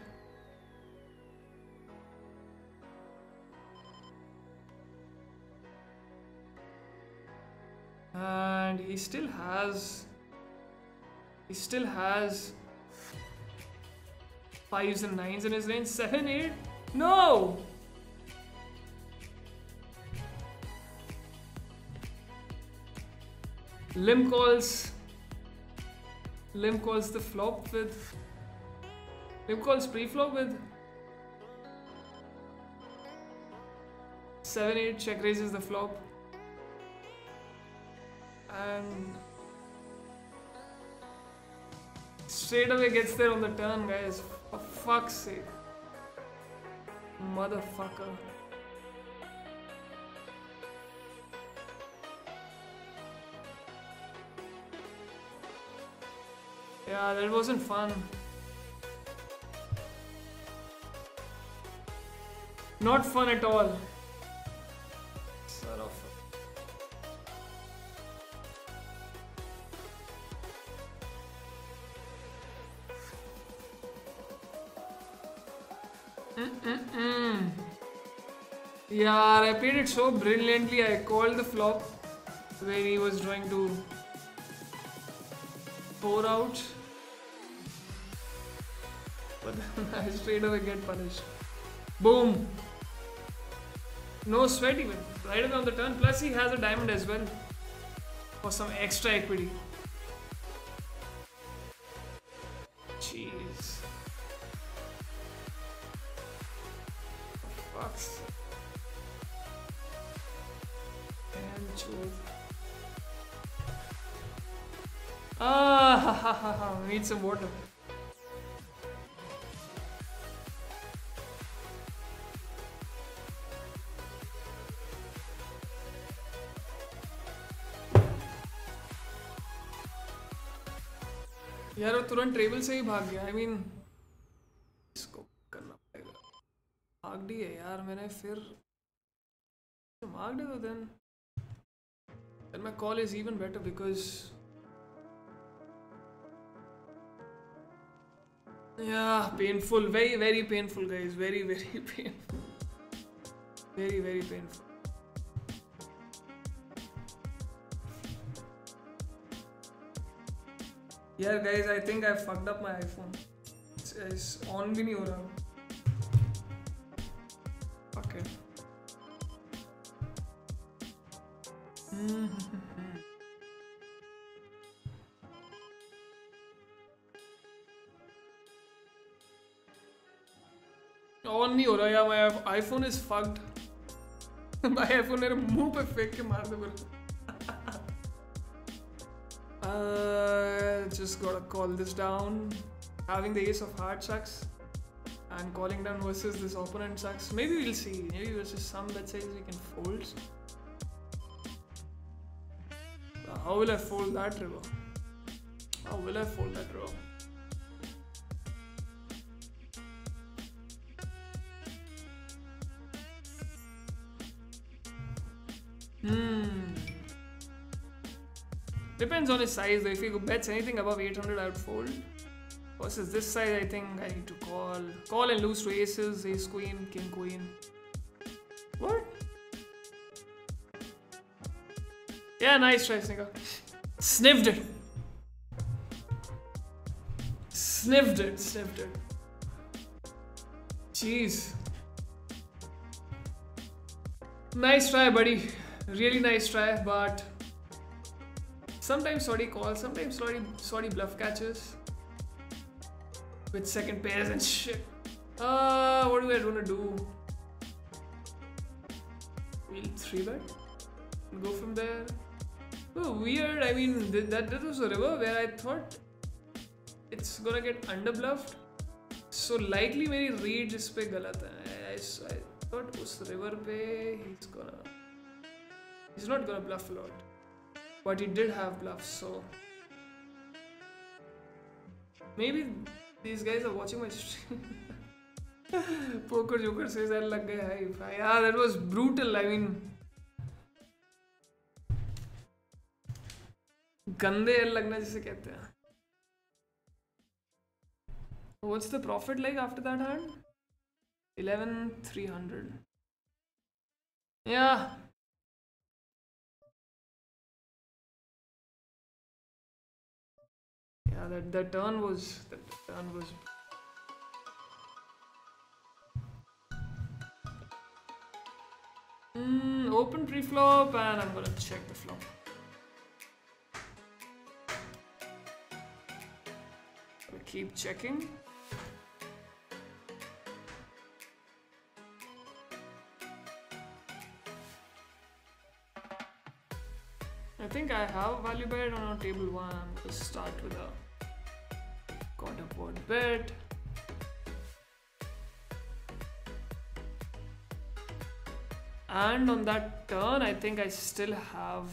And he still has he still has fives and nines in his range. Seven, eight? No! Limp calls Limp calls the flop with Limp calls pre-flop with seven eight, check raises the flop, and straight away gets there on the turn, guys. For fuck's sake. Motherfucker. Yeah, that wasn't fun. Not fun at all. Son of a... Mm-mm-mm. Yeah, I played it so brilliantly. I called the flop when he was trying to pour out, but then I straight away get punished. Boom! No sweat even. Right away on the turn. Plus he has a diamond as well for some extra equity. Jeez. Fucks. And choke. Ah, ha, ha, ha, ha. Need some water. यार वो तुरंत table से ही भाग गया. I mean इसको करना पड़ेगा. भाग दी है यार मैंने. फिर भाग दे तो then then my call is even better because yeah, painful, very very painful guys, very very painful, very very painful. Yeah guys, I think I fucked up my iPhone. It's, it's on भी नहीं हो रहा. Okay. On नहीं हो रहा यार. My iPhone is fucked. My iPhone मेरे मुंह पे फेंक के मार दे बोले. Just gotta call this down. Having the ace of heart sucks, and calling down versus this opponent sucks. Maybe we'll see. Maybe versus some that says we can fold. How will I fold that river? How will I fold that river? Hmm. Depends on his size though. If he bets anything above eight hundred, I would fold. Versus this size, I think I need to call. Call and lose to aces, ace queen, king queen. What? Yeah, nice try, Sneaker. Sniffed it. Sniffed it, sniffed it. Jeez. Nice try, buddy. Really nice try, but sometimes sorry calls, sometimes sorry, sorry bluff catches with second pairs and shit. Uh, what do I want to do? We'll three bet and go from there. Oh, weird. I mean, th that, that was a river where I thought it's gonna get under bluffed. So likely मेरी read जिस पे गलत है. I, I thought उस river पे he's gonna he's not gonna bluff a lot, but he did have bluffs. So maybe these guys are watching my stream. Poker Joker says I लग गए hype. Yeah, that was brutal. I mean, गंदे L लगना जिसे कहते हैं. What's the profit like after that hand? eleven three hundred. Yeah. Yeah, that the turn was that turn was. Mm, open pre-flop and I'm gonna check the flop. I'll keep checking. I think I have value bet on table one. I'm gonna start with a quarter board bet. And on that turn, I think I still have.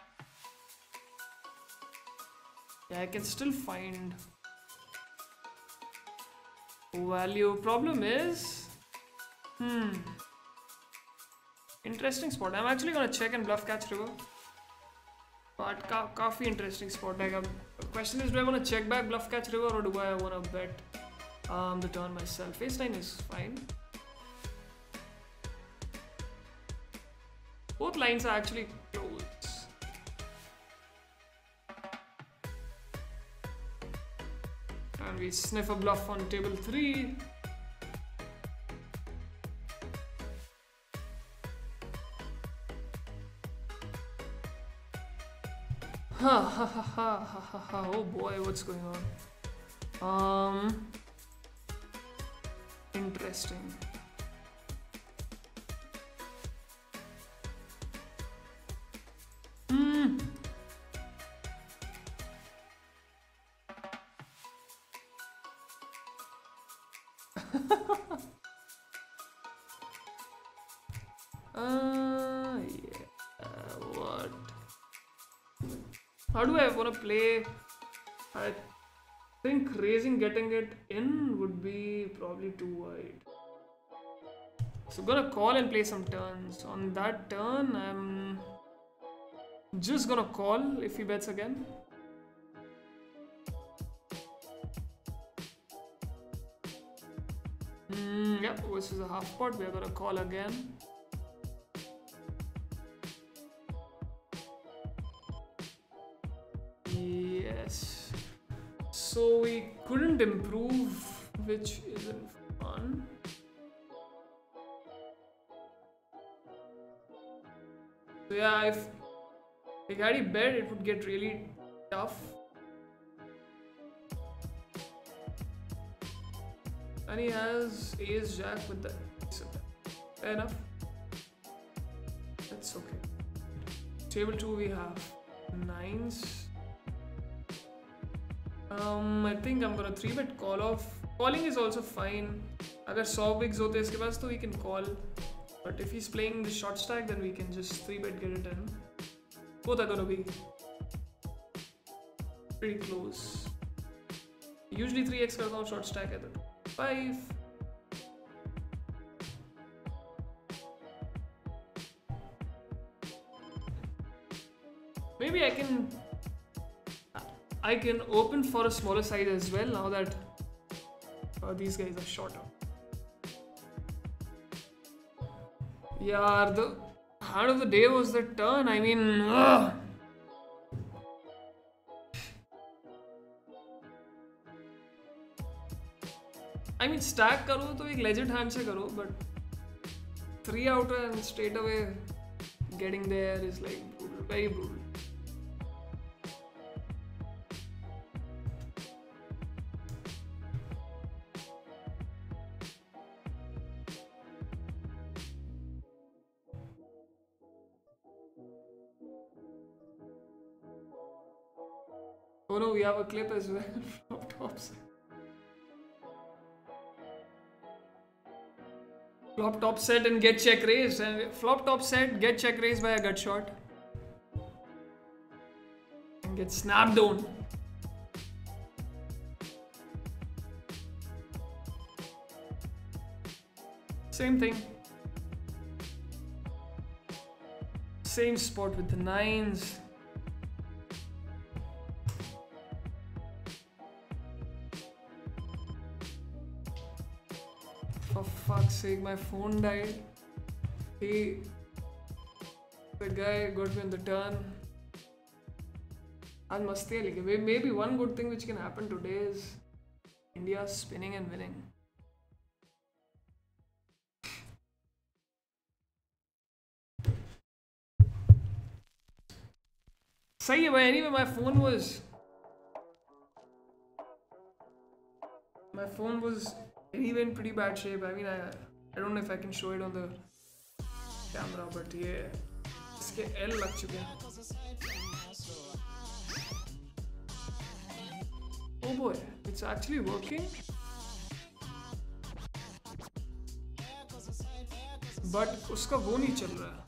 Yeah, I can still find value. Problem is, hmm, interesting spot. I'm actually gonna check and bluff catch river. But ka काफी interesting spot. Like, the question is, do I want to check back bluff catch river or do I want to bet um, the turn myself? Ace nine is fine. Both lines are actually close. And we sniff a bluff on table three. Ha ha ha ha ha ha ha. Oh boy, what's going on? Um, interesting. Hmm. How do I want to play? I think raising, getting it in would be probably too wide. So gonna call and play some turns. On that turn, I'm just gonna call if he bets again. Mm, yep, this is a half pot. We're gonna call again. Yes. So we couldn't improve, which isn't fun. So yeah, if like had he bet, it would get really tough. And he has ace jack with the ace. Fair enough. That's okay. Table two we have nines. Um, I think I'm gonna three bet call off. Calling is also fine. Agar one hundred bigs hote iske paas to we can call. But if he's playing the short stack, then we can just three bet get it in. Both are gonna be pretty close. Usually three x karta hu short stack hai to five. Maybe I can I can open for a smaller side as well now that uh, these guys are shorter. Yeah, the hand of the day was the turn. I mean, ugh. I mean, stack करो तो एक legit hand से करो, but three out and straight away getting there is like brutal, very brutal. Oh no, we have a clip as well. Flop top set. Flop top set and get check raised, and flop top set, get check raised by a gut shot and get snapped down. Same thing. Same spot with the nines. For fuck's sake, my phone died. He, the guy got me on the turn. And masti hai, like, maybe one good thing which can happen today is India spinning and winning. Sahi hai, but anyway, my phone was my phone was anyway in pretty bad shape. I mean, I I don't know if I can show it on the camera, but yeah, iske L lag chuke hain. Oh boy, it's actually working. But uska wo nahi chal raha.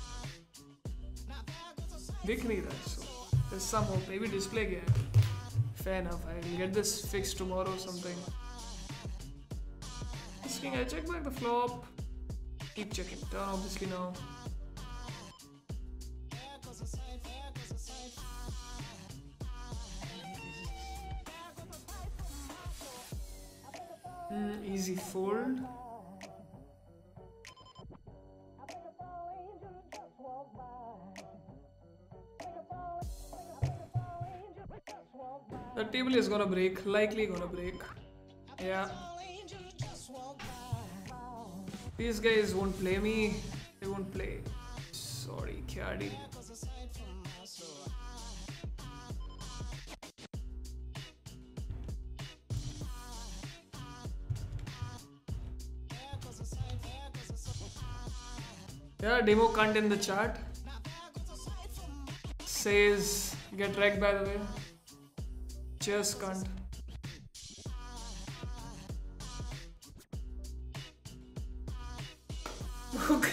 Dikh nahi raha. So there's some hope. Maybe display gaya. Fair enough. I'll get this fixed tomorrow or something. King, I check back the flop. Keep checking turn obviously now. Mm, easy fold. The table is gonna break, likely gonna break. Yeah. These guys won't play me. They won't play. Sordykrd. Yeah, demo cunt in the chat. Says get wrecked by the way. Cheers cunt.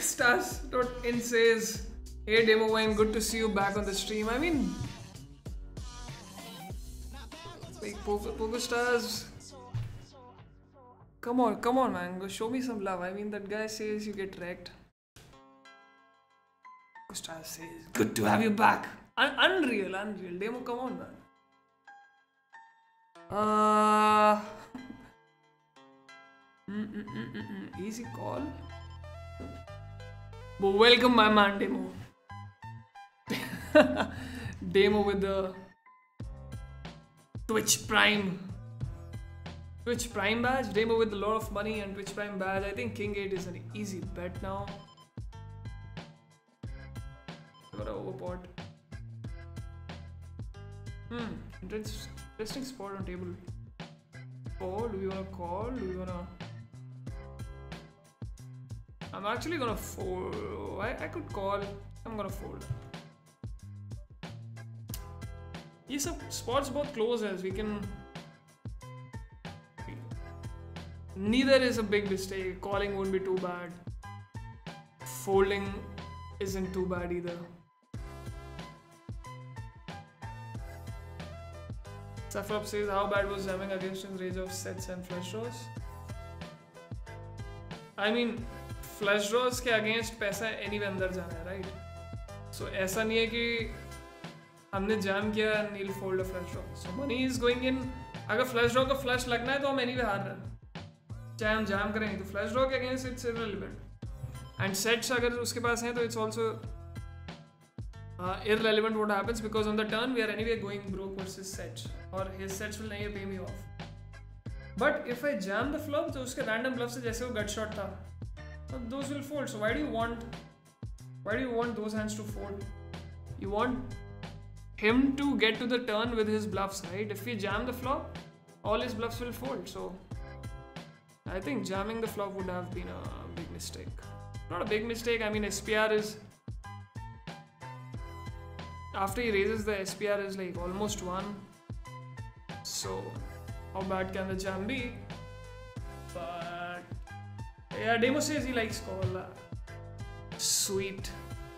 PokerStars.in says, hey Demo Wine, good to see you back on the stream. I mean, Like Poker, PokerStars. Come on, come on, man. Go show me some love. I mean, that guy says you get wrecked. PokerStars says, good to have you back. Un- unreal, unreal. Demo, come on, man. Uh. mm, mm, mm, mm, mm. Easy call. But welcome, my man, Demo. Demo with the Twitch Prime. Twitch Prime badge. Demo with a lot of money and Twitch Prime badge. I think King eight is an easy bet now. Got a overpot. Hmm. Interesting spot on table. Four. Do we wanna call? Do we wanna? I'm actually gonna fold. I, I could call. I'm gonna fold. Yes, some spots both close as we can. Neither is a big mistake. Calling won't be too bad. Folding isn't too bad either. Safrap says, how bad was jamming against his range of sets and flush draws? I mean, flush draws के against पैसा anyway अंदर जाना है, right? So ऐसा नहीं है कि हमने jam किया and he'll fold a flush draw. So money is going in. अगर flush draw का flush लगना है तो हम anyway हार रहे हैं. चाहे हम jam करेंगे तो flush draw के against it's irrelevant. And sets अगर उसके पास हैं तो it's also uh, irrelevant what happens because on the turn we are anyway going broke versus sets. Or his sets will नहीं pay me off. But if I jam the flop तो उसके random bluff से जैसे वो gut shot था, those will fold. So why do you want why do you want those hands to fold? You want him to get to the turn with his bluffs, right? If we jam the flop, all his bluffs will fold. So I think jamming the flop would have been a big mistake. Not a big mistake. I mean, S P R is after he raises the S P R is like almost one. So how bad can the jam be? But yeah, Demo says he likes call. Sweet.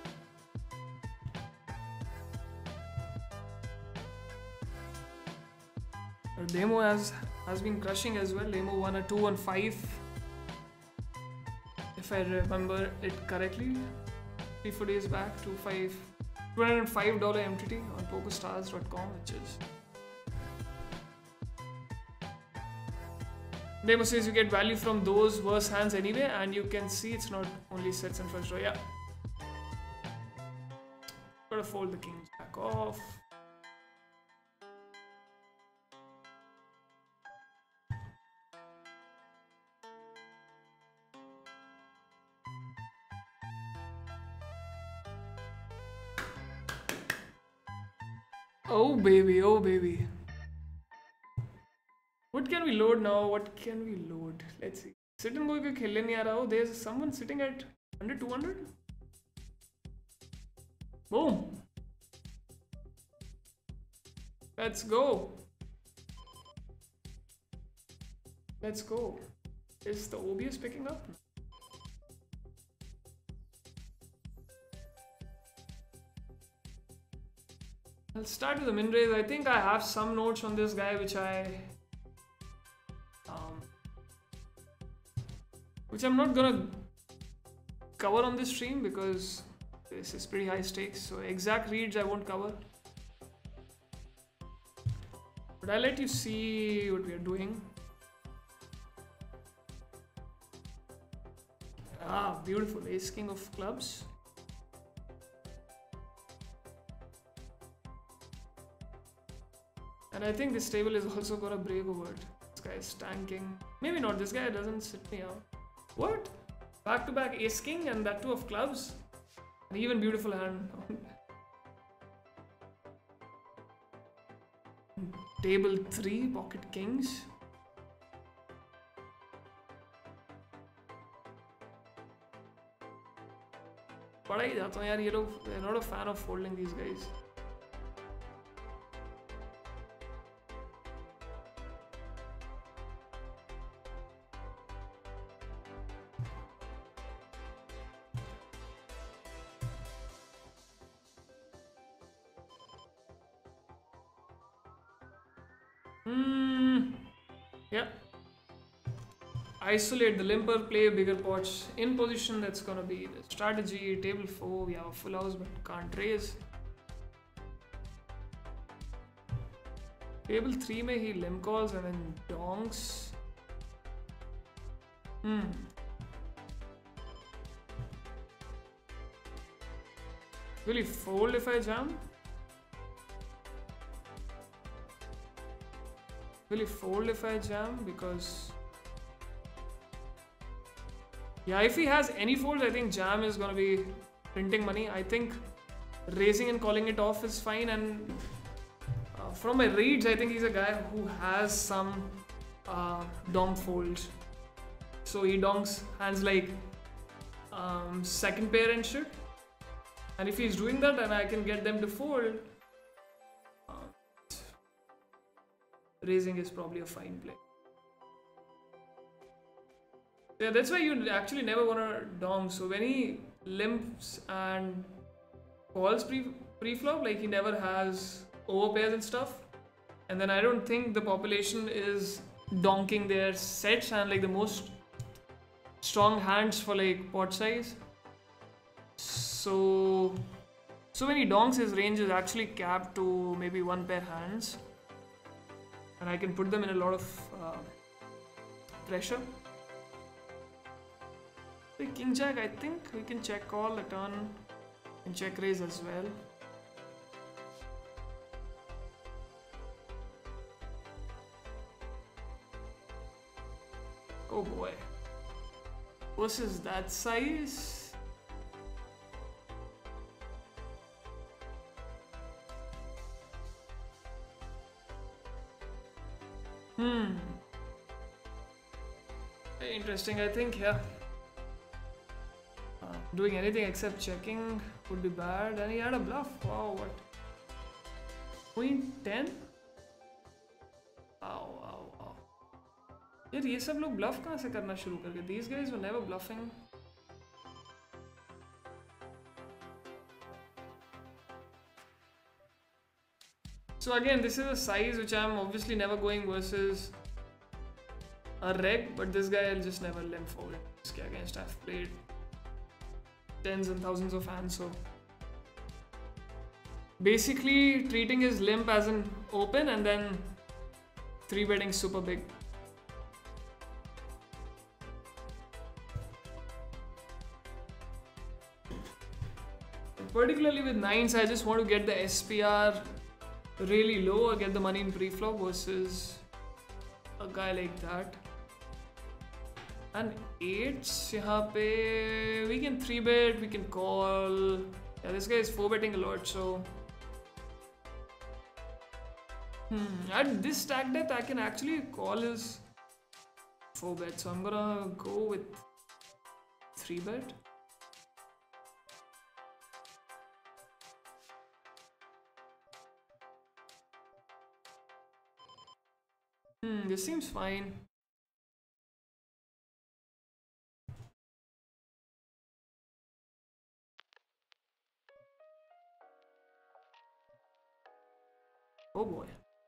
Demo has has been crushing as well. Demo won a two on five, if I remember it correctly. Three four days back, two five, two hundred five dollar M T T on PokerStars dot com, which is. Demo says you get value from those worse hands anyway, and you can see it's not only sets and flush draw. Yeah. Gotta fold the king jack off. Oh baby, oh baby. What can we load now? What can we load? Let's see. Sit and go खेलने नहीं आ रहा हो. There's someone sitting at under two hundred. Boom. Let's go. Let's go. Is the O B S picking up? I'll start with the min raise. I think I have some notes on this guy which I um, which I'm not gonna cover on this stream because this is pretty high stakes. So exact reads I won't cover. But I'll let you see what we are doing. Ah, beautiful. Ace King of clubs. And I think this table is also gonna break over it. This guy is tanking. Maybe not. This guy doesn't sit me out. What? Back to back Ace King and that two of clubs. An even beautiful hand. Table three, pocket kings. बड़ा ही जाता हूँ यार ये लोग. They're not a fan of folding these guys. Hmm. Yeah. Isolate the limper, play bigger pots in position. That's gonna be the strategy. Table four, we have a full house but can't raise. Table three में he limp calls and then donks. Hmm. Will he fold if I jam? Will he fold if I jam? Because yeah, if he has any folds, I think jam is gonna be printing money. I think raising and calling it off is fine. And uh, from my reads, I think he's a guy who has some uh, dom folds. So he donks hands like um, second pair and shit. And if he's doing that and I can get them to fold, uh, raising is probably a fine play. Yeah, that's why you actually never want to donk. So when he limps and calls pre pre-flop, like he never has overpairs and stuff. And then I don't think the population is donking their sets and like the most strong hands for like pot size. So, so when he donks, his range is actually capped to maybe one pair hands. And I can put them in a lot of uh, pressure. With King Jack, I think we can check call the turn and check raise as well. Oh boy. Versus that size. Hmm. Very interesting, I think, yeah. Uh, doing anything except checking would be bad. And he had a bluff. Wow, what? Queen ten? Wow, wow, wow. यार ये सब लोग bluff कहाँ से करना शुरू कर गए? These guys were never bluffing. So again, this is a size which I'm obviously never going versus a reg, but this guy I'll just never limp fold. This guy against I've played tens and thousands of hands, so basically treating his limp as an open and then three betting super big. Particularly with nines, I just want to get the S P R really low or get the money in pre-flop versus a guy like that. And eights, yahan pe we can three bet, we can call. Yeah, this guy is four betting a lot, so hmm. At this stack depth, I can actually call his four bet. So I'm gonna go with three bet. Hmm, this seems fine. Oh boy.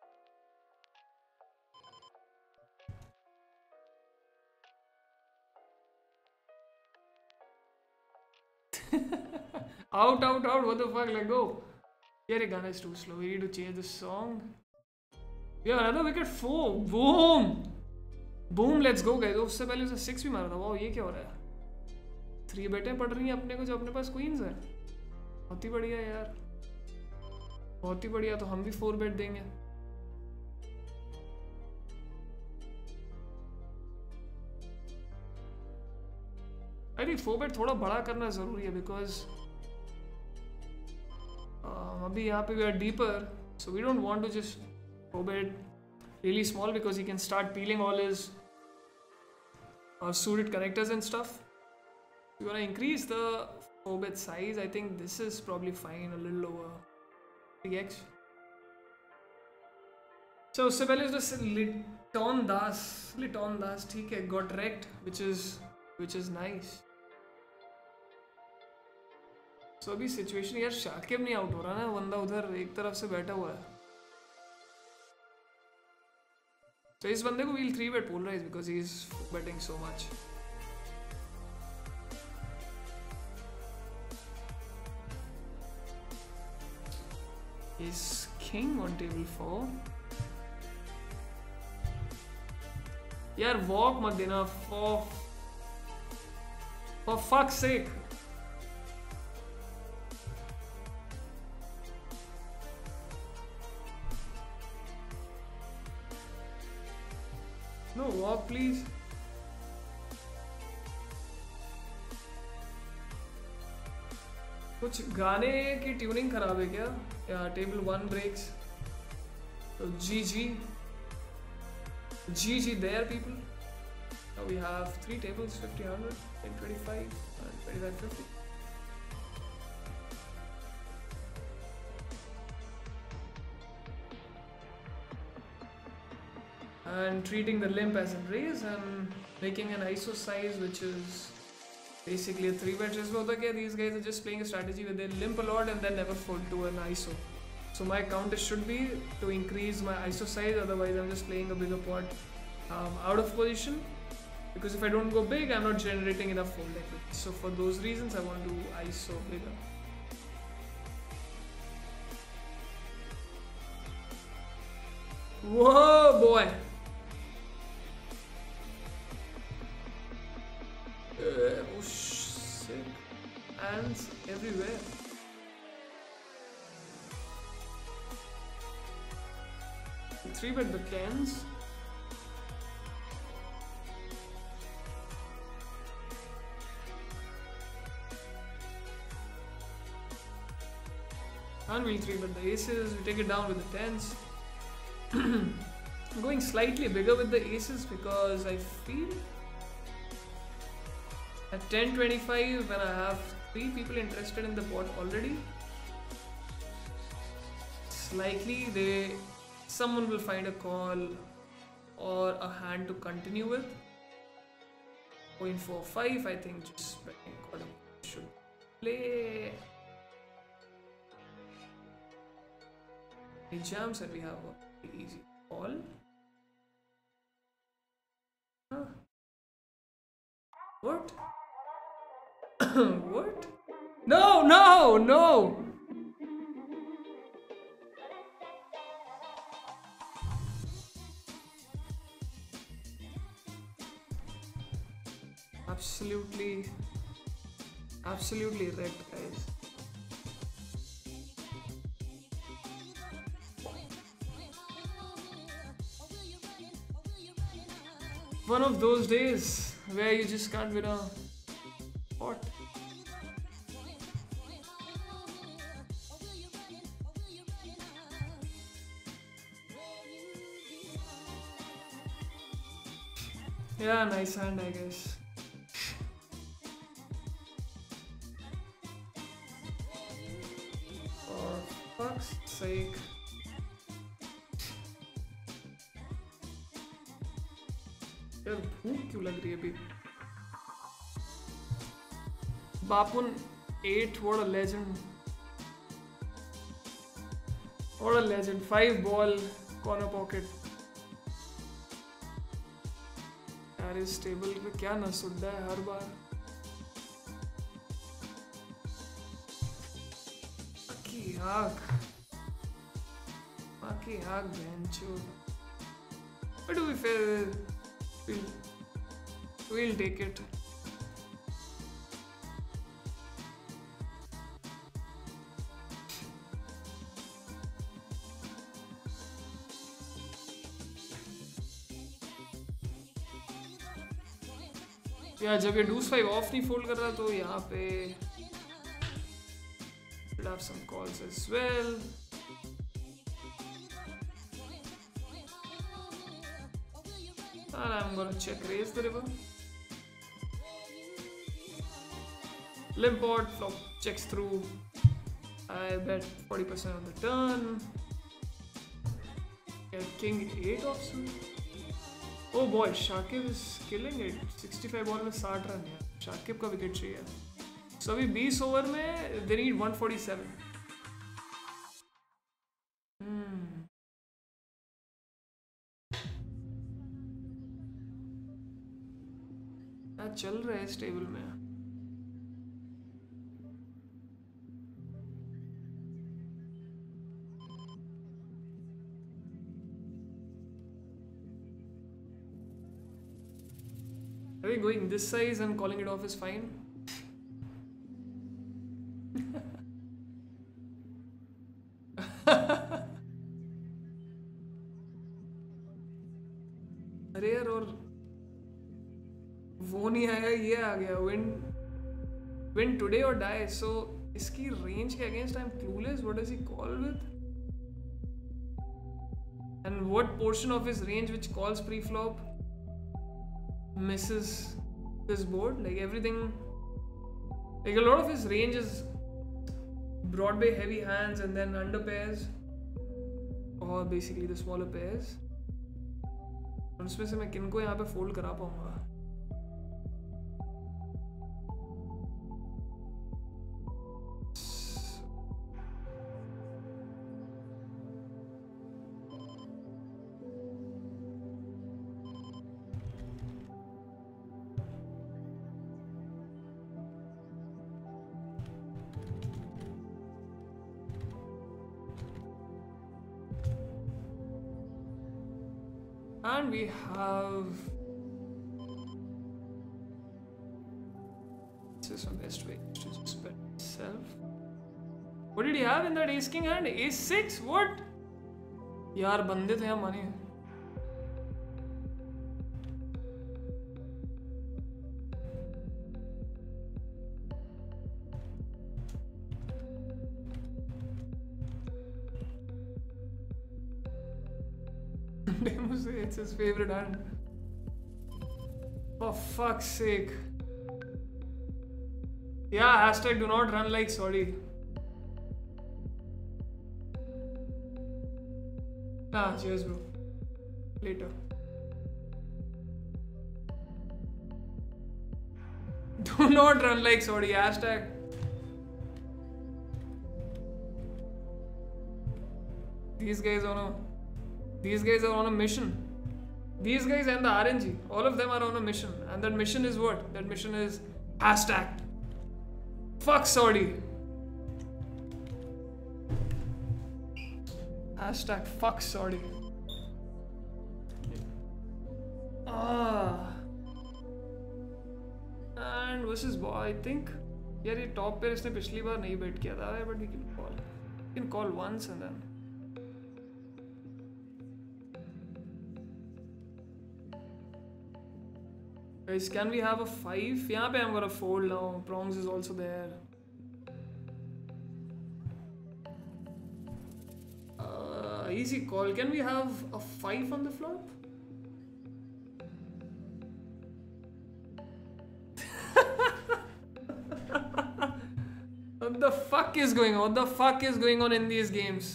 Out, out, out. What the fuck? Let go. Yeah, the gun is too slow. We need to change the song. Yeah, another wicket. Four. Boom. Boom. Let's go, guys. उससे पहले उसे six भी मारा था. Wow, ये क्या हो रहा है? Three बेटे पड़ रही हैं अपने को जो अपने पास queens है. बहुत ही बढ़िया यार. बहुत ही बढ़िया. तो हम भी four bet देंगे. I think four bet थोड़ा बड़ा करना जरूरी है because uh, अभी यहाँ पे we are deeper, so we don't want to just four bet really small because he can start peeling all his uh, suited connectors and stuff. We want to increase the four bet size. I think this is probably fine, a little lower. three x. So उससे पहले उसने Liton Das, Liton Das ठीक है, got wrecked, which is which is nice. So अभी situation यार शाकिब नहीं out हो रहा ना, बंदा उधर एक तरफ से बैठा हुआ है. So इस बंदे को we'll three bet polarize because he's betting so much. He's king on table four. यार walk मत देना for for fuck's sake. No walk please. कुछ गाने की ट्यूनिंग खराब है क्या? या टेबल वन ब्रेक्स. तो जी जी G G there people. Now we have three tables, fifty, one hundred, ten, twenty-five and twenty-five, fifty. And treating the limp as a raise and making an I S O size which is basically a three bet. Just okay, these guys are just playing a strategy where they limp a lot and then never fold to an I S O. So my counter should be to increase my I S O size, otherwise I'm just playing a bigger pot um, out of position, because if I don't go big I'm not generating enough fold equity. So for those reasons I want to I S O bigger. Whoa boy! Uh, oh sick. Ants everywhere. Three bet the cans. And we'll three bet the aces. We take it down with the tens. I'm going slightly bigger with the aces because I feel at ten twenty-five when I have three people interested in the pot already, slightly they someone will find a call or a hand to continue with. Point four five, I think just betting call should play. He jams and we have a very easy call. Huh. What? What? No, no, no! Absolutely, absolutely wrecked, guys. One of those days where you just can't win a pot. Yeah, nice hand, I guess. For fuck's sake. यार भूख क्यों लग रही है अभी? Bapun eight, what a legend. What a legend. Five ball corner pocket. यार इस table पे क्या न सुनता है हर बार. की आग की आग बेंचो. But to be fair, we'll, we'll take it. या जब ये डूस फाइव ऑफ नहीं फोल्ड कर रहा तो यहाँ पे should have some calls as well. And I'm gonna check raise the river. Limp pot, flop checks through. I bet forty percent on the turn. Yeah, king eight option. Oh boy, Shakib is killing it. sixty-five ball में sixty run है. Shakib का wicket चाहिए. So अभी twenty over में they need one forty-seven. Hmm. रहा है इस table में? Are we going this size and calling it off is fine? अरे यार, और वो नहीं आया, ये आ गया. Win, win today or die. So इसकी range के against I'm clueless. What does he call with? And what portion of his range which calls pre-flop misses this board? Like everything, like a lot of his range is Broadway heavy hands and then under pairs, or basically the smaller pairs. और उसमें से मैं किनको यहाँ पे fold करा पाऊंगा? And we have, this is the best way to just bet itself. What did he have in that ace king hand? Ace six? What? यार बंदे थे हम माने. It's his favorite hand. For fuck's sake. Yeah, hashtag do not run like sorry. Ah, cheers bro. Later. Do not run like sorry. Hashtag. These guys on a These guys are on a mission. These guys and the R N G, all of them are on a mission. And that mission is what? That mission is hashtag fuck sorry. Hashtag fuck sorry. Ah. And versus ball, I think. यार ये top pair इसने पिछली बार नहीं bet किया था, but we can call. We can call once and then. Guys, can we have a five? यहाँ पे I'm gonna fold now. Prongs is also there. Uh, easy call. Can we have a five on the flop? What the fuck is going on? What the fuck is going on in these games?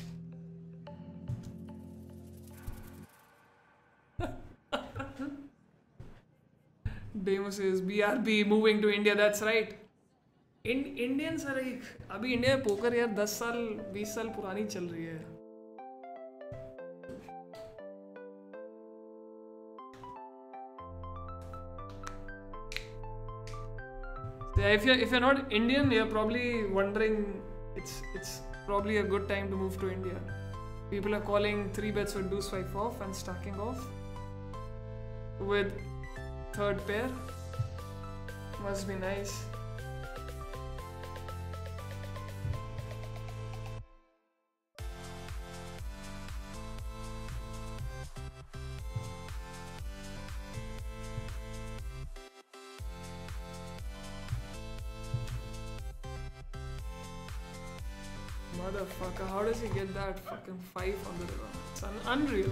Demo says B R B moving to India. That's right. In Indians are like अभी India में poker यार दस साल बीस साल पुरानी चल रही है. Yeah, if you're if you're not Indian, you're probably wondering. It's it's probably a good time to move to India. People are calling three bets with deuce five off and stacking off with third pair. Must be nice. Motherfucker, how does he get that fucking five on the river? It's un unreal.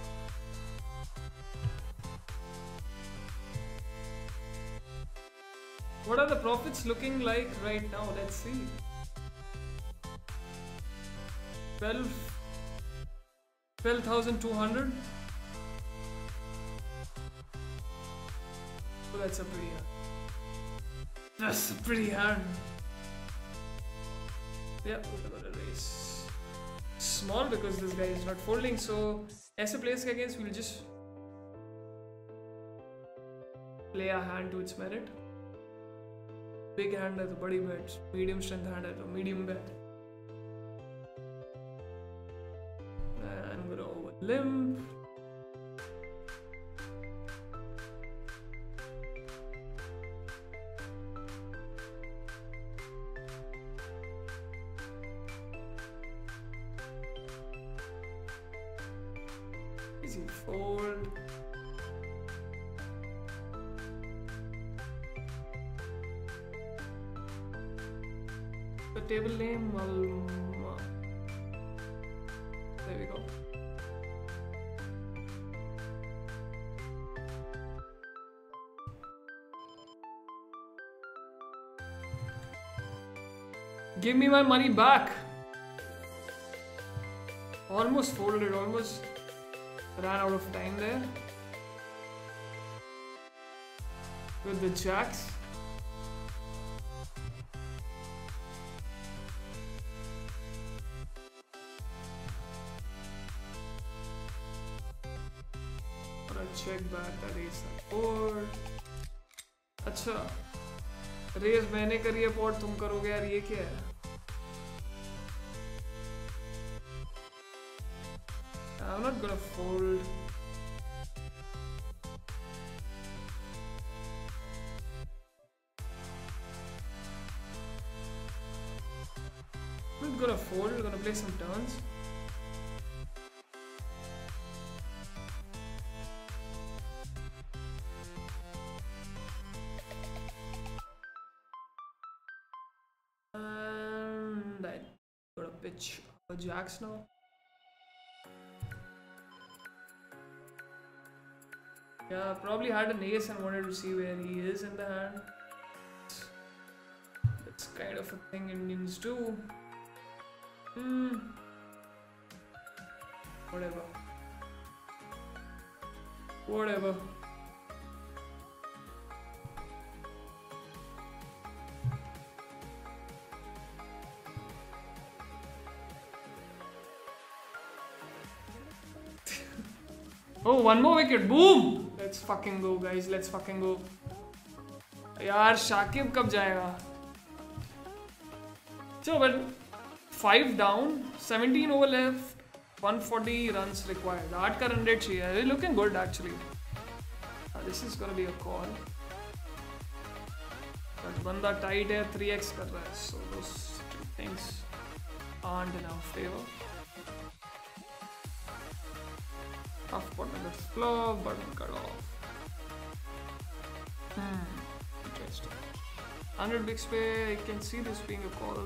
What are the profits looking like right now? Let's see. twelve thousand two hundred. Oh, that's a pretty hand. That's a pretty hand. Yeah, we're gonna raise small because this guy is not folding. So, ऐसे players के against we'll just play a hand to its merit. Big hand है तो बड़ी bet, medium strength hand है तो medium bet. And I'm gonna over limp. Easy fold. The table name, Malma. There we go. Give me my money back. Almost folded, almost ran out of time there with the jacks. Or I check back that ace four. अच्छा raise मैंने करी है pot तुम करोगे यार ये क्या है? I'm not gonna fold. I'm not gonna fold, I'm gonna play some turns. And I gotta pitch a jacks now. Yeah, probably had an ace and wanted to see where he is in the hand. That's kind of a thing Indians do. Hmm. Whatever. Whatever. Oh, one more wicket. Boom! Let's fucking go, guys. Let's fucking go. यार शाकिब कब जाएगा? So, but five down, seventeen over left, one forty runs required. आठ का run rate चाहिए. They're looking good actually. Uh, this is gonna be a call. But बंदा tight है, three x कर रहा है. So those two things aren't in our favor. Tough pot on the flop, button cut off. Hmm, interesting. one hundred bigs pay, I can see this being a call.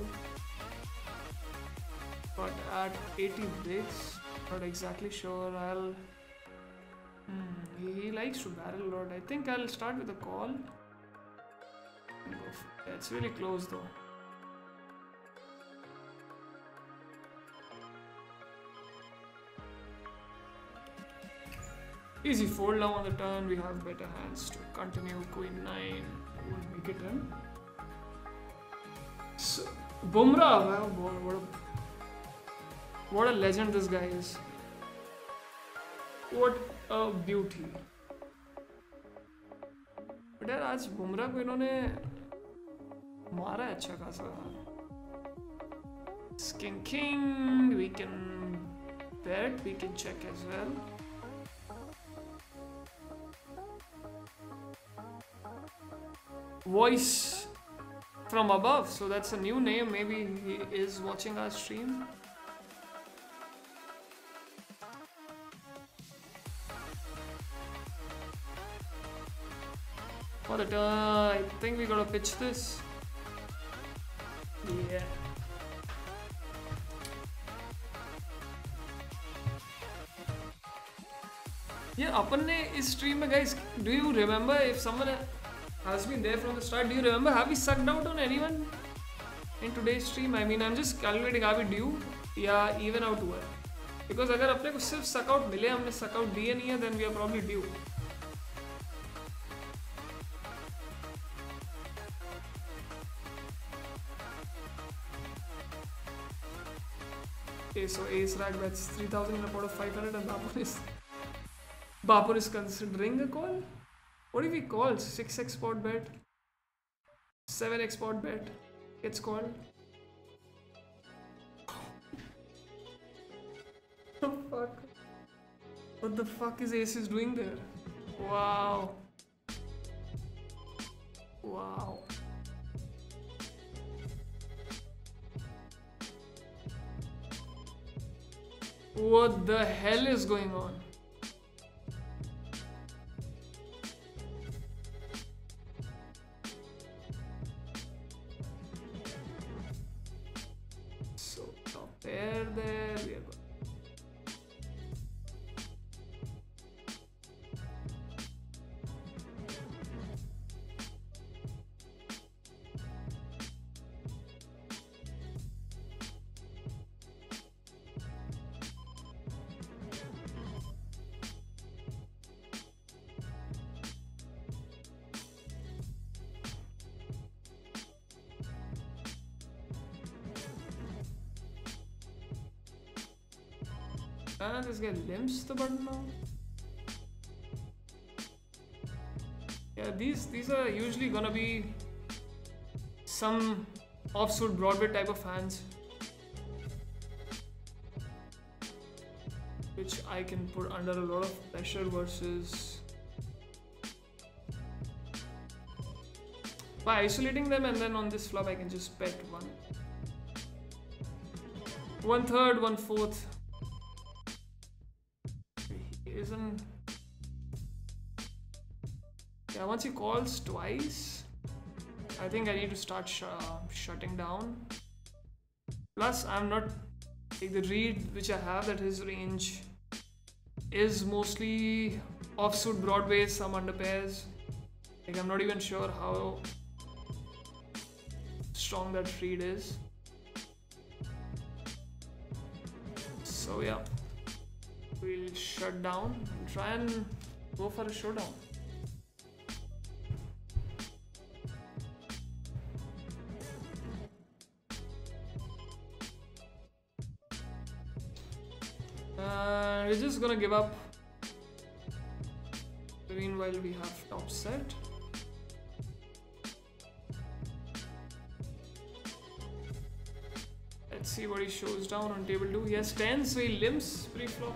But at eighty bigs, not exactly sure. I'll. Hmm, he, he likes to barrel a lot. I think I'll start with a call. Yeah, it's really close though. Easy fold now on the turn. We have better hands to continue. Queen nine. Won't make it in. So, Bumrah, wow, what a, what a legend this guy is. What a beauty. But यार आज बुमराह को इन्होंने मारा है अच्छा खासा. King king. We can bet. We can check as well. Voice from above, so that's a new name. Maybe he is watching our stream. For the turn, I think we gotta pitch this. Yeah. Yeah, अपन ने इस stream में guys, do you remember if someone has been there from the start? Do you remember, have we sucked out on anyone in today's stream? I mean, I'm just calculating, are we due या even out हुआ है? Because अगर अपने को सिर्फ suck out मिले, हमने suck out दिए नहीं है, then we are probably due. Okay, so ace rack bets three thousand in a pot of five hundred, and Bapur is Bapur is considering a call. What if he calls? six x spot bet, seven x spot bet gets called. What the fuck? What the fuck is Aces doing there? Wow. Wow. What the hell is going on? So top pair there, we have got and this guy limps the button now. Yeah, these these are usually gonna be some offsuit Broadway type of hands, which I can put under a lot of pressure versus by isolating them, and then on this flop I can just bet one, one third, one fourth. Isn't yeah, once he calls twice, I think I need to start sh shutting down. Plus, I'm not like the read which I have that his range is mostly offsuit broadways, some under pairs. Like I'm not even sure how strong that read is. So yeah. We'll shut down and try and go for a showdown. Uh, we're just gonna give up. Meanwhile, we have top set. Let's see what he shows down on table two. He has ten, so he limps pre-flop.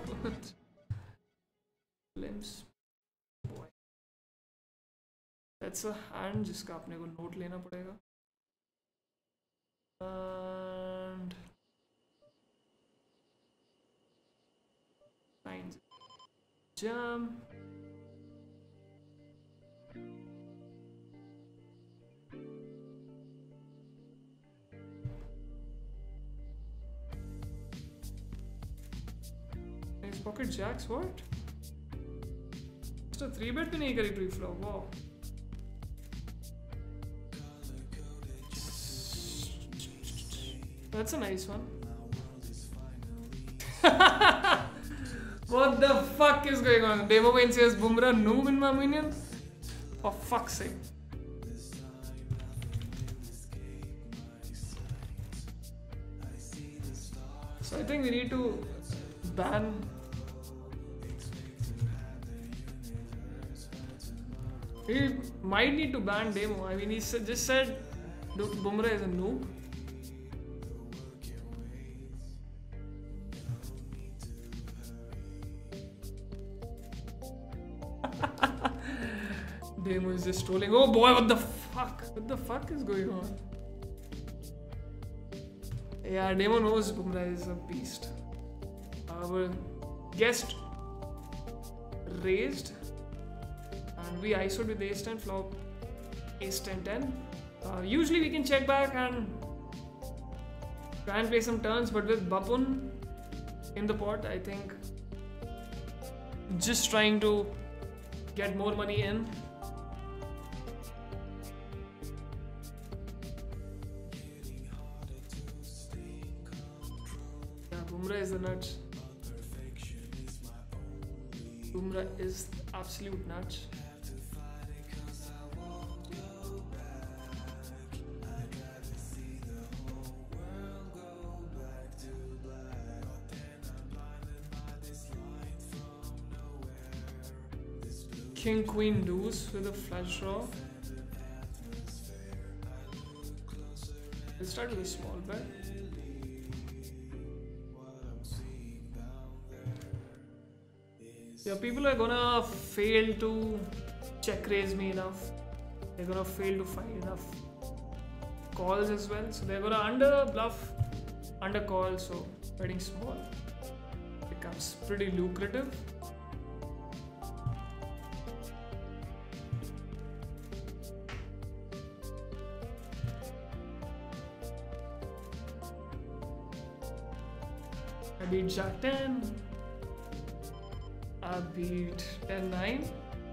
Limps. Boy. That's a hand जिसका अपने को note लेना पड़ेगा. And nine. Jam. His pocket jacks, what? Just a three bet भी नहीं करी pre-flop. Wow. That's a nice one. What the fuck is going on? Demo Wayne says Bumrah noob in my opinion. For fuck's sake. So I think we need to ban. We might need to ban Demo. I mean, he just said Bumrah is a noob. Demo is just trolling. Oh boy, what the fuck? What the fuck is going on? Yeah, Demo knows Bumrah is a beast. Our guest raised and we I S O'd with ace ten flop, ace ten ten. Uh, usually we can check back and try and play some turns, but with Bapun in the pot, I think just trying to get more money in. Yeah, Bumrah is the nuts. Bumrah is absolute nuts. King Queen deuce with a flush draw. Let's start with a small bet. Yeah, people are gonna fail to check raise me enough. They're gonna fail to find enough calls as well. So they're gonna under bluff, under call. So betting small becomes pretty lucrative. I beat Jack ten. I beat ten nine.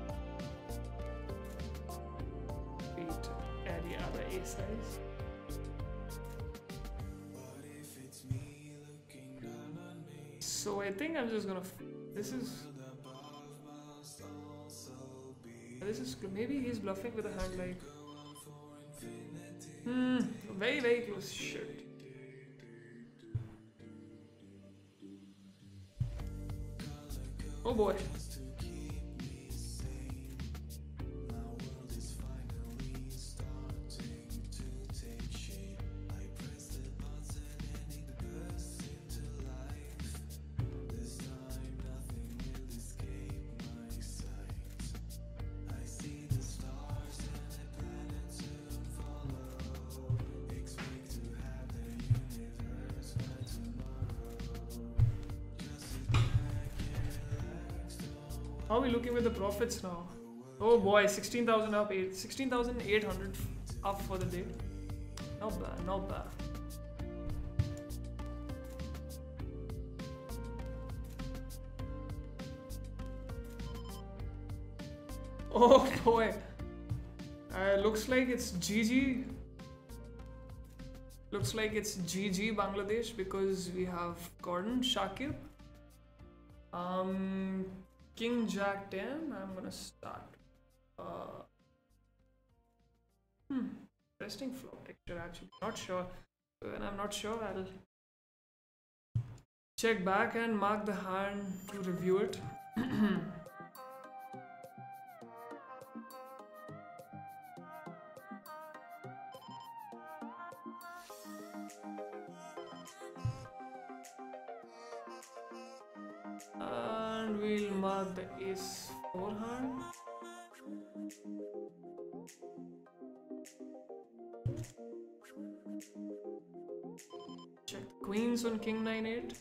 Beat any other ace size. So I think I'm just gonna. F this is. This is maybe he's bluffing with a hand like. Hmm. Very very close. Shit. Oh boy. How are we looking with the profits now? Oh boy, sixteen thousand up, sixteen thousand eight hundred up for the day. Not bad, not bad. Oh boy. Uh, looks like it's G G. Looks like it's G G Bangladesh because we have Gordon, Shakib. Um... King Jack ten, I'm gonna start. Uh, hmm, interesting flop texture actually. Not sure. When I'm not sure, I'll check back and mark the hand to review it. And we'll mark the ace four hand. Check the queens on king nine eight.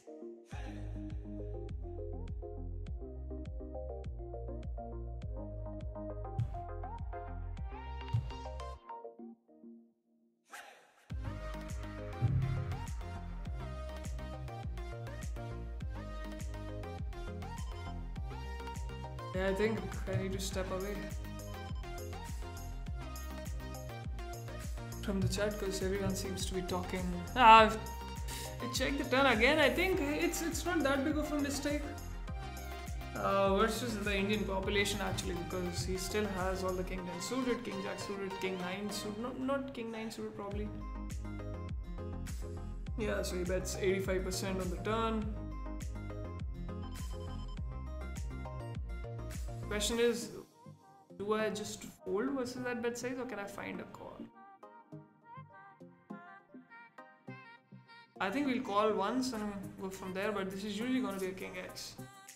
Yeah, I think I need to step away from the chat because everyone seems to be talking. Ah, I checked the turn again. I think it's it's not that big of a mistake uh, versus the Indian population actually, because he still has all the king ten suited, king jack suited, king nine suited, not not king nine suited probably. Yeah, so he bets eighty-five percent on the turn. Question is, do I just fold versus that bet size or can I find a call? I think we'll call once and go from there, but this is usually going to be a king X.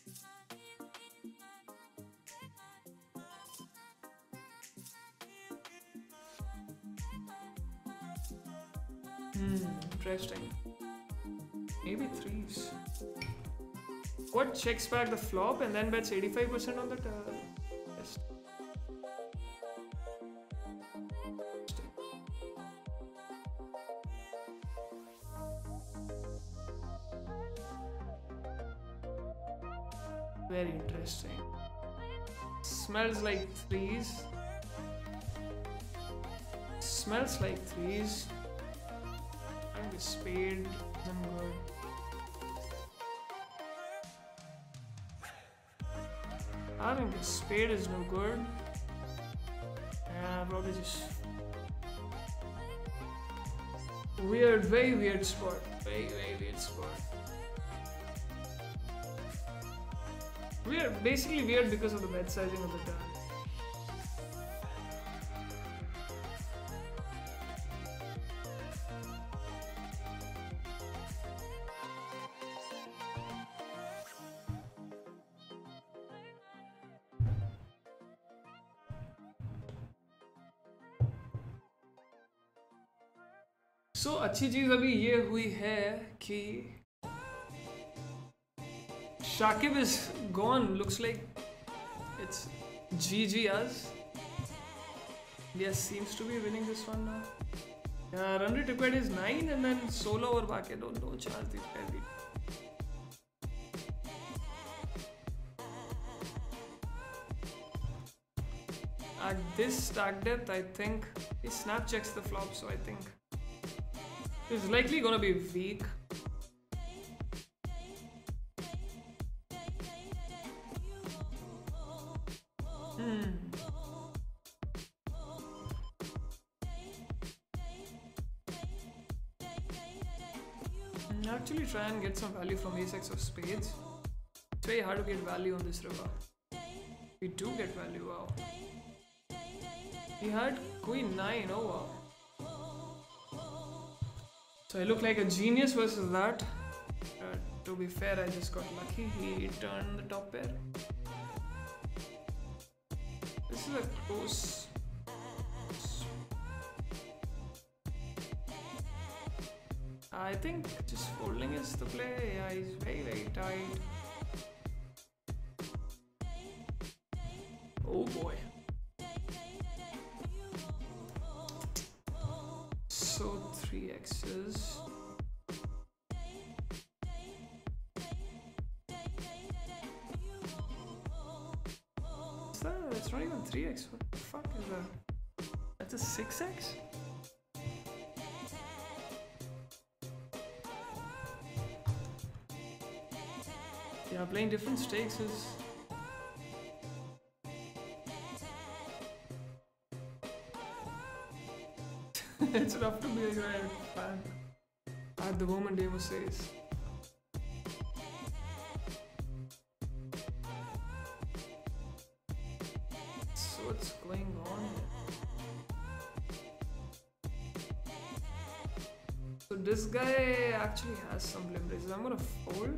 Hmm, interesting. Maybe threes. What checks back the flop and then bets eighty-five percent on the turn? Yes. Very interesting. Smells like threes. Smells like threes. I think the spade isn't good. I think the spade is no good. Yeah, probably just weird, very weird spot. Very, very weird spot. Weird, basically weird because of the bet sizing of the turn. So so, अच्छी चीज अभी ये हुई है कि Shakib is gone. Looks like it's G G us. Yes, seems to be winning this one now. Yeah, run rate required is nine and then solo over back. I don't know chance this guy beat. At this stack depth, I think he snap checks the flop, so I think it's likely gonna be weak. Hmm. Actually, try and get some value from ace x of spades. It's very hard to get value on this river. We do get value, wow. He had queen nine, oh wow. So I look like a genius versus that. Uh, to be fair, I just got lucky. He turned the top pair. This is a close. I think just folding is the play. Yeah, he's very, very tight. Oh boy. So three X's. Is that? It's not even three X. What the fuck is that? That's a six X? Yeah, playing different stakes is... it's enough to be a United fan. At the moment, Demo says. So what's going on here? So this guy actually has some limitations. I'm gonna fold.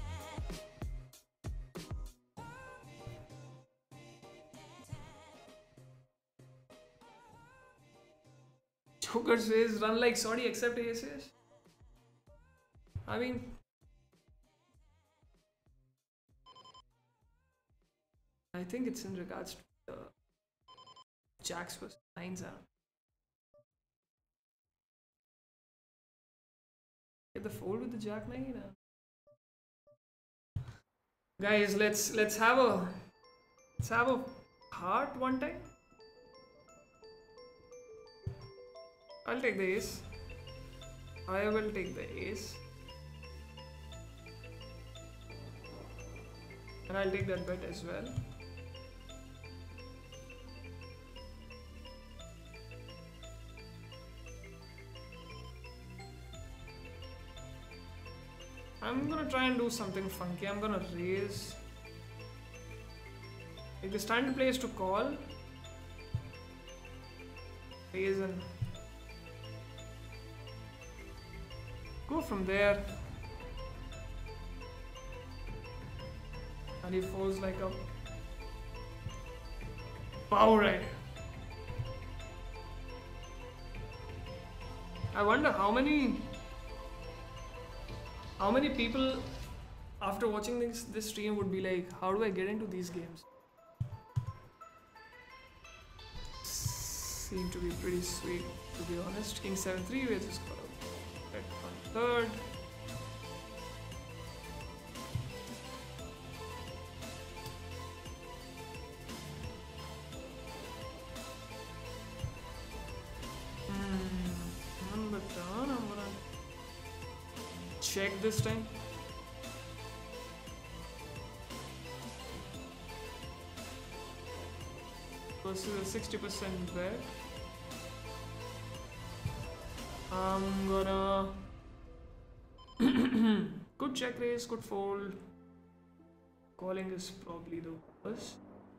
Joker says run like sorry except aces. I mean, I think it's in regards to the jacks versus nines. Get the fold with the jack nine. Guys, let's let's have a let's have a heart one time. I'll take the ace. I will take the ace. And I'll take that bet as well. I'm gonna try and do something funky. I'm gonna raise. If the standard play is to call, raise and go from there. And he falls like a power right. I wonder how many how many people after watching this this stream would be like, how do I get into these games? Seem to be pretty sweet, to be honest. King seven three, we just got a bet on third. Check this time. Versus a sixty percent bet. I'm gonna good check raise, good fold. Calling is probably the worst.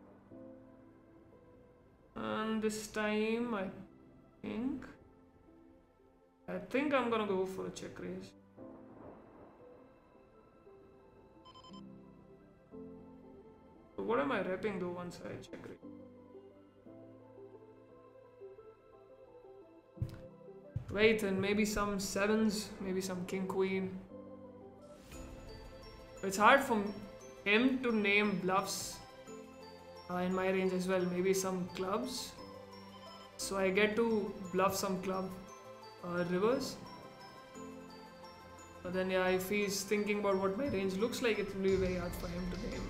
And this time I think I think I'm gonna go for a check raise. So what am I repping though once I check raise? Wait, and maybe some sevens, maybe some king queen. It's hard for him to name bluffs uh, in my range as well. Maybe some clubs. So I get to bluff some club uh, rivers. But then yeah, if he's thinking about what my range looks like, it will be very hard for him to name.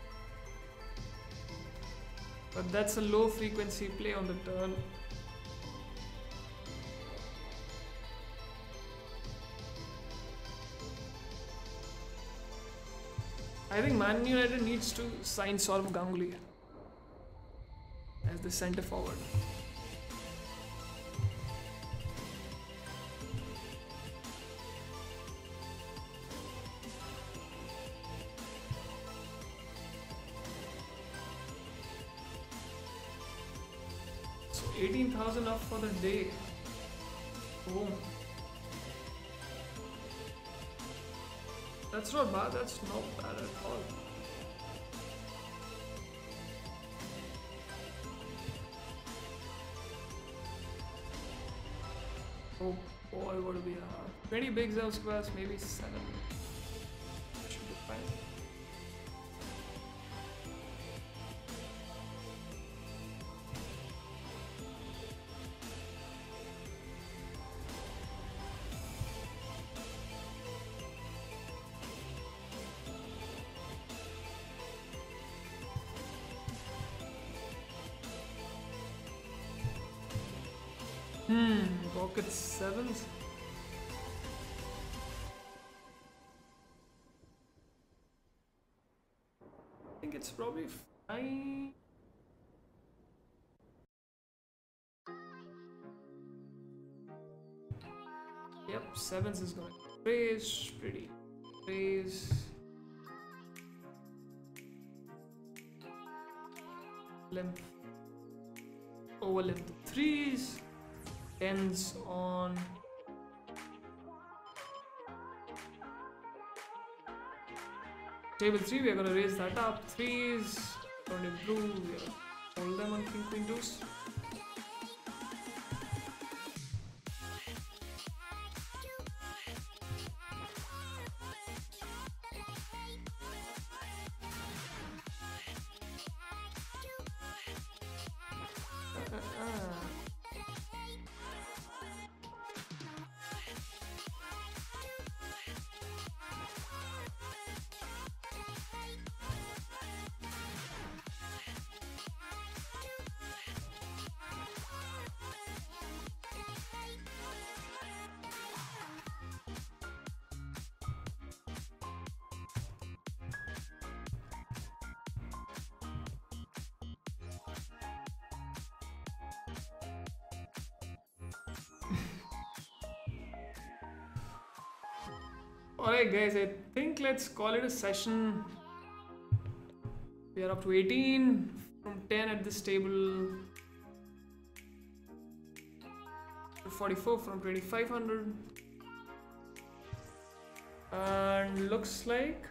But that's a low frequency play on the turn. I think Man United needs to sign Saurav Ganguly as the centre forward. So eighteen thousand up for the day. Boom. That's not bad, that's not bad at all. Oh boy, what do we have? twenty bigs out squares, maybe seven. Should be fine. Hmm, pocket sevens. I think it's probably fine. Yep, sevens is gonna raise pretty. Raise. Limp. Over limp the threes. Tens on table three. We are gonna raise that up. Threes don't improve. We are hold them on king queen deuce. Alright guys, I think let's call it a session. We are up to eighteen from ten at this table. forty-four from twenty-five hundred. And looks like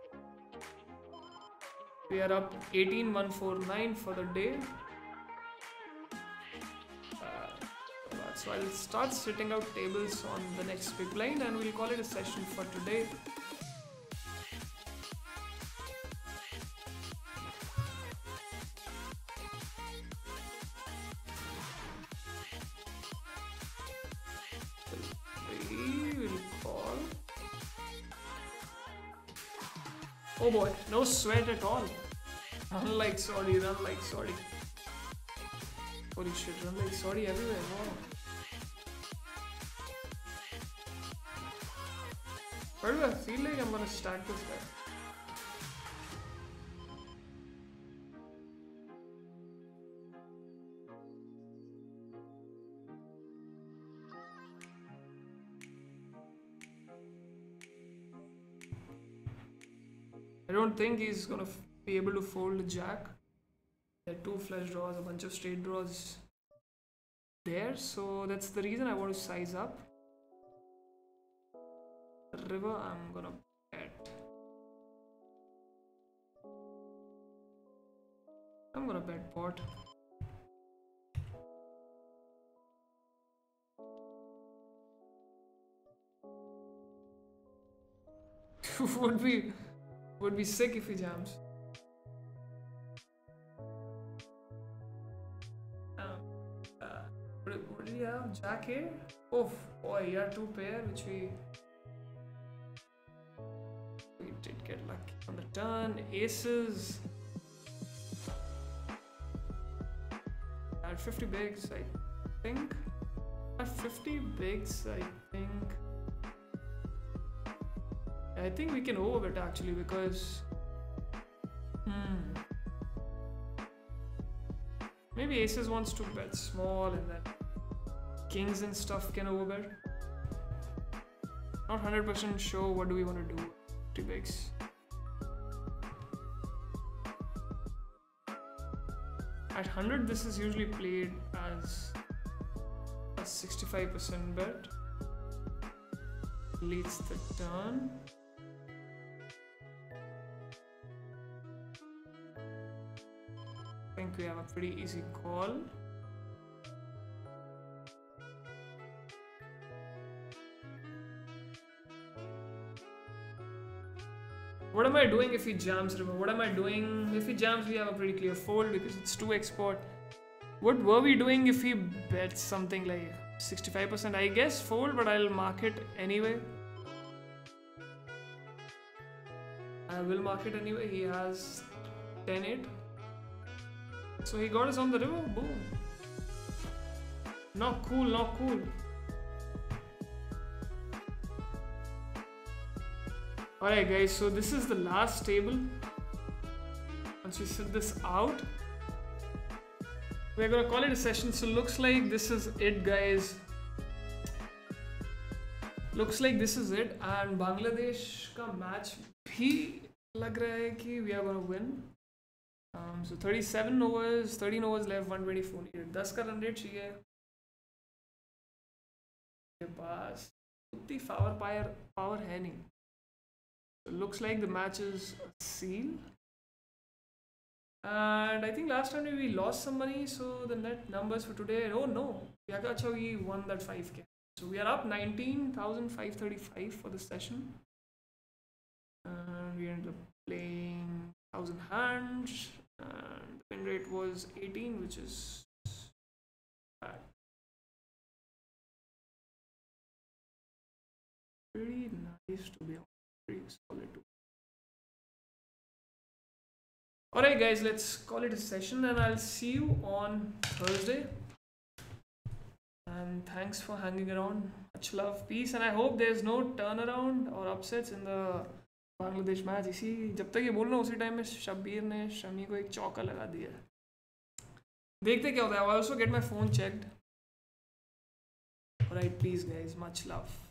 we are up eighteen one forty-nine for the day. So I'll start setting out tables on the next big blind and we'll call it a session for today. We will call. Oh boy, no sweat at all. Run like sordy, run like sordy. Holy shit, run like sordy everywhere. Wow. Why do I feel like I'm gonna stack this guy? I don't think he's gonna be able to fold a jack. There are two flush draws, a bunch of straight draws there, so that's the reason I want to size up. River, I'm gonna bet. I'm gonna bet pot. would be would be sick if he jams. Um, uh, what, what did he have? Jack here? Oh boy, he had two pair, which we we did get lucky on the turn. Aces. At fifty bigs, I think. At fifty bigs, I think. I think we can overbet actually because. Hmm. Maybe aces wants to bet small and then kings and stuff can overbet. Not one hundred percent sure what do we want to do. fifty bigs. At one hundred, this is usually played as a sixty-five percent bet. Leads the turn. I think we have a pretty easy call. What am I doing if he jams river? What am I doing if he jams? We have a pretty clear fold because it's two export. What were we doing if he bets something like sixty-five percent? I guess fold, but I'll mark it anyway. I will mark it anyway. He has ten eight. So he got us on the river. Boom. Not cool, not cool. Alright guys, so this is the last table. Once we set this out, we're gonna call it a session. So looks like this is it guys. Looks like this is it, and Bangladesh ka match bhi lag raha hai ki we are gonna win. Um, so thirty-seven overs, thirteen overs left, one twenty-four needed. ten ka run rate चाहिए. के पास उतनी power power power है नहीं. So looks like the match is a seal. And I think last time we lost some money, so the net numbers for today. Oh no, Yakacha we won that five K. So we are up nineteen thousand five hundred thirty-five for the session. And we ended up playing one thousand hands. And the win rate was eighteen, which is bad. Pretty nice to be honest. Pretty solid too. Alright guys, let's call it a session and I'll see you on Thursday. And thanks for hanging around. Much love, peace, and I hope there's no turnaround or upsets in the Bangladesh match. इसी जब तक ये बोल रहा हूँ उसी time में शब्बीर ने शमी को एक चौका लगा दिया. देखते क्या होता है. I'll also get my phone checked. Alright, peace guys, much love.